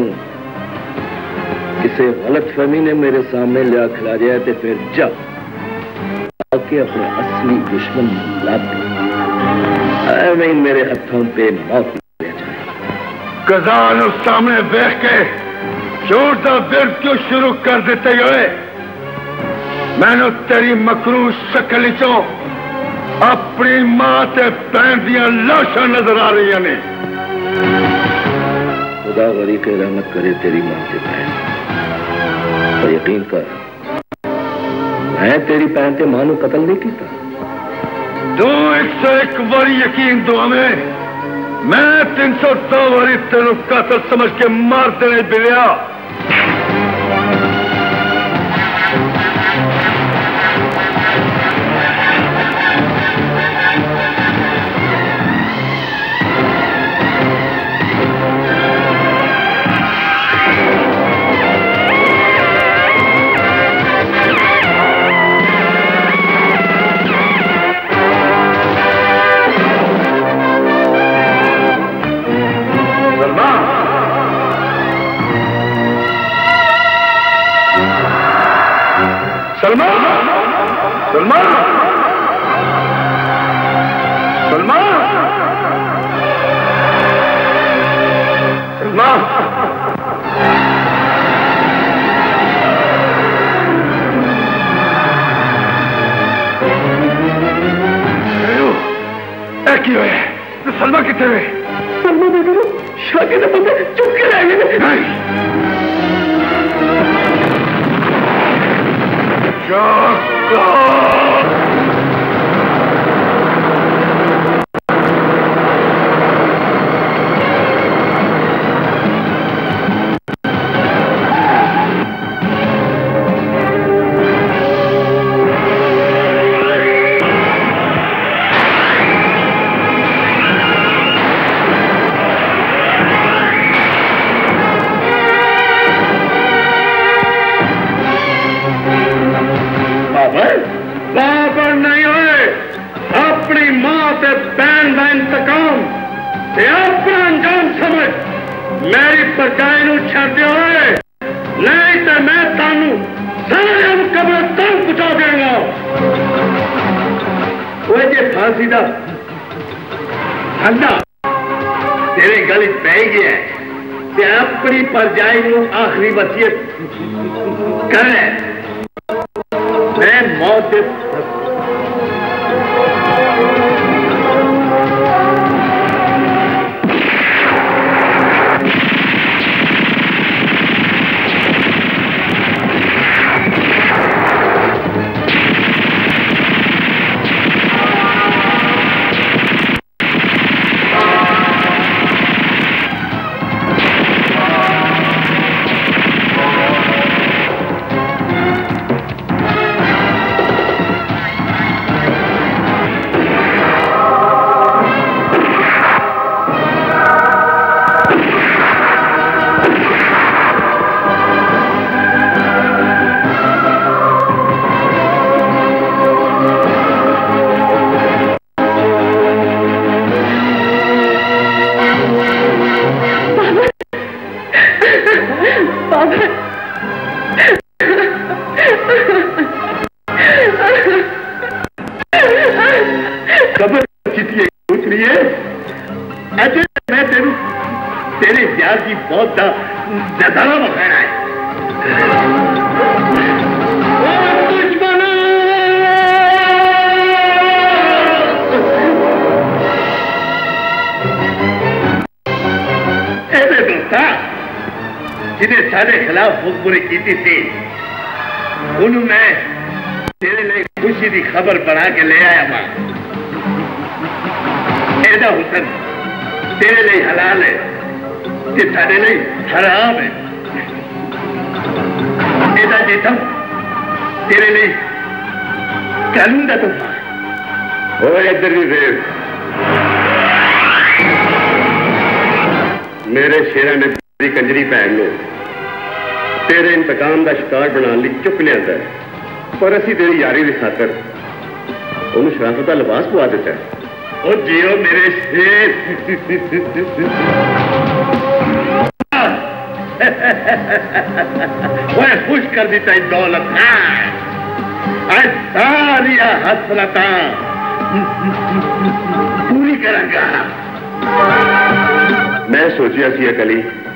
किसी गलत फहमी ने मेरे सामने लिया खिला दिया तो फिर जा आके अपने असली दुश्मन लाभ नहीं मेरे हाथों पे मौत ले जाए कज़ा नू सामने देख के झूठ का विरद क्यों शुरू कर देते हुए मैनू तेरी मकरू शक्ल चो अपनी मां ते भैन दियां लाशां नजर आ रही ने खुदा गरी के रहमत करे तेरी मां ते बहन पर यकीन कर मैं तेरी भैन ते मां नू कत्ल नहीं किया दो एक सौ एक बारी यकीन दुआ में मैं तीन सौ दो बारी तेन कातल समझ के मार देने बिलिया सलमा सलमा सलमा सलमा की हुए तो सलमा कितने हुए सलमा बेटा शादी के बंदे चुप के रह गए आखिरी वसीयत कर मैं मौत खबर बना के ले आया मां एदा हुसन तेरे लिए हलाल है ते सारे लिए हराम है एदा जेठम तेरे लिए कानून दा तुम ओ इधर भी देव मेरे शेरा ने तेरी कंजरी भैन नो तेरे इंतकाम का शिकार बनाने लिए चुक लिया पर असी तेरी यारी की खातर उन्हें शराफत का लिबास पवा दिता है। ओ जियो मेरे शेर वो खुश कर दिता दौलत सारी हसरता पूरी करूंगा। मैं सोचिया सी अकली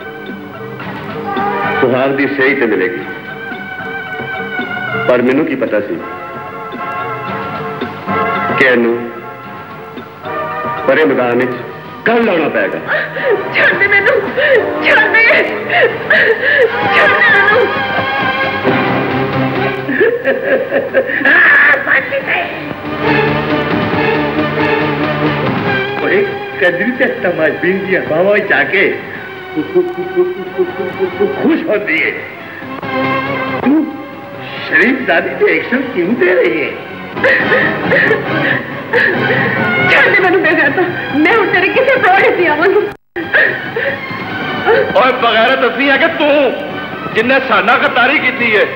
सुहाग की सही तो मिलेगी पर मैनू की पता सी कि इनू परे मैदान कल लाना पैगा। छोड़ दे मैनू, छोड़ दे, छोड़ दे मैनू। कजरी से तमाशबीन की हवा जाके खुश होती है। तू शरीफ दादी के एक्शन क्यों दे रही है? छोड़ दे मैनू, मैं कहता मैं हूं तेरे किसी प्रोड़े से आवांगी। और बगैरत असली है कि तू जिन्हें साना खतारी की है।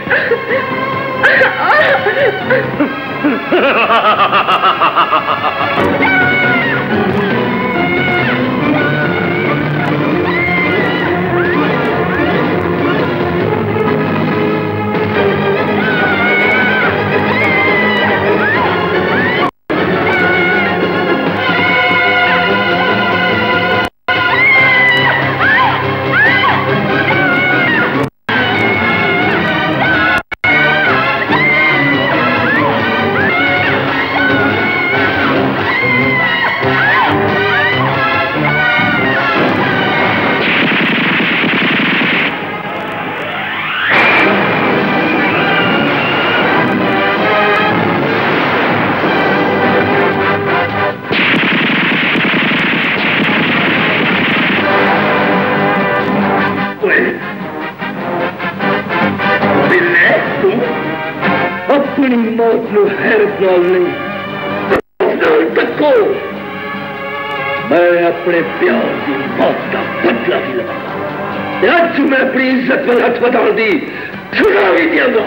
अपनी मौत को हैरत नाल नहीं तको मैं अपने प्यार की मौत का बदला भी लगा। अज मैं अपनी इज्जत पर हथ बता दी छुड़ा भी दियागा।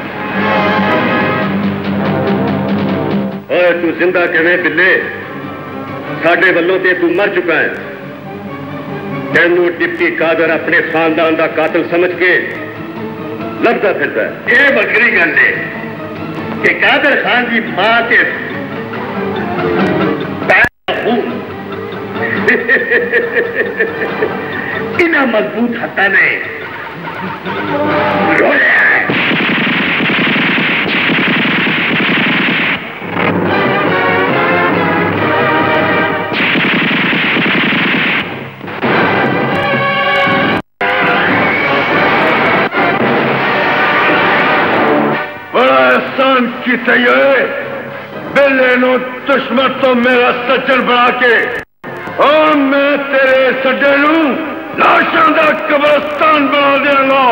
ओए तू जिंदा किवें बिल्ले? साडे वल्लों ते तू मर चुका है। तेनू डिप्टी कादर अपने खानदान का कातिल समझ के लभदा फिरदा है। ये बकरी गल है कि कादर खान की मां के इन्हां मजबूत हत्था ने रोया है। बड़ा एहसान की बिल्ले नो दुश्मन तो मेरा सज्जन बना के और मैं तेरे सड्डे नू लाशां दा कब्रिस्तान बना देंगा।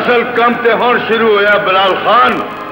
असल काम ते हुण शुरू होया बिलाल खान।